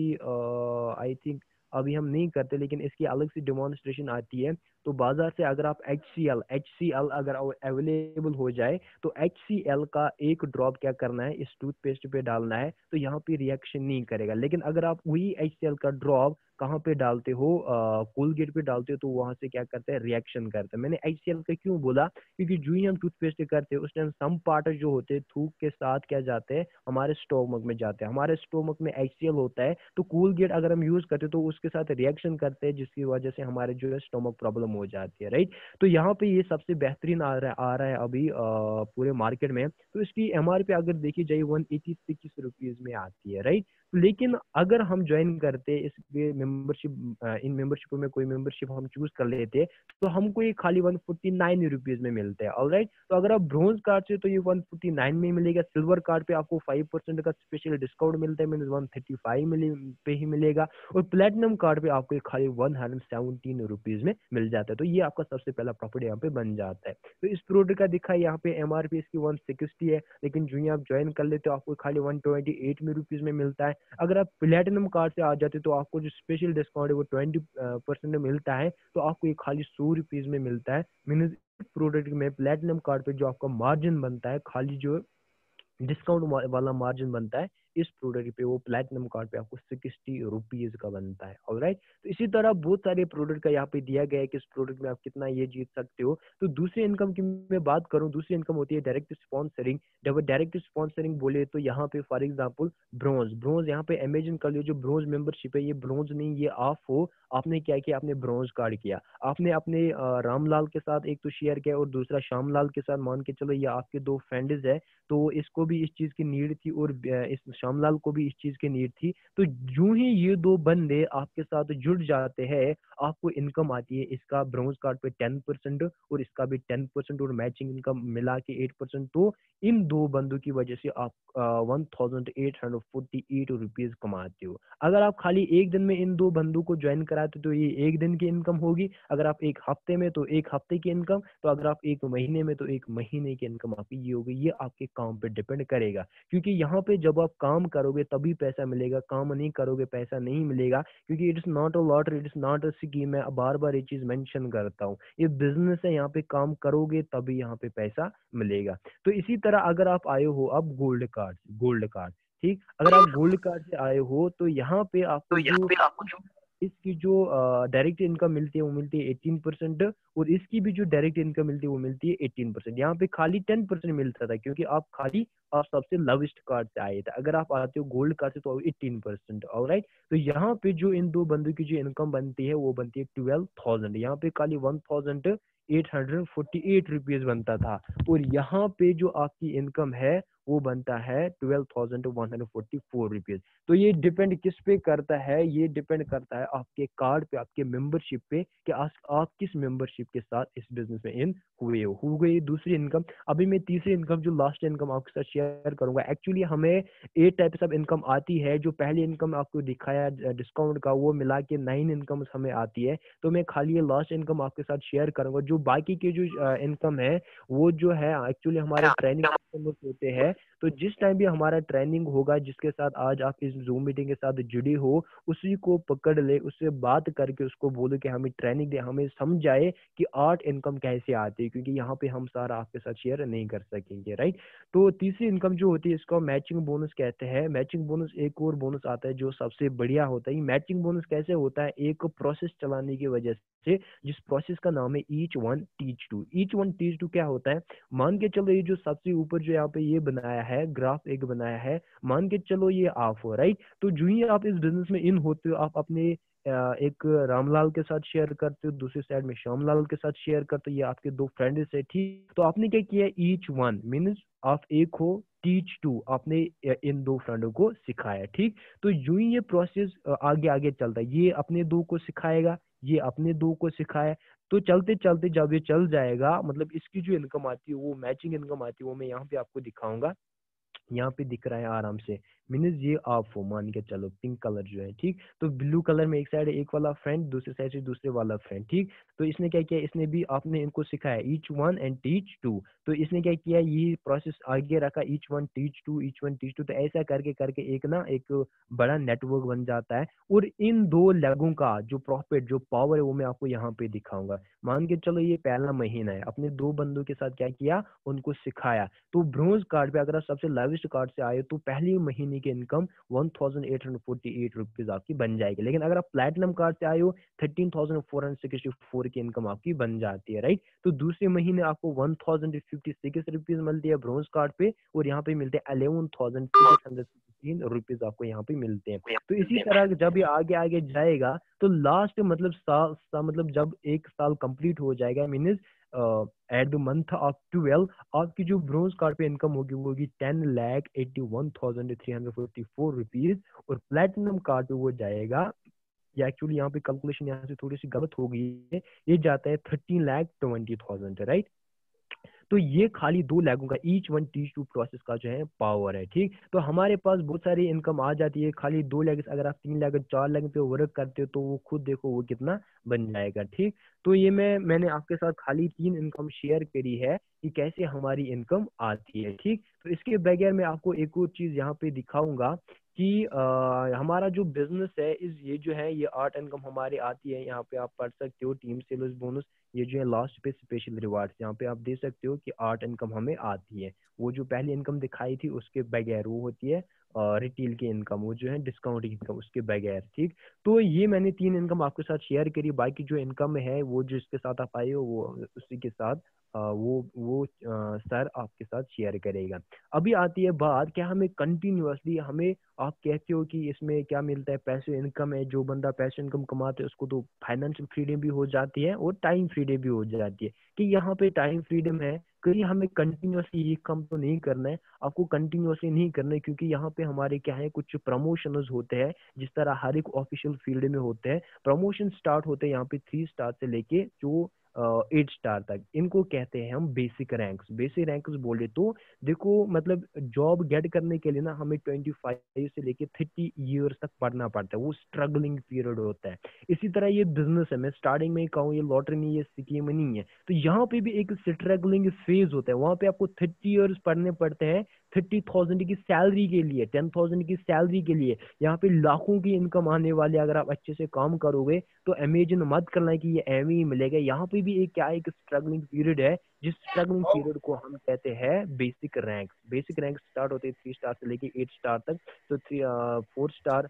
आई थिंक अभी हम नहीं करते, लेकिन इसकी अलग से डेमोन्स्ट्रेशन आती है। तो बाजार से अगर आप HCl अगर अवेलेबल हो जाए तो HCl का एक ड्रॉप क्या करना है, इस टूथपेस्ट पे डालना है, तो यहाँ पे रिएक्शन नहीं करेगा। लेकिन अगर आप वही HCl का ड्रॉप कहाँ पे डालते हो, कोलगेट पे डालते हो, तो वहां से क्या करते हैं, रिएक्शन करते हैं। मैंने HCl का क्यों बोला, क्योंकि जो ही हम टूथपेस्ट करते हैं उस टाइम सम पार्ट जो होते हैं थूक के साथ क्या जाते हैं, हमारे स्टोमक में जाते हैं। हमारे स्टोमक में HCl होता है, तो कोलगेट अगर हम यूज करते हैं तो उसके साथ रिएक्शन करते हैं, जिसकी वजह से हमारे जो है स्टोमक प्रॉब्लम हो जाती है, राइट। तो यहाँ पे ये सबसे बेहतरीन आ रहा है अभी पूरे मार्केट में। तो इसकी MRP अगर देखी जाए 186 रुपीज में आती है, राइट। लेकिन अगर हम ज्वाइन करते इस मेंबरशिप, इन मेंबरशिप में कोई मेंबरशिप हम चूज कर लेते, तो हमको ये खाली 149 रुपीज में मिलता है, ऑलराइट। तो अगर आप ब्रोंज कार्ड से तो ये 149 में मिलेगा। सिल्वर कार्ड पे आपको 5% का स्पेशल डिस्काउंट मिलता है, मीन 135 पे ही मिलेगा। और प्लेटिनम कार्ड पे आपको खाली 117 रुपीज में मिल जाता है। तो ये आपका सबसे पहला प्रॉफिट यहाँ पे बन जाता है। तो इस प्रोडक्ट का दिखा यहाँ पे MRP इसकी 160 है, लेकिन जो ही आप ज्वाइन कर लेते हो आपको खाली 128 रुपीज में मिलता है। अगर आप प्लेटिनम कार्ड से आ जाते तो आपको जो स्पेशल डिस्काउंट है वो 20% मिलता है, तो आपको ये खाली 100 रुपीज में मिलता है। मीन्स प्रोडक्ट में प्लेटिनम कार्ड पे जो आपका मार्जिन बनता है, खाली जो डिस्काउंट वाला मार्जिन बनता है, इस प्रोडक्ट पे वो प्लेटिनम कार्ड पे आपको 60 रुपीज का बनता है, ऑलराइट। तो इसी तरह बहुत सारे प्रोडक्ट का यहाँ पे दिया गया है कि इस प्रोडक्ट में आप कितना ये जीत सकते हो। तो दूसरी इनकम की मैं बात करूँ, दूसरी इनकम होती है डायरेक्ट स्पॉन्सरिंग। जब डायरेक्ट स्पॉन्सरिंग बोले तो यहाँ पे फॉर एग्जाम्पल ब्रोंज यहाँ पे इमेजिन कर लियो, जो ब्रोंज मेंबरशिप है ये ब्रोंज नहीं, ये ऑफ हो। आपने क्या किया, आपने ब्रोंज कार्ड किया, आपने अपने रामलाल के साथ एक तो शेयर किया और दूसरा श्यामलाल के साथ, मान के चलो ये आपके दो फ्रेंड्स है, तो इसको भी इस चीज की नीड थी और इस श्यामलाल को भी इस चीज की नीड थी। तो यूं ही ये दो बंदे आपके साथ जुड़ जाते हैं, आपको इनकम आती है, इसका ब्रोंज कार्ड पे 10% और इसका भी 10% और मैचिंग इनकम मिला के 8%। तो इन दो बंदों की वजह से आप 1848 रुपीज कमाते हो। अगर आप खाली एक दिन में इन दो बंदों को ज्वाइन कराते तो ये एक दिन की इनकम होगी, अगर आप एक हफ्ते में तो एक हफ्ते की इनकम, तो अगर आप एक महीने में तो एक महीने की इनकम आपकी ये होगी। ये आपके काम पे डिपेंड करेगा, क्योंकि यहाँ पे जब आप काम करोगे तभी पैसा मिलेगा, काम नहीं करोगे पैसा नहीं मिलेगा, क्योंकि it is not a lottery, it is not a scheme. मैं बार बार ये चीज मेंशन करता हूँ, ये बिजनेस है, यहाँ पे काम करोगे तभी यहाँ पे पैसा मिलेगा। तो इसी तरह अगर आप आए हो अब गोल्ड कार्ड, ठीक, अगर आप गोल्ड कार्ड से आए हो तो यहाँ पे आपको जो इसकी जो डायरेक्ट इनकम मिलती है वो मिलती है 18%, और इसकी भी जो डायरेक्ट इनकम मिलती है वो मिलती है 18%। यहाँ पे खाली 10% मिलता था, क्योंकि आप सबसे लवेस्ट कार्ड से आए थे। अगर आप आते हो गोल्ड कार्ड से तो 18%। ऑलराइट, तो यहाँ पे जो इन दो बंदों की जो इनकम बनती है वो बनती है 12,000। यहाँ पे खाली 1848 रुपीज बनता था, और यहाँ पे जो आपकी इनकम है वो बनता है 12,144 रुपीज। तो ये डिपेंड किस पे करता है, ये डिपेंड करता है आपके कार्ड पे, आपके मेंबरशिप पे, कि आप किस मेंबरशिप के साथ इस बिजनेस में इन हुए हो। हो गई दूसरी इनकम। अभी मैं तीसरी इनकम, जो लास्ट इनकम आपके साथ शेयर करूंगा। एक्चुअली हमें 8 टाइप्स ऑफ इनकम आती है। जो पहली इनकम आपको दिखाया डिस्काउंट का, वो मिला के 9 इनकम हमें आती है। तो मैं खाली ये लास्ट इनकम आपके साथ शेयर करूंगा। जो बाकी के जो इनकम है वो जो है एक्चुअली हमारे ट्रेनिंग होते हैं। तो जिस टाइम भी हमारा ट्रेनिंग होगा, जिसके साथ आज आप इस जूम मीटिंग के साथ जुड़ी हो, उसी को पकड़ ले, उससे बात करके उसको बोलो कि हमें ट्रेनिंग दे, हमें समझाए कि आर्ट इनकम कैसे आती है, क्योंकि यहाँ पे हम सारा आपके साथ शेयर नहीं कर सकेंगे। राइट, तो तीसरी इनकम जो होती है इसको मैचिंग बोनस कहते हैं। मैचिंग बोनस एक और बोनस आता है जो सबसे बढ़िया होता है। मैचिंग बोनस कैसे होता है? एक प्रोसेस चलाने की वजह से, जिस प्रोसेस का नाम है each one teach two. Each one teach two क्या होता है? मान के चलो ये जो सबसे ऊपर जो यहाँ पे ये बनाया है ग्राफ, एक बनाया है, मान के चलो ये आप हो। राइट, तो जो ही आप इस बिजनेस में इन होते हो, आप अपने एक रामलाल के साथ शेयर करते हो, दूसरी साइड में श्यामलाल के साथ शेयर करते हो, ये आपके दो फ्रेंड्स है। ठीक, तो आपने क्या किया? ईच वन मीन्स आप एक हो, टीच टू आपने इन दो फ्रेंडों को सिखाया। ठीक, तो यूं ही ये प्रोसेस आगे आगे चलता है। ये अपने दो को सिखाएगा, ये अपने दो को सिखाए, तो चलते चलते जब ये चल जाएगा, मतलब इसकी जो इनकम आती है वो मैचिंग इनकम आती है, वो मैं यहाँ पे आपको दिखाऊंगा। यहाँ पे दिख रहा है आराम से, मीन्स ये आप हो, मान के चलो पिंक कलर जो है। ठीक, तो ब्लू कलर में एक साइड एक वाला फ्रेंड, दूसरी साइड से दूसरे वाला फ्रेंड। ठीक, तो इसने क्या किया? इसने भी आपने इनको सिखाया each one and teach two. तो इसने क्या किया? ये प्रोसेस आगे रखा, each one teach two, each one teach two. तो ऐसा करके करके एक बड़ा नेटवर्क बन जाता है। और इन दो लेगों का जो प्रॉफिट, जो पावर है, वो मैं आपको यहाँ पे दिखाऊंगा। मान के चलो ये पहला महीना है, अपने दो बंदों के साथ क्या किया? उनको सिखाया। तो ब्रोंज कार्ड पे अगर आप सबसे लाइवेस्ट कार्ड से आए तो पहले महीने की इनकम 1848 रुपीज आपकी बन जाएगी। लेकिन अगर आप प्लेटिनम कार्ड से आए हो 13,464 की इनकम आपकी बन जाती है। राइट, तो दूसरे महीने आपको 1056 रुपीज मिलती है ब्रोंज कार्ड पे, और यहाँ पे मिलते हैं 11,616 रुपीज आपको यहाँ पे मिलते हैं। तो इसी तरह जब ये आगे आगे जाएगा तो लास्ट मतलब मतलब जब एक साल कंप्लीट हो जाएगा, means at the month of 12, आपकी जो ब्रोंज कार्ड पे इनकम होगी वो होगी 10,81,344 रुपीज, और प्लेटिनम कार्ड पे वो जाएगा, या एक्चुअली यहाँ पे कैलकुलेशन यहाँ से थोड़ी सी गलत हो गई है, ये जाता है 13,20,000। राइट, तो ये खाली दो लैगों का each one teach two process का जो है पावर है। ठीक, तो हमारे पास बहुत सारी इनकम आ जाती है खाली 2 लैग। अगर आप 3 लैग 4 लैग पे वर्क करते हो तो वो खुद देखो वो कितना बन जाएगा। ठीक, तो ये मैंने आपके साथ खाली 3 इनकम शेयर करी है कि कैसे हमारी इनकम आती है। ठीक, तो इसके बगैर मैं आपको एक और चीज यहाँ पे दिखाऊंगा कि हमारा जो बिजनेस है ये जो है ये आर्ट इनकम हमारी आती है। यहाँ पे आप पढ़ सकते हो टीम सेल्स बोनस, ये जो है लास्ट पे स्पेशल रिवार्ड्स, यहाँ पे आप देख सकते हो कि आर्ट इनकम हमें आती है। वो जो पहली इनकम दिखाई थी उसके बगैर वो होती है रिटेल की इनकम, वो जो है डिस्काउंट इनकम उसके बगैर। ठीक, तो ये मैंने 3 इनकम आपके साथ शेयर करी। बाकी जो इनकम है वो जिसके साथ आप आए हो वो उसी के साथ सर आपके साथ शेयर करेगा। अभी आती है बात क्या हमें कंटिन्यूअसली हमें आप कहते हो कि इसमें क्या मिलता है, पैसे इनकम है, जो बंदा पैसे इनकम कमाते है उसको तो फाइनेंशियल फ्रीडम भी हो जाती है और टाइम फ्रीडम भी हो जाती है। कि यहाँ पे टाइम फ्रीडम है, कहीं हमें कंटिन्यूअसली ये काम तो नहीं करना है, आपको कंटिन्यूअसली नहीं करना है, क्योंकि यहाँ पे हमारे क्या है कुछ प्रमोशंस होते हैं जिस तरह हर एक ऑफिशियल फील्ड में होते हैं। प्रमोशन स्टार्ट होते हैं यहाँ पे 3 स्टार से लेके जो 8 स्टार तक, इनको कहते हैं हम बेसिक रैंक्स। बेसिक रैंक्स बोले तो देखो मतलब जॉब गेट करने के लिए ना हमें 25 से लेके 30 ईयर्स तक पढ़ना पड़ता है, वो स्ट्रगलिंग पीरियड होता है। इसी तरह ये बिजनेस है, मैं स्टार्टिंग में ही कहूँ ये लॉटरी नहीं, ये स्कीम नहीं है, तो यहाँ पे भी एक स्ट्रगलिंग फेज होता है। वहां पे आपको 30 ईयर्स पढ़ने पड़ते हैं 30,000 की सैलरी के लिए, 10,000 की सैलरी के लिए। यहाँ पे लाखों की इनकम आने वाली, अगर आप अच्छे से काम करोगे तो इमेजिन मत करना कि ये एम ही मिलेगा। यहाँ पे भी एक क्या एक स्ट्रगलिंग पीरियड है, जिस स्ट्रगलिंग पीरियड को हम कहते हैं basic rank. Basic rank start होते हैं 3 स्टार से लेके 8 स्टार तक। तो 4 star,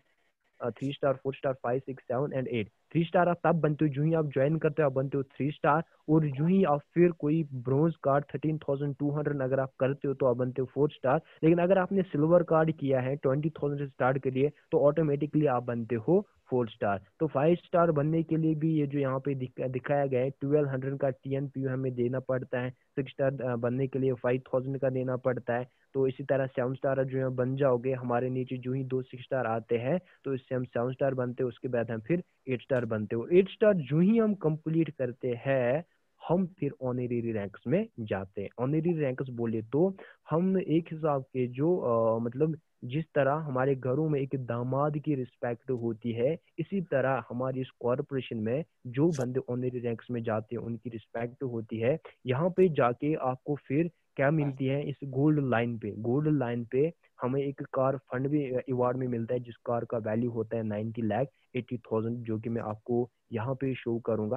3 star, 4 star, 5, 6, 7 and 8। 3 star आप तब बनते हो जो ही आप ज्वाइन करते हो, आप बनते हो 3 स्टार। और जो ही आप फिर कोई ब्रोंज कार्ड 13,200 अगर आप करते हो तो आप बनते हो 4 स्टार। लेकिन अगर आपने सिल्वर कार्ड किया है 20,000 से स्टार्ट के लिए तो ऑटोमेटिकली आप बनते हो 4 स्टार। तो 5 स्टार बनने के लिए भी ये जो यहाँ पे दिखाया गया है 1200 का TNPU हमें देना पड़ता है। 6 स्टार बनने के लिए 5000 का देना पड़ता है। तो इसी तरह 7 स्टार जो है बन जाओगे, हमारे नीचे जो ही 2 6 स्टार आते हैं तो इससे हम 7 स्टार बनते हैं, उसके बाद हम फिर 8 स्टार बनते हो। 8 स्टार जो ही हम कंप्लीट करते हैं हम फिर ऑनरेरी रैंक्स में जाते हैं। ऑनरेरी रैंक्स बोले तो हम एक हिसाब के जो मतलब जिस तरह हमारे घरों में एक दामाद की रिस्पेक्ट होती है, इसी तरह हमारी इस कॉर्पोरेशन में जो बंदे ऑनरेरी रैंक्स में जाते हैं उनकी रिस्पेक्ट होती है। यहाँ पे जाके आपको फिर क्या मिलती है, इस गोल्ड लाइन पे, गोल्ड लाइन पे हमें एक कार फंड भी अवार्ड में मिलता है, जिस कार का वैल्यू होता है 90,80,000, जो कि मैं आपको यहाँ पे शो करूंगा।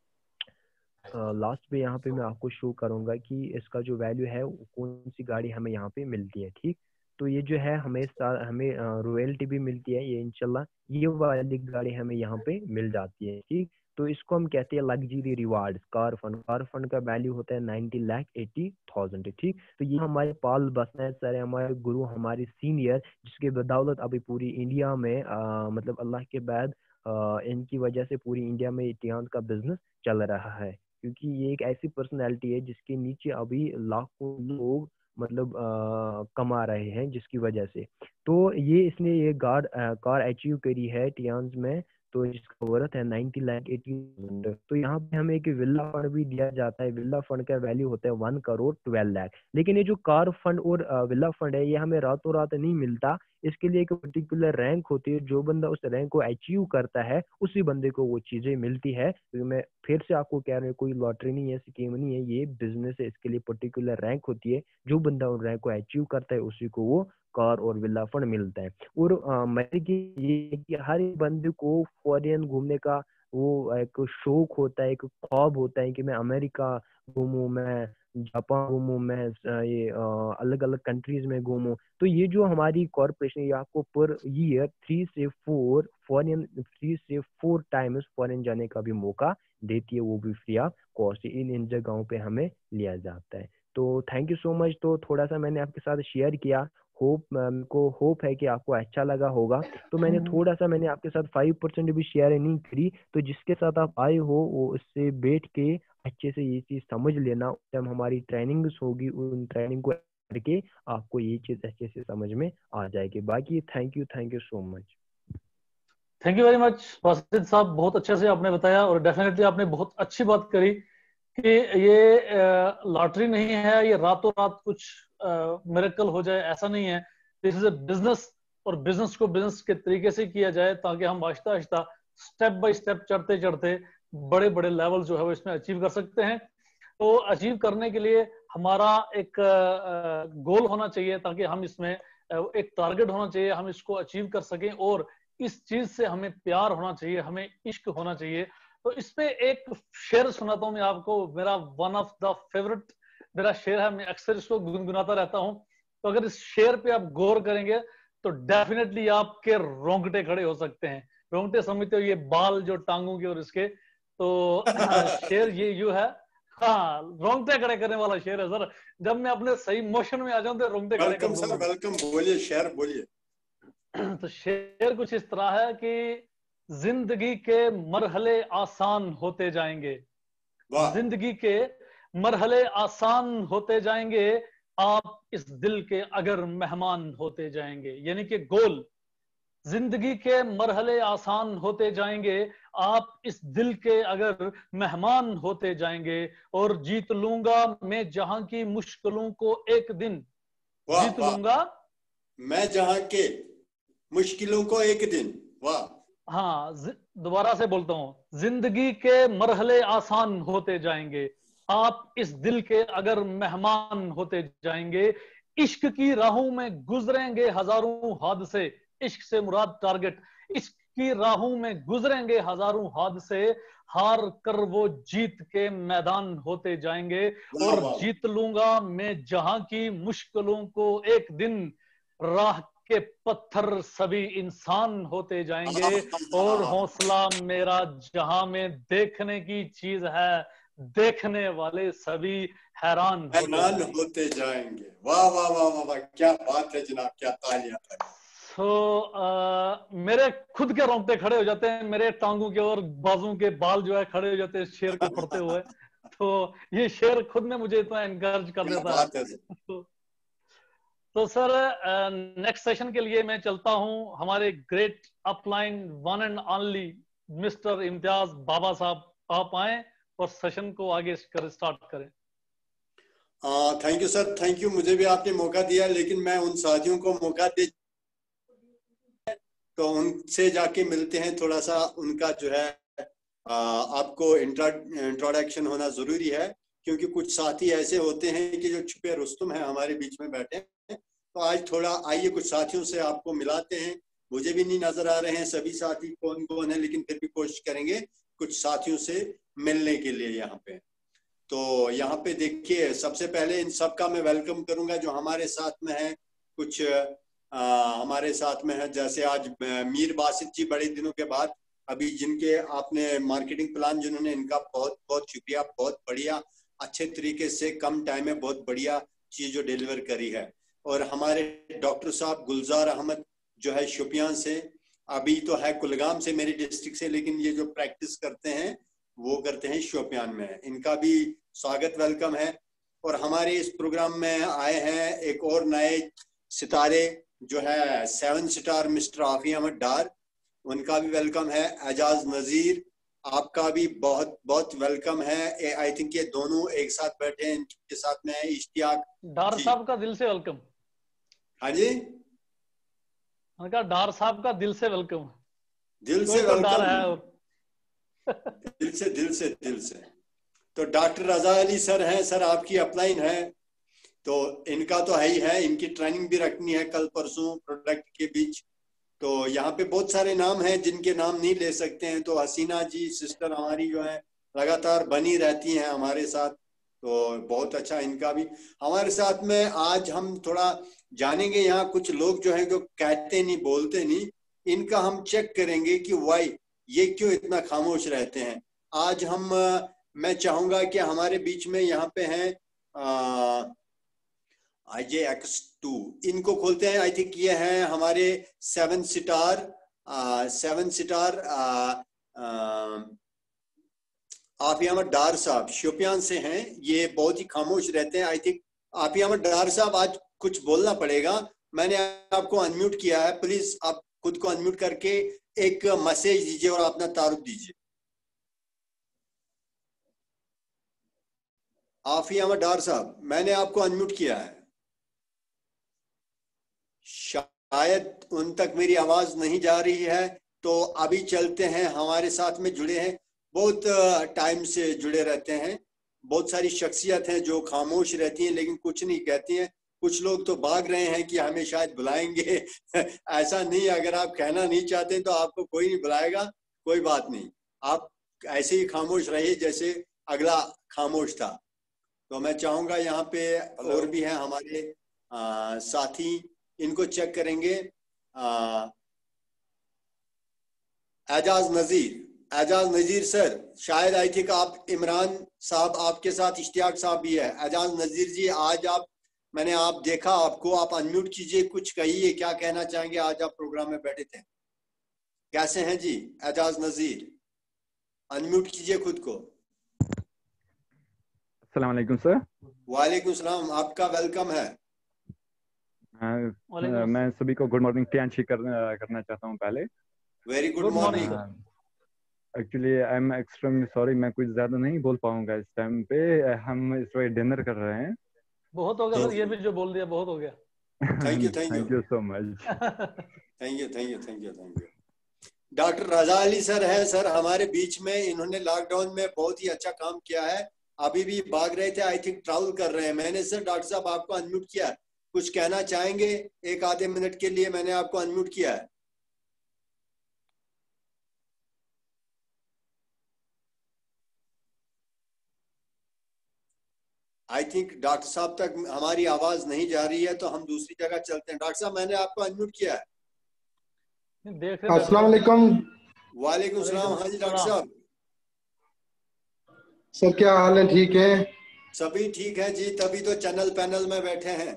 लास्ट पे यहाँ पे मैं आपको शो करूंगा कि इसका जो वैल्यू है कौन सी गाड़ी हमें यहाँ पे मिलती है। ठीक, तो ये जो है हमें रॉयल्टी भी मिलती है, ये इंशाल्लाह ये वाली गाड़ी हमें यहाँ पे मिल जाती है। ठीक, तो इसको हम कहते हैं luxury reward car fund. Car fund का वैल्यू होता है 90,80,000। ठीक, तो ये हमारे पाल बसना है सर, हमारे गुरु, हमारे सीनियर, जिसके बदौलत अभी पूरी इंडिया में मतलब अल्लाह के बाद इनकी वजह से पूरी इंडिया में इतिहास का बिजनेस चल रहा है। क्योंकि ये एक ऐसी पर्सनैलिटी है जिसके नीचे अभी लाखों लोग मतलब कमा रहे हैं जिसकी वजह से। तो ये इसने ये कार अचीव करी है टियान्स में, तो इसका वर्थ है 90,80,000। तो यहाँ पे हमें एक विला फंड भी दिया जाता है। विला फंड का वैल्यू होता है 1,12,00,000। लेकिन ये जो कार फंड और विला फंड है ये हमें रातों रात नहीं मिलता। इसके लिए एक पर्टिकुलर रैंक होती है, जो बंदा उस रैंक को अचीव करता है उसी बंदे को वो चीजें मिलती है। तो मैं फिर से आपको कह रहा हूँ कोई लॉटरी नहीं है, स्कीम नहीं है, ये बिजनेस है। इसके लिए पर्टिकुलर रैंक होती है, जो बंदा उन रैंक को अचीव करता है उसी को वो कार और विला फंड मिलता है। और ये कि हर एक बंदे को फॉरेन घूमने का वो एक शौक होता है, एक ख्वाब होता है कि मैं अमेरिका घूमूं, मैं जापान घूमूं, मैं ये अलग अलग कंट्रीज में घूमूं। तो ये जो हमारी कॉर्पोरेशन ये आपको पर ईयर 3 से 4 टाइम्स फॉरेन जाने का भी मौका देती है, वो भी फ्री ऑफ कॉस्ट। इन जगहों पे हमें लिया जाता है। तो थैंक यू सो मच। तो थोड़ा सा मैंने आपके साथ शेयर किया, होप है कि आपको अच्छा लगा होगा। तो मैंने आपके साथ 5% भी शेयर नहीं करी, तो जिसके साथ आप आए हो वो उससे बैठ के अच्छे से ये चीज समझ लेना। उस टाइम हमारी ट्रेनिंग्स होगी, उन ट्रेनिंग को करके आपको ये चीज अच्छे से समझ में आ जाएगी। बाकी thank you so much. Thank you very much Wasid साहब, बहुत अच्छे से आपने बताया और डेफिनेटली आपने बहुत अच्छी बात करी कि ये लॉटरी नहीं है, ये रातों रात कुछ मिरेकल हो जाए ऐसा नहीं है। दिस इज ए बिजनेस, और बिजनेस को बिजनेस के तरीके से किया जाए ताकि हम Aahista Aahista step by step चढ़ते चढ़ते बड़े बड़े लेवल जो है वो इसमें अचीव कर सकते हैं। तो अचीव करने के लिए हमारा एक गोल होना चाहिए, ताकि हम इसमें एक टारगेट होना चाहिए, हम इसको अचीव कर सकें। और इस चीज से हमें प्यार होना चाहिए, हमें इश्क होना चाहिए। तो इस पे एक शेर सुनाता हूं मैं आपको, मेरा वन ऑफ द फेवरेट मेरा शेर है, मैं अक्सर इसको गुनगुनाता रहता हूं। तो अगर इस शेर पे आप गौर करेंगे तो डेफिनेटली आपके रोंगटे खड़े हो सकते हैं। रोंगटे समझते हो, ये बाल जो टांगों के और इसके। तो शेर ये यू है, हाँ, रोंगटे खड़े करने वाला शेर है सर। जब मैं अपने सही मोशन में आ जाऊं तो रोंगटे खड़े कर दूंगा। वेलकम, बोलिए शेर बोलिए। तो शेर कुछ इस तरह है कि जिंदगी के मरहले आसान होते जाएंगे, वाह जिंदगी के मरहले आसान होते जाएंगे, आप इस दिल के अगर मेहमान होते जाएंगे। यानी कि गोल, जिंदगी के मरहले आसान होते जाएंगे, आप इस दिल के अगर मेहमान होते जाएंगे, और जीत लूंगा मैं जहां की मुश्किलों को एक दिन, वाह जीत वाह, लूंगा मैं जहां के मुश्किलों को एक दिन। वाह हाँ, दोबारा से बोलता हूं, जिंदगी के मरहले आसान होते जाएंगे, आप इस दिल के अगर मेहमान होते जाएंगे, इश्क की राहों में गुजरेंगे हजारों हादसे, इश्क से मुराद टारगेट, इश्क की राहों में गुजरेंगे हजारों हादसे, हार कर वो जीत के मैदान होते जाएंगे, वाह और वाह, जीत लूंगा मैं जहां की मुश्किलों को एक दिन, राह के पत्थर सभी इंसान होते जाएंगे, और हौसला मेरा जहां में देखने की चीज है, देखने वाले सभी हैरान होते हैरान जाएंगे। होते जाएंगे। वाह वाह वाह वाह वाह, क्या बात है जनाब, क्या तालियां तालियां। मेरे खुद के रोंगटे खड़े हो जाते हैं, मेरे टांगों के और बाजू के बाल जो है खड़े हो जाते हैं शेर को पढ़ते हुए। तो ये शेर खुद में मुझे इतना एनकरेज कर क्या देता बात है। है। तो सर नेक्स्ट सेशन के लिए मैं चलता हूं, हमारे great upline one and only mister Imtiaz Baba साहब, आप आए और सेशन को आगे स्टार्ट करें। Thank you sir, thank you, मुझे भी आपने मौका दिया, लेकिन मैं उन साथियों को मौका दे, तो उनसे जाके मिलते हैं, थोड़ा सा उनका जो है आपको इंट्रोडक्शन होना जरूरी है, क्योंकि कुछ साथी ऐसे होते हैं कि जो छुपे रुस्तुम हैं हमारे बीच में बैठे हैं। तो आज थोड़ा आइए कुछ साथियों से आपको मिलाते हैं। मुझे भी नहीं नजर आ रहे हैं सभी साथी कौन कौन है, लेकिन फिर भी कोशिश करेंगे कुछ साथियों से मिलने के लिए यहाँ पे। तो यहाँ पे देखिए, सबसे पहले इन सबका मैं वेलकम करूंगा जो हमारे साथ में है। कुछ हमारे साथ में है, जैसे आज मीर बासित जी, बड़े दिनों के बाद अभी जिनके आपने मार्केटिंग प्लान जिन्होंने, इनका बहुत बहुत शुक्रिया, बहुत बढ़िया, अच्छे तरीके से कम टाइम में बहुत बढ़िया चीज जो डिलीवर करी है। और हमारे डॉक्टर साहब गुलजार अहमद जो है शोपियां से, अभी तो है कुलगाम से मेरी डिस्ट्रिक्ट से, लेकिन ये जो प्रैक्टिस करते हैं वो करते हैं शोपियान में, इनका भी स्वागत वेलकम है। और हमारे इस प्रोग्राम में आए हैं एक और नए सितारे जो है 7 स्टार मिस्टर आफी अहमद डार, उनका भी वेलकम है। एजाज नजीर, आपका भी बहुत बहुत वेलकम है। आई थिंक ये दोनों एक साथ बैठे हैं, इनके साथ में है इश्तियाक डार साहब का दिल से वेलकम। हाँ जी, उनका डार साहब का दिल से वेलकम, दिल से तो डार है वेलकम, दिल से। तो डॉक्टर रजा अली सर हैं, सर आपकी अपलाइन है, तो इनका तो है ही है, इनकी ट्रेनिंग भी रखनी है कल परसों प्रोडक्ट के बीच। तो यहाँ पे बहुत सारे नाम हैं जिनके नाम नहीं ले सकते हैं। तो हसीना जी सिस्टर हमारी जो है लगातार बनी रहती हैं हमारे साथ, तो बहुत अच्छा, इनका भी हमारे साथ में। आज हम थोड़ा जानेंगे, यहाँ कुछ लोग जो है जो कहते नहीं बोलते नहीं, इनका हम चेक करेंगे कि वाई ये क्यों इतना खामोश रहते हैं। आज हम मैं चाहूंगा कि हमारे बीच में यहाँ पे हैं IJX2, इनको खोलते हैं। आई थिंक ये हैं हमारे 7 स्टार आफी अहमद डार साहब शोपियान से हैं, ये बहुत ही खामोश रहते हैं। आई थिंक आफी अहमद डार साहब आज कुछ बोलना पड़ेगा, मैंने आपको अनम्यूट किया है, प्लीज आप खुद को अनम्यूट करके एक मैसेज दीजिए और अपना तारुफ दीजिए। आफी अहमद डार साहब, मैंने आपको अनम्यूट किया है, शायद उन तक मेरी आवाज नहीं जा रही है। तो अभी चलते हैं, हमारे साथ में जुड़े हैं, बहुत टाइम से जुड़े रहते हैं, बहुत सारी शख्सियत हैं जो खामोश रहती हैं लेकिन कुछ नहीं कहती हैं। कुछ लोग तो भाग रहे हैं कि हमें शायद बुलाएंगे ऐसा नहीं, अगर आप कहना नहीं चाहते तो आपको कोई नहीं बुलाएगा, कोई बात नहीं, आप ऐसे ही खामोश रहिए जैसे अगला खामोश था। तो मैं चाहूंगा यहाँ पे और भी हैं हमारे साथी, इनको चेक करेंगे। एजाज नजीर सर, शायद आई थिंक आप, इमरान साहब आपके साथ इश्तियाक साहब भी है। एजाज नजीर जी, आज आप मैंने आप देखा, आपको, आप अनम्यूट कीजिए, कुछ कहिए, क्या कहना चाहेंगे? आज आप प्रोग्राम में बैठे थे, कैसे हैं जी? एजाज नजीर, अनम्यूट कीजिए खुद को। अस्सलाम वालेकुम सर। वालेकुम सलाम, आपका वेलकम है। मैं सभी को गुड मॉर्निंग करना चाहता हूँ पहले। Very good morning. Actually I am extremely sorry, मैं कुछ ज्यादा नहीं बोल पाऊंगा इस टाइम पे। हम इस वक्त डिनर कर रहे हैं। बहुत हो गया सर, ये भी जो बोल दिया बहुत हो गया। Thank you thank you so much. Thank you thank you thank you thank you. Doctor Raza Ali sir है सर हमारे बीच में, इन्होंने लॉकडाउन में बहुत ही अच्छा काम किया है। अभी भी भाग रहे थे, आई थिंक ट्रैवल कर रहे हैं। मैंने सर डॉक्टर साहब आपको अनम्यूट किया है, कुछ कहना चाहेंगे? एक आधे मिनट के लिए मैंने आपको अनम्यूट किया है। आई थिंक डॉक्टर साहब तक हमारी आवाज नहीं जा रही है, तो हम दूसरी जगह चलते हैं। डॉक्टर साहब मैंने आपको अनम्यूट किया है। अस्सलाम वालेकुम। वालेकुम सलाम। हाँ जी डॉक्टर साहब। सर क्या हाल है? ठीक है? सभी ठीक है जी, तभी तो चैनल पैनल में बैठे हैं।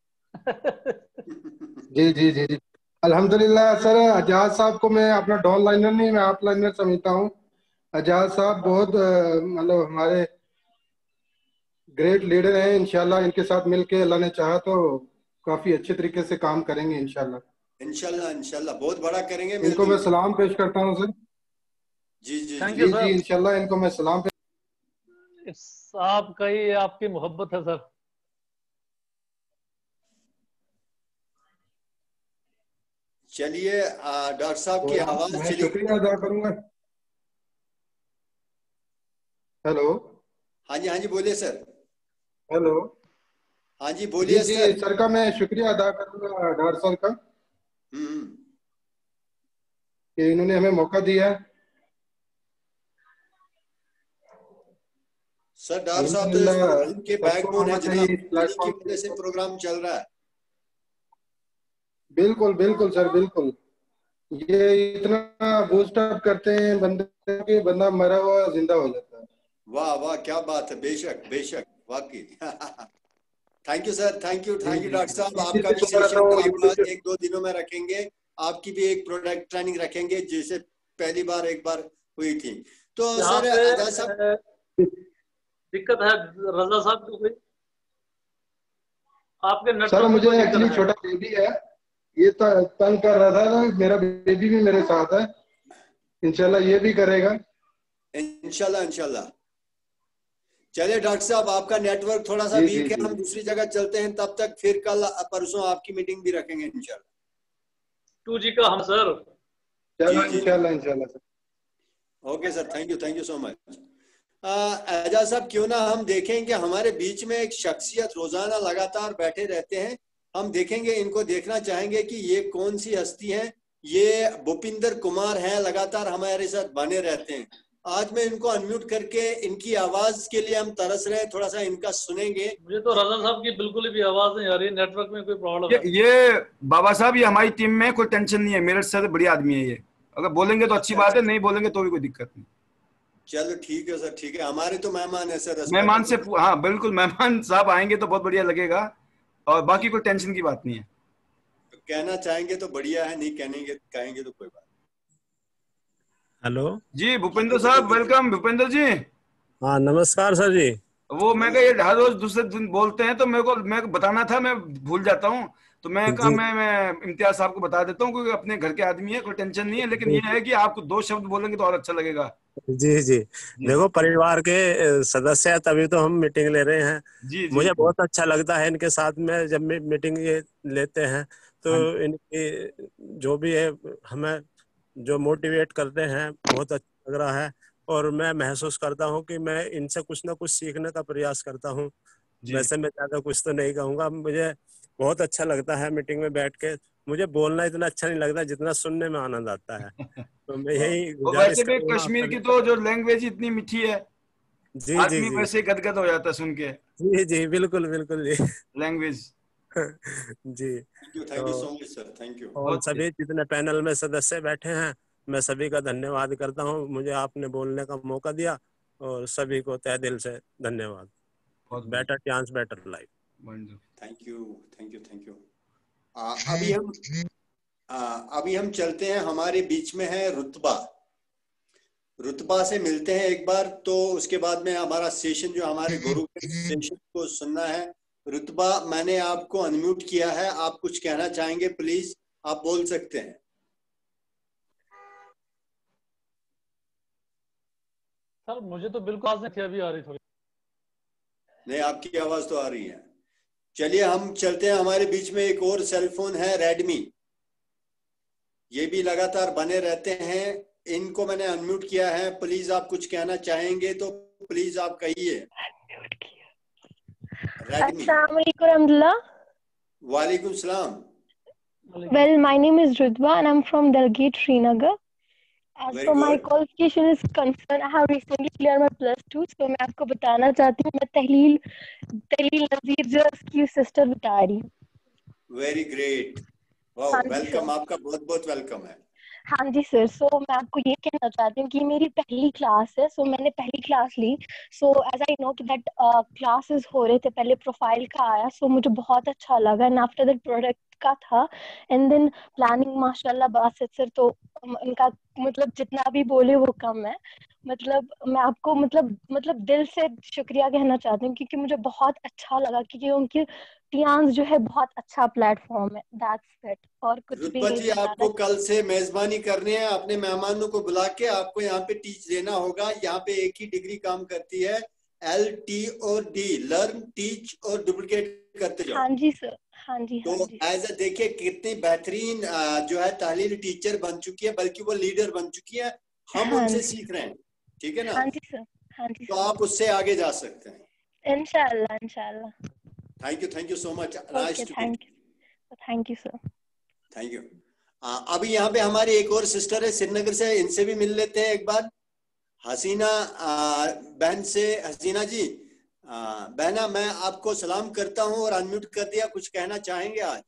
जी जी जी जी, अल्हम्दुलिल्लाह। सर एजाज साहब को मैं अपना डाउन लाइनर नहीं, मैं अप लाइनर समझता हूँ। एजाज साहब बहुत मतलब हमारे ग्रेट लीडर हैं। इंशाल्लाह इनके साथ मिलके अल्लाह ने चाहा तो काफी अच्छे तरीके से काम करेंगे इंशाल्लाह। इंशाल्लाह इंशाल्लाह बहुत बड़ा करेंगे। इनको मैं सलाम पेश करता हूँ सर। जी जी थैंक जी यू जी, सर। इंशाल्लाह इनको मैं सलाम पेश। आपका ही आपकी मोहब्बत है सर। चलिए डॉक्टर साहब की आवाज मैं चली। शुक्रिया अदा करूंगा। हेलो। हाँ जी बोलिए सर। हेलो। हाँ जी जी बोलिए जी सर। सर का मैं शुक्रिया अदा करूंगा डॉक्टर सर का कि इन्होंने हमें मौका दिया। सर डॉक्टर साहब तो इस अल्हम्दुलिल्लाह प्रोग्राम के सबको बैकबोन है आना जनाब, चाहिए इस इन्हीं की प्लेटफॉर्म वजह से पे। प्रोग्राम चल रहा है। बिल्कुल बिल्कुल सर, बिल्कुल। ये इतना बूस्ट अप करते हैं बंदे के, बंदा मरा हुआ जिंदा हो जाता है। वाह वाह क्या बात है, बेशक बेशक वाकई। Thank you sir, thank you जी जी डॉक्टर साहब। जी, आपका भी इसी से सेशन तो आप यूट्यूब। 1-2 दिनों में रखेंगे। आपकी भी एक प्रोडक्ट ट्रेनिंग रखेंगे, जैसे पहली बार एक बार हुई थी। तो यहाँ सर पे आजाद साहब दिक्कत है रजा साहब को कोई? आपके सर नेटवर्क में मुझे कोई एक्चुअली दिक्कत है? छोटा बेबी है, ये तंग कर रहा था। मेरा बेबी भी मेरे साथ है, इंशाल्लाह ये भी करेगा। इंशाल्लाह इंशाल्लाह। चलिए डॉक्टर साहब आपका नेटवर्क थोड़ा सा जी जी वीक है, जी हम दूसरी जगह चलते हैं। तब तक फिर कल परसों आपकी मीटिंग भी रखेंगे इंशाल्लाह। 2G का हम सर। चलो जी इंशाल्लाह इंशाल्लाह सर। Okay sir, thank you so much. Ejaz साहब क्यों ना हम देखें कि हमारे बीच में एक शख्सियत रोजाना लगातार बैठे रहते हैं। हम देखेंगे, इनको देखना चाहेंगे कि ये कौन सी हस्ती हैं। ये भूपिंदर कुमार हैं, लगातार हमारे साथ बने रहते हैं। आज मैं इनको अनम्यूट करके इनकी आवाज के लिए हम तरस रहे हैं, थोड़ा सा इनका सुनेंगे। मुझे तो रजा साहब की बिल्कुल भी आवाज नहीं आ रही, नेटवर्क में कोई प्रॉब्लम है। ये बाबा साहब, ये हमारी टीम में कोई टेंशन नहीं है, मेरे से बढ़िया आदमी है ये। अगर बोलेंगे तो अच्छी बात है, नहीं बोलेंगे तो भी कोई दिक्कत नहीं। चलो ठीक है सर, ठीक है। हमारे तो मेहमान है सर, मेहमान से रेस्पेक्ट। हाँ बिल्कुल, मेहमान साहब आएंगे तो बहुत बढ़िया लगेगा, और बाकी कोई टेंशन की बात नहीं है। तो कहना चाहेंगे तो बढ़िया है, नहीं कहेंगे तो कोई बात। हेलो जी भूपेंद्र साहब, वेलकम भूपेंद्र जी। हाँ नमस्कार सर जी। वो मैं कहा ये हर रोज दूसरे दिन बोलते हैं, तो मेरे को बताना था, मैं भूल जाता हूँ। तो मैं कहा जी मैं इम्तियाज साहब को बता देता हूँ, क्योंकि अपने घर के आदमी है, कोई टेंशन नहीं है। लेकिन ये है कि आपको 2 शब्द बोलेंगे तो और अच्छा लगेगा। जी जी जी देखो, परिवार के सदस्य हैं, तभी तो हम मीटिंग ले रहे हैं। जी जी मुझे जी। बहुत अच्छा लगता है इनके साथ में जब मीटिंग ये लेते हैं, तो हाँ इनकी जो भी है हमें जो मोटिवेट करते हैं बहुत अच्छा लग रहा है। और मैं महसूस करता हूँ कि मैं इनसे कुछ ना कुछ सीखने का प्रयास करता हूँ। जी वैसे मैं ज्यादा कुछ तो नहीं कहूँगा, मुझे बहुत अच्छा लगता है मीटिंग में बैठ के। मुझे बोलना इतना अच्छा नहीं लगता जितना सुनने में आनंद आता है। तो मैं यही और गुजारिश वैसे भी करूंगा आप कश्मीर सभी की से। तो जो लैंग्वेज इतनी मीठी है, जी जी आदमी जी वैसे गदगद हो जाता है सुन के जी जी बिल्कुल बिल्कुल जी। लैंग्वेज। जी थैंक यू तो so much sir, thank you. और बहुत सभी जितने पैनल में सदस्य बैठे हैं, मैं सभी का धन्यवाद करता हूँ। मुझे आपने बोलने का मौका दिया, और सभी को तहे दिल से धन्यवाद। बहुत better chance better life. Thank you, thank you, thank you. अभी हम चलते हैं, हमारे बीच में है रुतबा। रुतबा से मिलते हैं एक बार, तो उसके बाद में हमारा सेशन जो हमारे गुरु के सेशन को सुनना है। रुतबा, मैंने आपको अनम्यूट किया है, आप कुछ कहना चाहेंगे? प्लीज आप बोल सकते हैं। सर मुझे तो बिल्कुल आवाज नहीं अभी आ रही थोड़ी। नहीं, आपकी आवाज तो आ रही है। चलिए हम चलते हैं, हमारे बीच में एक और सेलफोन है रेडमी, ये भी लगातार बने रहते हैं, इनको मैंने अनम्यूट किया है। प्लीज आप कुछ कहना चाहेंगे तो प्लीज आप कहिए। वालेकुम सलाम। Well, my name is Ridva and I'm from Dalgate, Srinagar. As Very for my good. qualification is concerned, I have recently cleared my +2, so मैं आपको बताना चाहती हूँ, मैं तहलील नज़ीर जो उसकी सिस्टर बता रही हूँ। वेरी ग्रेट, वाओ, वेलकम, आपका बहुत बहुत वेलकम है। हाँ जी सर, सो मैं आपको ये कहना चाहती हूँ कि मेरी पहली क्लास है, सो मैंने पहली क्लास ली। सो एज आई नो कि दैट क्लासेस हो रहे थे, पहले प्रोफाइल का आया, सो मुझे बहुत अच्छा लगा, एंड आफ्टर दैट प्रोडक्ट का था, एंड देन प्लानिंग माशाल्लाह बासित सर, तो इनका मतलब जितना भी बोले वो कम है। मतलब मैं आपको मतलब दिल से शुक्रिया कहना चाहती हूँ, क्योंकि मुझे बहुत अच्छा लगा, क्योंकि उनकी टियान्स जो है बहुत अच्छा प्लेटफॉर्म है, दैट्स इट। और कुछ भी रुतबा नहीं जी, आपको कल से मेजबानी करनी है, अपने मेहमानों को बुला के आपको यहाँ पे टीच देना होगा। यहाँ पे एक ही डिग्री काम करती है, LT और D, लर्न, टीच और डुप्लीकेट करते जाओ। हाँ जी सर, हाँ जी, तो एज देखिए कितनी बेहतरीन जो है तालील टीचर बन चुकी है, बल्कि वो लीडर बन चुकी है, हम उनसे सीख रहे हैं, ठीक है ना? हाँ जी सर, हाँ जी, तो आप उससे आगे जा सकते हैं इंशाल्लाह, इंशाल्लाह। Thank you so much, nice to thank you sir, thank you. अभी यहाँ पे हमारी एक और सिस्टर है श्रीनगर से, इनसे भी मिल लेते हैं एक बार। हसीना बहन से, हसीना जी, बहना मैं आपको सलाम करता हूँ और अनम्यूट कर दिया, कुछ कहना चाहेंगे आज?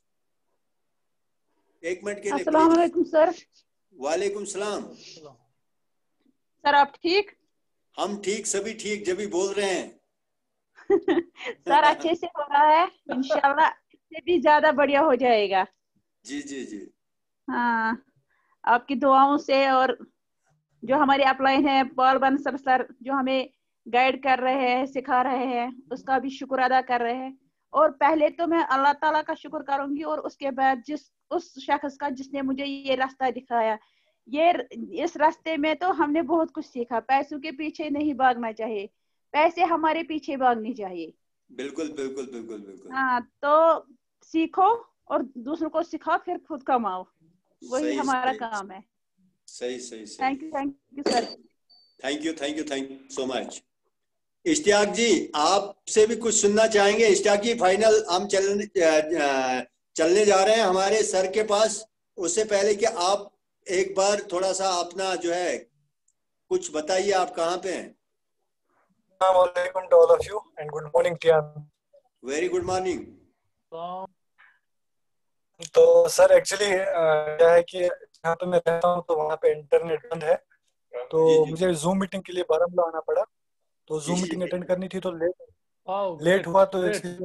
1 मिनट के लिए। अस्सलाम वालेकुम सर। वालेकुम सलाम। सर आप ठीक? हम ठीक, सभी ठीक, जब भी बोल रहे हैं। सर अच्छे से हो रहा है, इंशाल्लाह इससे भी ज्यादा बढ़िया हो जाएगा। जी जी जी। हाँ, आपकी दुआओं से, और जो हमारे अपलाइन है पॉल बंसल सर, जो हमें गाइड कर रहे हैं, सिखा रहे हैं, उसका भी शुक्र अदा कर रहे हैं। और पहले तो मैं अल्लाह ताला का शुक्र करूंगी, और उसके बाद उस शख्स का जिसने मुझे ये रास्ता दिखाया। इस रास्ते में तो हमने बहुत कुछ सीखा। पैसों के पीछे नहीं भागना चाहिए, पैसे हमारे पीछे भागने चाहिए। बिल्कुल बिल्कुल बिल्कुल बिल्कुल। हाँ, तो सीखो और दूसरों को सिखाओ, फिर खुद कमाओ, वही हमारा काम है। सही सही सही। Thank you sir. Thank you so much. Ishtiyaq ji, आपसे भी कुछ सुनना चाहेंगे? इश्तियाक जी, फाइनल हम चलने जा रहे हैं हमारे सर के पास। उससे पहले कि आप एक बार थोड़ा सा अपना जो है कुछ बताइए, आप कहाँ पे हैं? Assalamualaikum to all of you and good morning to you. Very good morning. तो सर एक्चुअली क्या है कि यहाँ पे मैं रहता हूँ तो वहाँ पे इंटरनेट बंद है, तो मुझे जूम मीटिंग के लिए बारामूला आना पड़ा। तो जूम मीटिंग अटेंड करनी थी, तो लेट हुआ, तो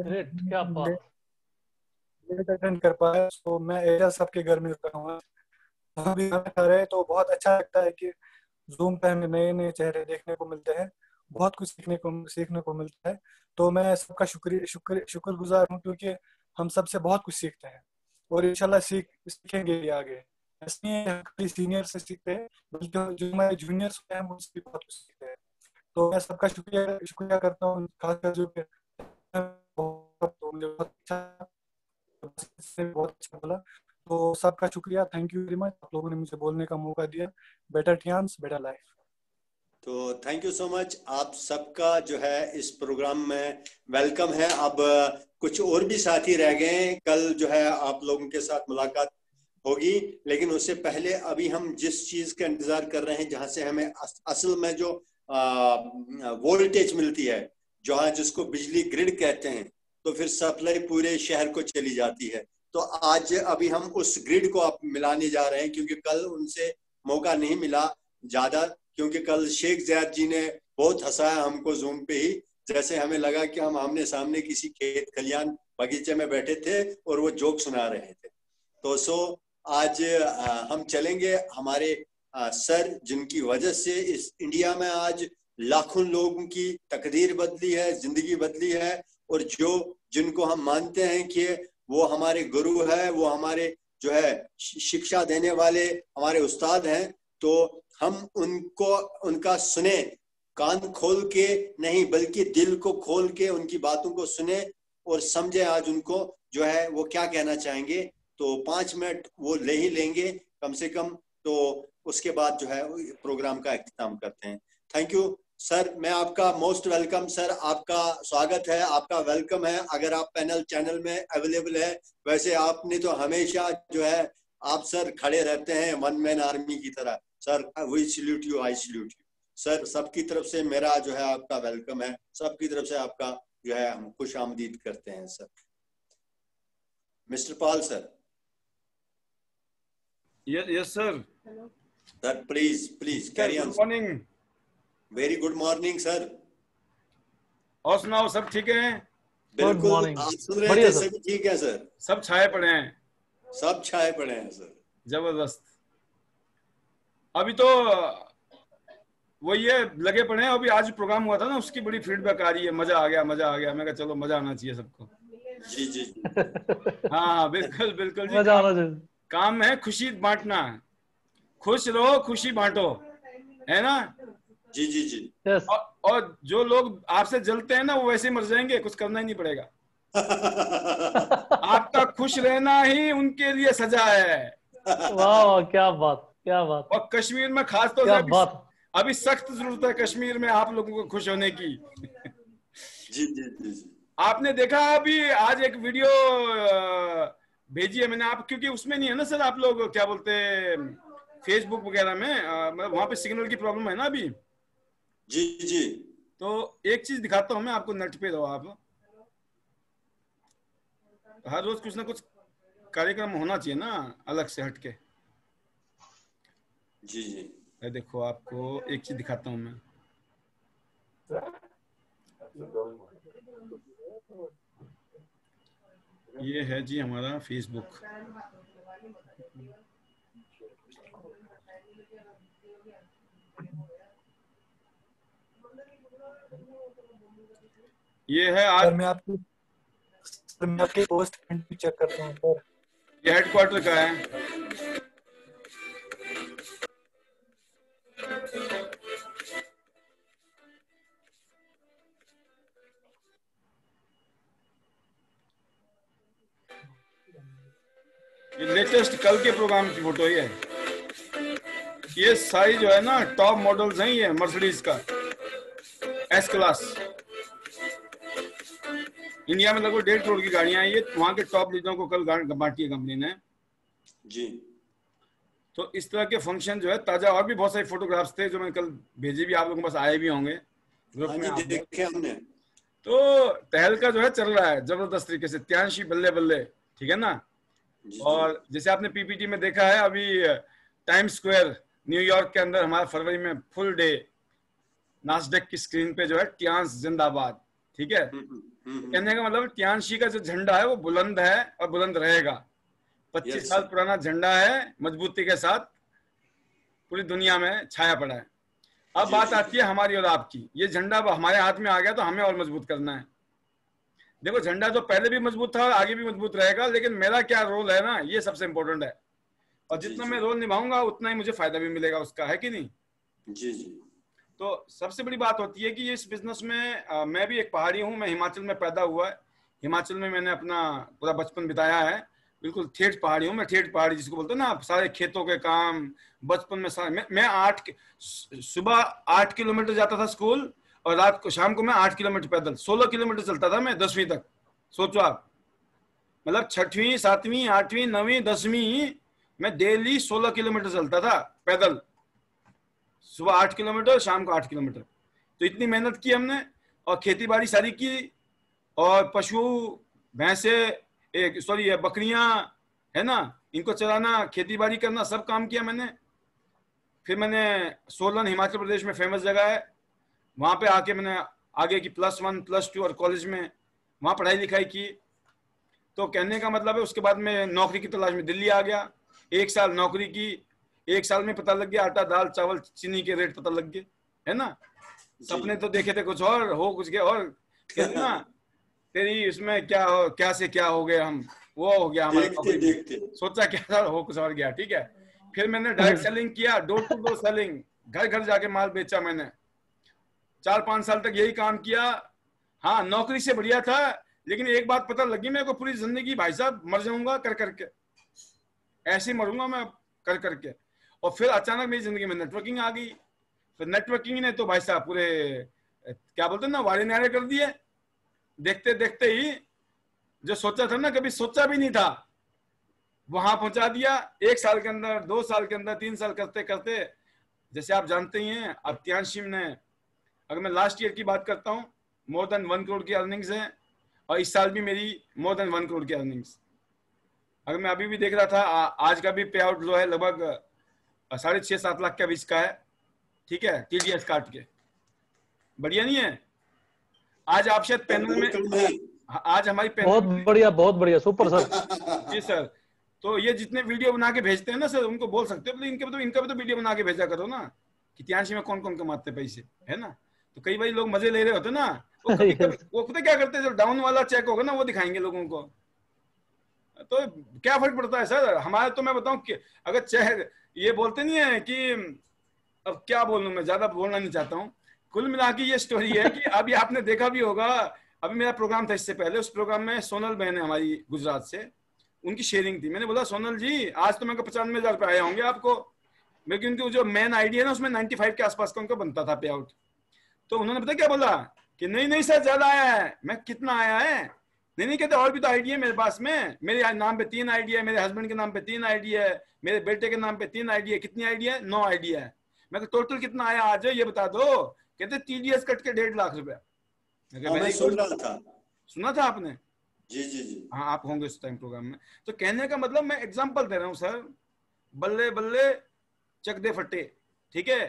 लेट अटेंड कर पाया। तो मैं एजाज साहब के घर में रुका हूँ, अभी खाना खा रहे हैं। तो बहुत अच्छा लगता है कि जूम पे हमें नए नए चेहरे देखने को मिलते हैं, बहुत कुछ सीखने को मिलता है। तो मैं सबका शुक्रगुजार हूँ, क्योंकि हम सबसे बहुत कुछ सीखते हैं और इंशाल्लाह सीखेंगे भी आगे। ऐसे सीनियर से सीखते हैं, बल्कि जो हमारे जूनियर्स हैं हम उनसे भी बहुत कुछ सीखते हैं। तो मैं सबका शुक्रिया करता हूँ, खासकर जो मुझे बहुत अच्छा बोला, तो सबका शुक्रिया, थैंक यू वेरी मच। आप लोगों ने मुझे बोलने का मौका दिया। Better chance, better life. तो थैंक यू सो मच, आप सबका जो है इस प्रोग्राम में वेलकम है। अब कुछ और भी साथी रह गए हैं, कल जो है आप लोगों के साथ मुलाकात होगी, लेकिन उससे पहले अभी हम जिस चीज का इंतजार कर रहे हैं, जहां से हमें असल में जो वोल्टेज मिलती है, जहाँ जिसको बिजली ग्रिड कहते हैं, तो फिर सप्लाई पूरे शहर को चली जाती है। तो आज अभी हम उस ग्रिड को आप मिलाने जा रहे हैं, क्योंकि कल उनसे मौका नहीं मिला ज्यादा, क्योंकि कल शेख ज़ैद जी ने बहुत हंसाया हमको जूम पे ही, जैसे हमें लगा कि हम आमने सामने किसी खेत खलियान बगीचे में बैठे थे और वो जोक सुना रहे थे। तो आज हम चलेंगे हमारे सर, जिनकी वजह से इस इंडिया में आज लाखों लोगों की तकदीर बदली है, जिंदगी बदली है, और जिनको हम मानते हैं कि वो हमारे गुरु है, वो हमारे जो है शिक्षा देने वाले हमारे उस्ताद हैं। तो हम उनका सुने, कान खोल के नहीं बल्कि दिल को खोल के उनकी बातों को सुने और समझे आज उनको जो है वो क्या कहना चाहेंगे। तो 5 मिनट वो ले ही लेंगे कम से कम, तो उसके बाद जो है प्रोग्राम का इख्तिताम करते हैं। थैंक यू सर, मैं आपका मोस्ट वेलकम सर, आपका स्वागत है, आपका वेलकम है। अगर आप पैनल चैनल में अवेलेबल है, वैसे आपने तो हमेशा जो है आप सर खड़े रहते हैं वन मैन आर्मी की तरह। Sir we salute you, I salute you sir. सबकी तरफ से मेरा जो है आपका वेलकम है, सबकी तरफ से आपका जो है हम खुश आमदीद करते हैं sir. Mister Paul sir. Yes sir. Sir please carry on. Good morning. Very good morning sir. और सुनाओ, सब ठीक है? बिल्कुल, आप सुन रहे थे, सभी ठीक है सर। सब छाए पड़े हैं? सब छाए पड़े हैं सर। जबरदस्त। अभी तो वो ये लगे पड़े हैं। अभी आज प्रोग्राम हुआ था ना, उसकी बड़ी फीडबैक आ रही है, मजा आ गया मजा आ गया। मैं कहा चलो मजा आना चाहिए सबको। जी जी हाँ बिल्कुल बिल्कुल जी। मजा आना चाहिए। काम है खुशी बांटना, खुश रहो खुशी बांटो, है ना? जी जी जी। और जो लोग आपसे जलते हैं ना, वो वैसे ही मर जाएंगे, कुछ करना ही नहीं पड़ेगा। आपका खुश रहना ही उनके लिए सजा है। वाह क्या बात, क्या बात। और कश्मीर में खास तौर से अभी सख्त जरूरत है कश्मीर में आप लोगों को खुश होने की। जी जी जी। आपने देखा अभी आज एक वीडियो भेजी है मैंने आप, क्योंकि उसमें नहीं है ना सर, आप लोग क्या बोलते हैं फेसबुक वगैरह में, वहां पे सिग्नल की प्रॉब्लम है ना अभी। जी जी। तो एक चीज दिखाता हूं मैं आपको, नेट पे रहो आप। हर रोज कुछ ना कुछ कार्यक्रम होना चाहिए ना अलग से हटके। जी जी। देखो आपको एक चीज दिखाता हूं मैं। ये है जी हमारा फेसबुक। ये है आज मैं आपकी पोस्ट चेक करता हूँ सर। ये हेडक्वार्टर का है। ये लेटेस्ट कल के प्रोग्राम की फोटो है। ये सारी जो है ना टॉप मॉडल्स हैं, ये मर्सिडीज का एस क्लास। इंडिया में लगभग 1.5 करोड़ की गाड़ियां हैं। ये वहां के टॉप लीडरों को कल बांटी है कंपनी ने जी। तो इस तरह के फंक्शन जो है ताजा, और भी बहुत सारे फोटोग्राफ्स थे जो मैंने कल भेजे भी, आप लोगों के पास आए भी होंगे ग्रुप में। देखे हमने। तो तहलका जो है चल रहा है जबरदस्त तरीके से, त्यांशी बल्ले बल्ले, ठीक है ना। और जैसे आपने पीपीटी में देखा है, अभी टाइम स्क्वायर न्यूयॉर्क के अंदर हमारा फरवरी में फुल डे नास्डेक की स्क्रीन पे जो है ट्यांश जिंदाबाद, ठीक है। कहने का मतलब ट्यांशी का जो झंडा है वो बुलंद है और बुलंद रहेगा। 25 साल पुराना झंडा है, मजबूती के साथ पूरी दुनिया में छाया पड़ा है। अब बात आती है हमारी और आपकी। ये झंडा हमारे हाथ में आ गया तो हमें और मजबूत करना है। देखो झंडा तो पहले भी मजबूत था और आगे भी मजबूत रहेगा, लेकिन मेरा क्या रोल है ना, ये सबसे इम्पोर्टेंट है। और जितना मैं रोल निभाऊंगा उतना ही मुझे फायदा भी मिलेगा उसका, है कि नहीं? जी जी। तो सबसे बड़ी बात होती है कि इस बिजनेस में मैं भी एक पहाड़ी हूँ, मैं हिमाचल में पैदा हुआ है। हिमाचल में मैंने अपना पूरा बचपन बिताया है। बिल्कुल ठेठ पहाड़ी हूँ मैं, ठेठ पहाड़ी जिसको बोलते हैं ना, सारे खेतों के काम बचपन में सारे। मैं सुबह 8 किलोमीटर जाता था स्कूल, और रात को शाम को मैं 8 किलोमीटर पैदल 16 किलोमीटर चलता था मैं 10वीं तक। सोचो आप, मतलब 6वीं 7वीं 8वीं 9वीं 10वीं मैं डेली 16 किलोमीटर चलता था पैदल, सुबह 8 किलोमीटर शाम को 8 किलोमीटर। तो इतनी मेहनत की हमने, और खेती बाड़ी सारी की, और पशु भैंसे सॉरी बकरियां है ना, इनको चलाना, खेती बाड़ी करना, सब काम किया मैंने। फिर मैंने सोलन हिमाचल प्रदेश में फेमस जगह है, वहां पे आके मैंने आगे की +1 +2 और कॉलेज में वहां पढ़ाई लिखाई की। तो कहने का मतलब है उसके बाद मैं नौकरी की तलाश में दिल्ली आ गया, 1 साल नौकरी की, 1 साल में पता लग गया आटा दाल चावल चीनी के रेट पता लग गए, है ना। सपने तो देखे थे कुछ और, हो कुछ गया और, कहते ना तेरी इसमें क्या हो, क्या से क्या हो गए हम, वो हो गया हमारा। सोचा क्या था, हो कुछ और गया। ठीक है, फिर मैंने डायरेक्ट सेलिंग किया, डोर टू डोर सेलिंग, घर घर जाके माल बेचा मैंने। 4-5 साल तक यही काम किया। हाँ, नौकरी से बढ़िया था, लेकिन एक बात पता लगी मेरे को, पूरी जिंदगी भाई साहब मर जाऊंगा कर करके, ऐसे ही मरूंगा मैं कर करके। और फिर अचानक मेरी जिंदगी में नेटवर्किंग आ गई। फिर नेटवर्किंग ने तो भाई साहब पूरे क्या बोलते हैं ना, वारे न्यारे कर दिए। देखते देखते ही जो सोचा था ना, कभी सोचा भी नहीं था, वहां पहुंचा दिया। 1 साल के अंदर, 2 साल के अंदर, 3 साल करते करते, जैसे आप जानते ही हैं, अब त्यानशीम ने, अगर मैं लास्ट ईयर की बात करता हूँ, मोर देन 1 करोड़ की अर्निंग्स है, और इस साल भी मेरी मोर देन 1 करोड़ की अर्निंग्स। अगर मैं अभी भी देख रहा था, आज का भी पे आउट जो है लगभग 6.5-7 लाख के बीच का है। ठीक है, TDS काट के, बढ़िया नहीं है। आज आप शायद पैनल में, आज हमारी पैनल, बहुत बढ़िया सुपर सर। जी सर। तो ये जितने वीडियो बना के भेजते हैं ना सर, उनको बोल सकते हो इनका भी तो वीडियो बना के भेजा करो ना, कि त्यानशी में कौन कौन कमाते पैसे, है ना। तो कई बार लोग मजे ले रहे होते ना, वो पता क्या करते हैं, जो डाउन वाला चेक होगा ना वो दिखाएंगे लोगों को। तो क्या फर्क पड़ता है सर हमारे। तो मैं बताऊं कि अगर चेक, ये बोलते नहीं है कि, अब क्या बोलूं, मैं ज्यादा बोलना नहीं चाहता हूँ। कुल मिला के ये स्टोरी है कि अभी आपने देखा भी होगा, अभी मेरा प्रोग्राम था इससे पहले, उस प्रोग्राम में सोनल बहन है हमारी गुजरात से, उनकी शेयरिंग थी। मैंने बोला सोनल जी, आज तो मेरे को 95,000 रुपये आए होंगे आपको, लेकिन उनकी जो मेन आईडी है ना, उसमें 95 के आसपास का उनका बनता था पे आउट। तो उन्होंने पता क्या बोला कि नहीं सर ज्यादा आया है। मैं कितना आया है? नहीं कहते, और भी तो आईडी है मेरे पास में, मेरे नाम पे 3 आईडी है, मेरे हस्बैंड के नाम पे 3 आईडी है, मेरे बेटे के नाम पे 3 आईडी है। कितनी आईडी है? 9 आईडी है। मैं टोटल कितना आया आज ये बता दो। कहते TDS कट के 1.5 लाख रुपया। मैं सुन रहा था। सुना था आपने? जी। हाँ, आप होंगे उस टाइम प्रोग्राम में। तो कहने का मतलब, मैं एग्जांपल दे रहा हूँ सर, बल्ले बल्ले चक दे फटे, ठीक है।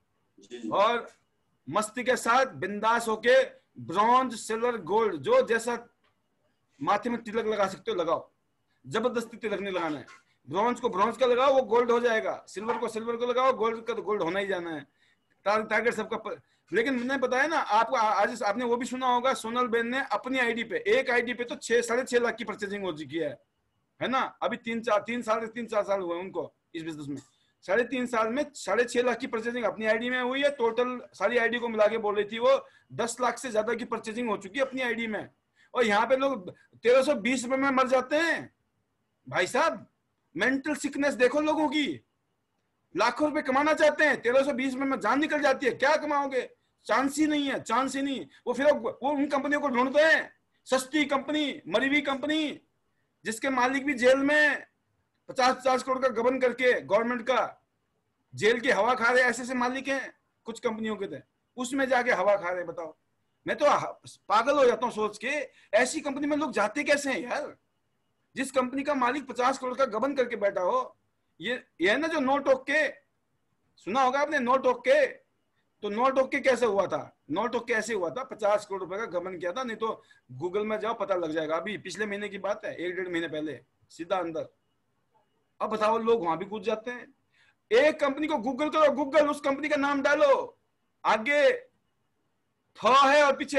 और मस्ती के साथ बिंदास होके ब्रॉन्ज, सिल्वर, गोल्ड, जो जैसा माथे में तिलक लगा सकते हो लगाओ, जबरदस्ती तिलक नहीं लगाना है। ब्रॉन्ज को ब्रॉन्ज का लगाओ, वो गोल्ड हो जाएगा। सिल्वर को सिल्वर को लगाओ, गोल्ड का तो गोल्ड होना ही जाना है। टारगेट सबका। लेकिन मैंने बताया ना आपको, आज आपने वो भी सुना होगा, सोनल बेन ने अपनी आईडी पे, एक आईडी पे तो 6-6.5 लाख की परचेजिंग हो चुकी है ना। अभी 3-4 साल हुए उनको इस बिजनेस में। 3.5 साल में 6.5 लाख की परचेजिंग अपनी आईडी में हुई है। टोटल सारी आईडी को मिला के बोल रही थी वो 10 लाख से ज्यादा की परचेजिंग हो चुकी है अपनी आईडी में। और यहाँ पे लोग 1320 रुपए में मर जाते हैं भाई साहब। मेंटल सिकनेस देखो लोगों की। लाखों रुपए कमाना चाहते हैं, 1320 में जान निकल जाती है। क्या कमाओगे? चांस ही नहीं है, चांस ही नहीं। वो फिर वो उन कंपनियों को ढूंढते हैं, सस्ती कंपनी, मरी हुई कंपनी, जिसके मालिक भी जेल में 50-50 करोड़ का गबन करके गवर्नमेंट का जेल की हवा खा रहे। ऐसे मालिक हैं कुछ कंपनियों के थे, उसमें जाके हवा खा रहे। बताओ, मैं तो पागल हो जाता हूँ सोच के, ऐसी कंपनी में लोग जाते कैसे हैं यार। जिस कंपनी का मालिक 50 करोड़ का गबन करके बैठा हो। ये है ना जो नो टोक के, सुना होगा आपने नो टोक के। तो नो टोक के कैसे हुआ था? नो टोक के ऐसे हुआ था, 50 करोड़ रुपए का गबन किया था। नहीं तो गूगल में जाओ पता लग जाएगा। अभी पिछले महीने की बात है, 1-1.5 महीने पहले, सीधा अंदर। अब बताओ, लोग वहां भी कूद जाते हैं। एक कंपनी को गूगल करो, गूगल, उस कंपनी का नाम डालो, आगे थ है और पीछे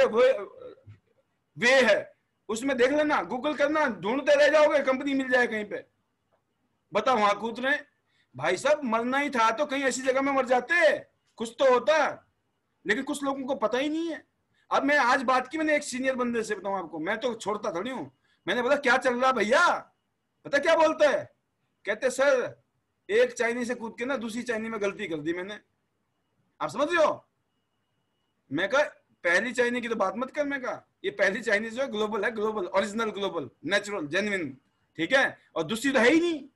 वे है, उसमें देख लेना, गूगल करना, ढूंढते रह जाओगे, कंपनी मिल जाए कहीं पे। बताओ, वहां कूद रहे भाई साहब। मरना ही था तो कहीं ऐसी जगह में मर जाते, कुछ तो होता। लेकिन कुछ लोगों को पता ही नहीं है। अब मैं आज बात की, मैंने एक सीनियर बंदे से, बताऊं आपको, मैं तो छोड़ता थोड़ी हूं। मैंने बोला क्या चल रहा भैया? पता क्या बोलता है? कहते सर एक चाइनी से कूद के ना दूसरी चाइनी में गलती कर दी मैंने। आप समझ रहे हो? मैं कहा पहली चाइनी की तो बात मत कर। मैं कहा ये पहली चाइनी जो है ग्लोबल है, global, original, global, natural, genuine, ठीक है। और दूसरी तो है ही नहीं।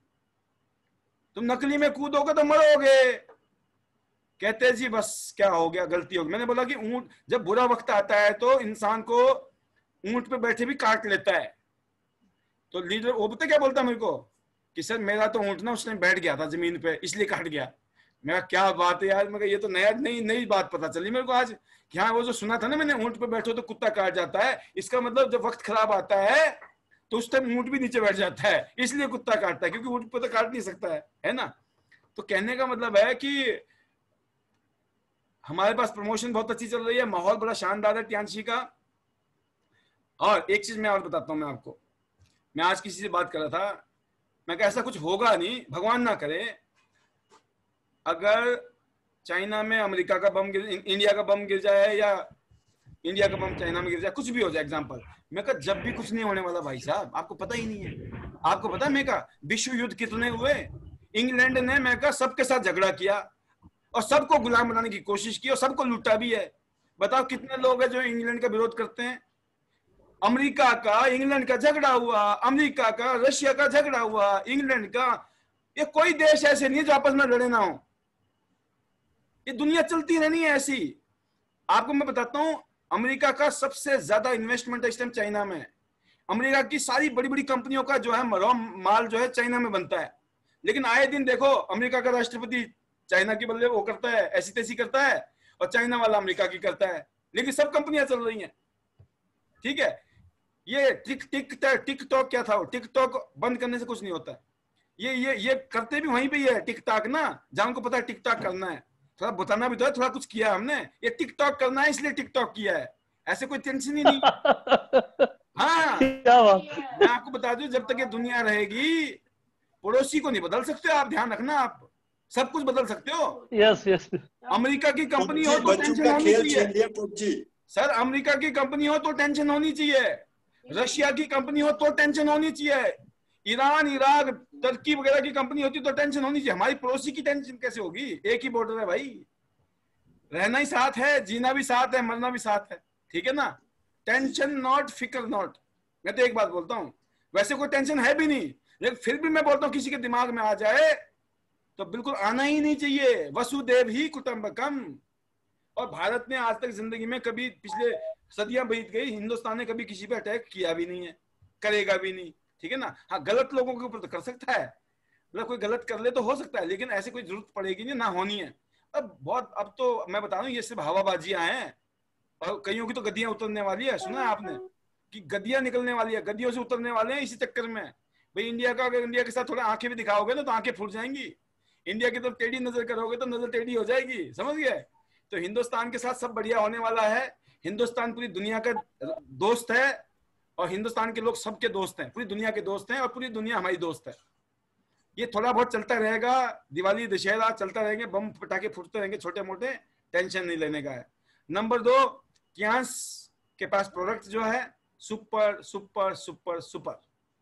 तुम नकली में कूदोगे तो मरोगे। कहते जी बस क्या हो गया, गलती हो गई। मैंने बोला कि ऊंट जब बुरा वक्त आता है तो इंसान को ऊंट पे बैठे भी काट लेता है। तो लीडर वो पता क्या बोलता मेरे को कि सर मेरा तो ऊंट ना उस टाइम बैठ गया था जमीन पे, इसलिए काट गया। मैं क्या बात है यार, मैं ये तो नई बात पता चली मेरे को आज कि हाँ वो जो सुना था ना मैंने, ऊंट पे बैठो तो कुत्ता काट जाता है, इसका मतलब जब वक्त खराब आता है तो उस टाइम ऊंट भी नीचे बैठ जाता है, इसलिए कुत्ता काटता है, क्योंकि ऊंट पे तो काट नहीं सकता है ना। तो कहने का मतलब है कि हमारे पास प्रमोशन बहुत अच्छी चल रही है, माहौल बड़ा शानदार है टियांशी का। और एक चीज मैं और बताता हूँ मैं आपको, मैं आज किसी से बात कर रहा था, मैं कहा ऐसा कुछ होगा नहीं, भगवान ना करे, अगर चाइना में अमेरिका का बम गिर, इंडिया का बम गिर जाए या इंडिया का बम चाइना में गिर जाए, कुछ भी हो जाए एग्जांपल, मैं कहा जब भी कुछ नहीं होने वाला भाई साहब, आपको पता ही नहीं है। आपको पता है मैं कहा विश्व युद्ध कितने हुए, इंग्लैंड ने मैं कहा सबके साथ झगड़ा किया और सबको गुलाम बनाने की कोशिश की और सबको लूटा भी है। बताओ कितने लोग हैं जो इंग्लैंड का विरोध करते हैं। अमेरिका का इंग्लैंड का झगड़ा हुआ, अमेरिका का रशिया का झगड़ा हुआ, इंग्लैंड का, ये कोई देश ऐसे नहीं है जो आपस में लड़े ना हो, ये दुनिया चलती रहनी है ऐसी। आपको मैं बताता हूं, अमेरिका का सबसे ज्यादा इन्वेस्टमेंट इस टाइम चाइना में है। अमेरिका की सारी बड़ी बड़ी कंपनियों का जो है माल जो है चाइना में बनता है, लेकिन आए दिन देखो अमेरिका का राष्ट्रपति चाइना की बदले वो करता है, ऐसी तैसी करता है, और चाइना वाला अमेरिका की करता है, लेकिन सब कंपनियां चल रही हैं। ठीक है, ये टिकटॉक क्या था, टिकटॉक बंद करने से कुछ नहीं होता है, ये करते भी वहीं पे ही है टिकटॉक ना, जहां उनको पता है टिकटॉक करना है, थोड़ा बताना भी तो है, थोड़ा कुछ किया हमने, ये टिकटॉक करना है इसलिए टिकटॉक किया है, ऐसे कोई टेंशन ही नहीं। हाँ क्या बात, मैं आपको बता दूं, जब तक ये दुनिया रहेगी पड़ोसी को नहीं बदल सकते आप, ध्यान रखना, आप सब कुछ बदल सकते हो। यस यस, अमेरिका की कंपनी हो तो टेंशन होनी चाहिए सर, अमेरिका की कंपनी हो तो टेंशन होनी चाहिए, रशिया की कंपनी हो तो टेंशन होनी चाहिए, ईरान, इराक, तुर्की वगैरह की कंपनी होती तो टेंशन होनी चाहिए। हमारी पड़ोसी की टेंशन कैसे होगी, एक ही बॉर्डर है भाई, रहना ही साथ है, जीना भी साथ है, मरना भी साथ है, ठीक है ना। टेंशन नॉट, फिक्र नॉट। मैं तो एक बात बोलता हूँ, वैसे कोई टेंशन है भी नहीं, लेकिन फिर भी मैं बोलता हूँ किसी के दिमाग में आ जाए तो बिल्कुल आना ही नहीं चाहिए। वसुदेव ही कुटुंबकम। और भारत ने आज तक जिंदगी में कभी, पिछले सदियां बीत गई, हिंदुस्तान ने कभी किसी पे अटैक किया भी नहीं है, करेगा भी नहीं, ठीक है ना। हाँ, गलत लोगों के ऊपर तो कर सकता है, मतलब कोई गलत कर ले तो हो सकता है, लेकिन ऐसे कोई जरूरत पड़ेगी नहीं, ना होनी है। अब तो मैं बता रहा हूँ, ये सिर्फ हवाबाजियां हैं, और कईयों की तो गद्दियां उतरने वाली है, सुना है आपने कि गद्दियां निकलने वाली है, गद्दियों से उतरने वाले हैं इसी चक्कर में भाई। इंडिया का, अगर इंडिया के साथ थोड़ा आंखें भी दिखाओगे ना तो आंखें फूट जाएंगी, इंडिया की तरफ टेढ़ी नजर करोगे तो नजर टेढ़ी हो जाएगी, समझ गए। तो हिंदुस्तान के साथ सब बढ़िया होने वाला है, हिंदुस्तान पूरी दुनिया का दोस्त है, और हिंदुस्तान के लोग सबके दोस्त हैं, पूरी दुनिया के दोस्त हैं, और पूरी दुनिया हमारी दोस्त है। ये थोड़ा बहुत चलता रहेगा, दिवाली दशहरा चलता रहेंगे, बम पटाखे फूटते रहेंगे छोटे मोटे, टेंशन नहीं लेने का है। नंबर 2, कियांस के पास प्रोडक्ट जो है super super super super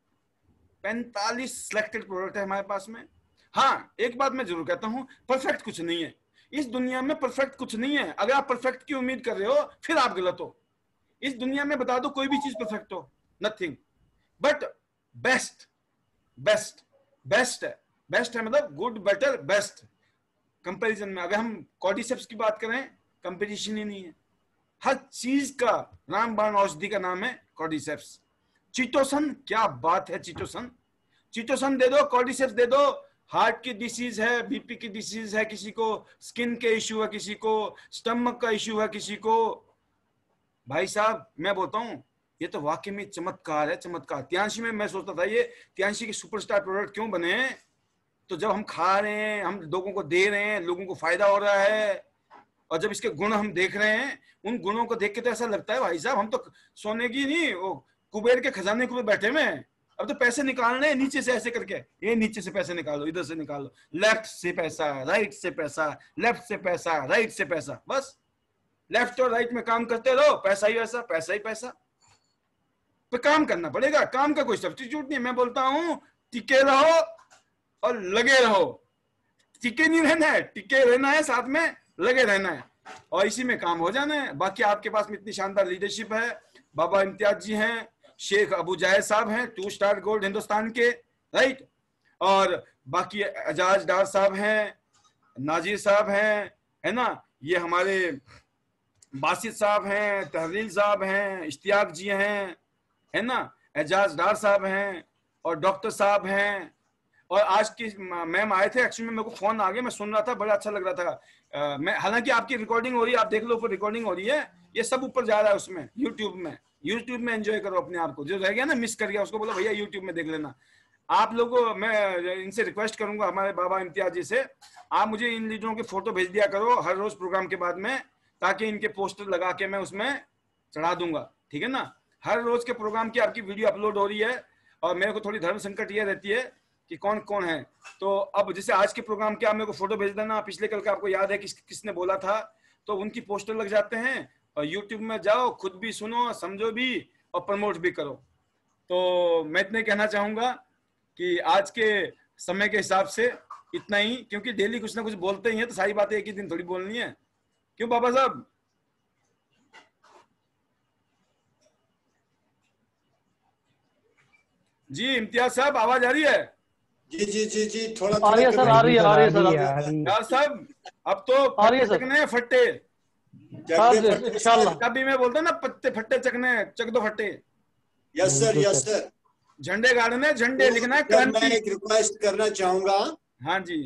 45 selected product है हमारे पास में। हाँ, एक बात मैं जरूर कहता हूं, परफेक्ट कुछ नहीं है इस दुनिया में, परफेक्ट कुछ नहीं है। अगर आप परफेक्ट की उम्मीद कर रहे हो फिर आप गलत हो। इस दुनिया में बता दो कोई भी चीज परफेक्ट हो, nothing, but best best best है, बेस्ट है मतलब गुड, बेटर, बेस्ट। कंपैरिजन में अगर हम कॉर्डिसेप्स की बात करें, कंपटीशन ही नहीं है, हर चीज का रामबाण औषधि का नाम है कॉर्डिसेप्स। चीटोसन, क्या बात है, चीटोसन, चीटोसन दे दो, कॉर्डिसेप्स दे दो। हार्ट की डिसीज है, बीपी की डिसीज है किसी को, स्किन के इश्यू है किसी को, स्टमक का इश्यू है किसी को, भाई साहब मैं बोलता हूं ये तो वाकई में चमत्कार है, चमत्कार। तियांशी में मैं सोचता था ये तियांशी के सुपरस्टार प्रोडक्ट क्यों बने, तो जब हम खा रहे हैं, हम लोगों को दे रहे हैं, लोगों को फायदा हो रहा है, और जब इसके गुण हम देख रहे हैं, उन गुणों को देख के तो ऐसा लगता है भाई साहब हम तो सोने की नहीं, वो कुबेर के खजाने के ऊपर बैठे हुए हैं, अब तो पैसे निकालने हैं नीचे से ऐसे करके, ये नीचे से पैसे निकालो, इधर से निकालो, लेफ्ट से पैसा, राइट से पैसा, लेफ्ट से पैसा, राइट से पैसा, बस लेफ्ट और राइट में काम करते रहो, पैसा ही पैसा, पैसा ही पैसा। तो काम करना पड़ेगा, काम का कोई सब्स्टिट्यूट नहीं। मैं बोलता हूं टिके रहो और लगे रहो, टिके नहीं रहना है, टिके रहना है, साथ में लगे रहना है, और इसी में काम हो जाना है। बाकी आपके पास में इतनी शानदार लीडरशिप है, बाबा इम्तियाज जी हैं, शेख अबू जायद साहब हैं 2 स्टार गोल्ड हिंदुस्तान के, राइट, और बाकी एजाज डार साहब हैं, नाजिर साहब हैं, है ना, ये हमारे बासित साहब हैं, तहरील साहब हैं, इश्तियाक जी हैं, है ना, एजाज डार साहब हैं, और डॉक्टर साहब हैं, और आज की मैम आए थे, एक्चुअली मेरे को फोन आ गया, मैं सुन रहा था, बड़ा अच्छा लग रहा था। मैं हालांकि आपकी रिकॉर्डिंग हो रही है, आप देख लो ऊपर रिकॉर्डिंग हो रही है, ये सब ऊपर जा रहा है उसमें यूट्यूब में एंजॉय करो अपने आप को। जो रह गया ना मिस कर गया उसको बोलो भैया यूट्यूब में देख लेना। आप लोगों को मैं इनसे रिक्वेस्ट करूंगा, हमारे बाबा इम्तियाज जी से, आप मुझे इन लीडरों के फोटो भेज दिया करो हर रोज प्रोग्राम के बाद में, ताकि इनके पोस्टर लगा के मैं उसमें चढ़ा दूंगा, ठीक है ना। हर रोज के प्रोग्राम की आपकी वीडियो अपलोड हो रही है, और मेरे को थोड़ी धर्म संकट ये रहती है कि कौन कौन है। तो अब जैसे आज के प्रोग्राम के आप मेरे को फोटो भेज देना, पिछले कल का आपको याद है किसने बोला था, तो उनकी पोस्टर लग जाते हैं, और यूट्यूब में जाओ, खुद भी सुनो, समझो भी और प्रमोट भी करो। तो मैं इतने कहना चाहूंगा कि आज के समय के हिसाब से इतना ही, क्योंकि डेली कुछ ना कुछ बोलते ही हैं, तो सारी बातें एक ही दिन थोड़ी बोलनी है, क्यों बाबा साहब? जी इम्तियाज साहब आवाज आ रही है? जी थोड़ा आ रही है सर, आ रही है सर। यार साहब अब तो फट्टे चकने फट्टे, कभी मैं बोलता ना पत्ते फट्टे चकने, चक दो फट्टे। Yes sir. झंडे गाड़ने, झंडे लिखना है, क्रांति। मैं एक रिक्वेस्ट करना चाहूंगा। हाँ जी।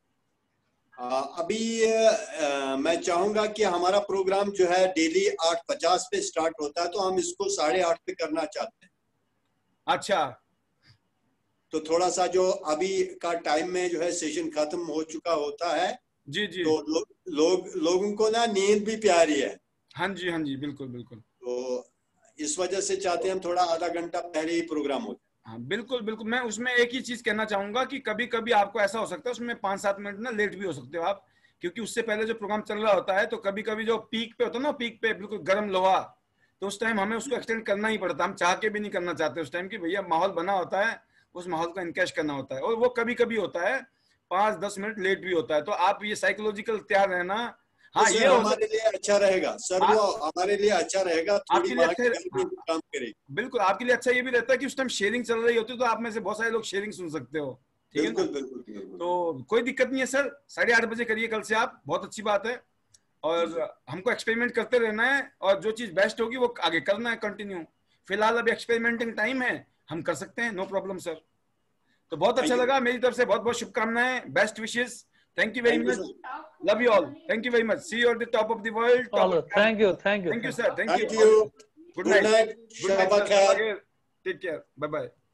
अभी मैं चाहूंगा कि हमारा प्रोग्राम जो है डेली 8:50 पे स्टार्ट होता है, तो हम इसको 8:30 पे करना चाहते हैं। अच्छा, तो थोड़ा सा जो अभी का टाइम में जो है सेशन खत्म हो चुका होता है, जी तो लोगों को ना नींद भी प्यारी है। हाँ जी बिल्कुल। तो इस वजह से चाहते हैं हम थोड़ा आधा घंटा पहले ही प्रोग्राम हो। हाँ बिल्कुल। मैं उसमें एक ही चीज कहना चाहूंगा कि कभी कभी आपको ऐसा हो सकता है उसमें 5-7 मिनट ना लेट भी हो सकते हो आप, क्योंकि उससे पहले जो प्रोग्राम चल रहा होता है, तो कभी कभी जो पीक पे होता है ना, पीक पे बिल्कुल गर्म लोहा, तो उस टाइम हमें उसको एक्सटेंड करना ही पड़ता है। हम चाह के भी नहीं करना चाहते उस टाइम की, भैया माहौल बना होता है, उस माहौल को इनकैश करना होता है, और वो कभी कभी होता है 5-10 मिनट लेट भी होता है। तो आप ये साइकोलॉजिकल तैयार रहना। हाँ ये हमारे लिए अच्छा रहेगा सर, वो हमारे लिए अच्छा रहेगा, आपके लिए काम करें। बिल्कुल आपके लिए अच्छा ये भी रहता है कि उस टाइम शेयरिंग चल रही होती है, तो आप में से बहुत सारे लोग शेयरिंग सुन सकते हो, ठीक है ना। बिल्कुल। तो कोई दिक्कत नहीं है सर, 8:30 बजे करिए कल से आप, बहुत अच्छी बात है। और हमको एक्सपेरिमेंट करते रहना है, और जो चीज बेस्ट होगी वो आगे करना है कंटिन्यू। फिलहाल अभी एक्सपेरिमेंटिंग टाइम है, हम कर सकते हैं, नो प्रॉब्लम सर। तो बहुत अच्छा लगा, मेरी तरफ से बहुत बहुत शुभकामनाएं, बेस्ट विशेष, thank you very much, love you all, thank you very much, see you at the top of the world. Thank you sir, thank you, good night, take care, bye bye.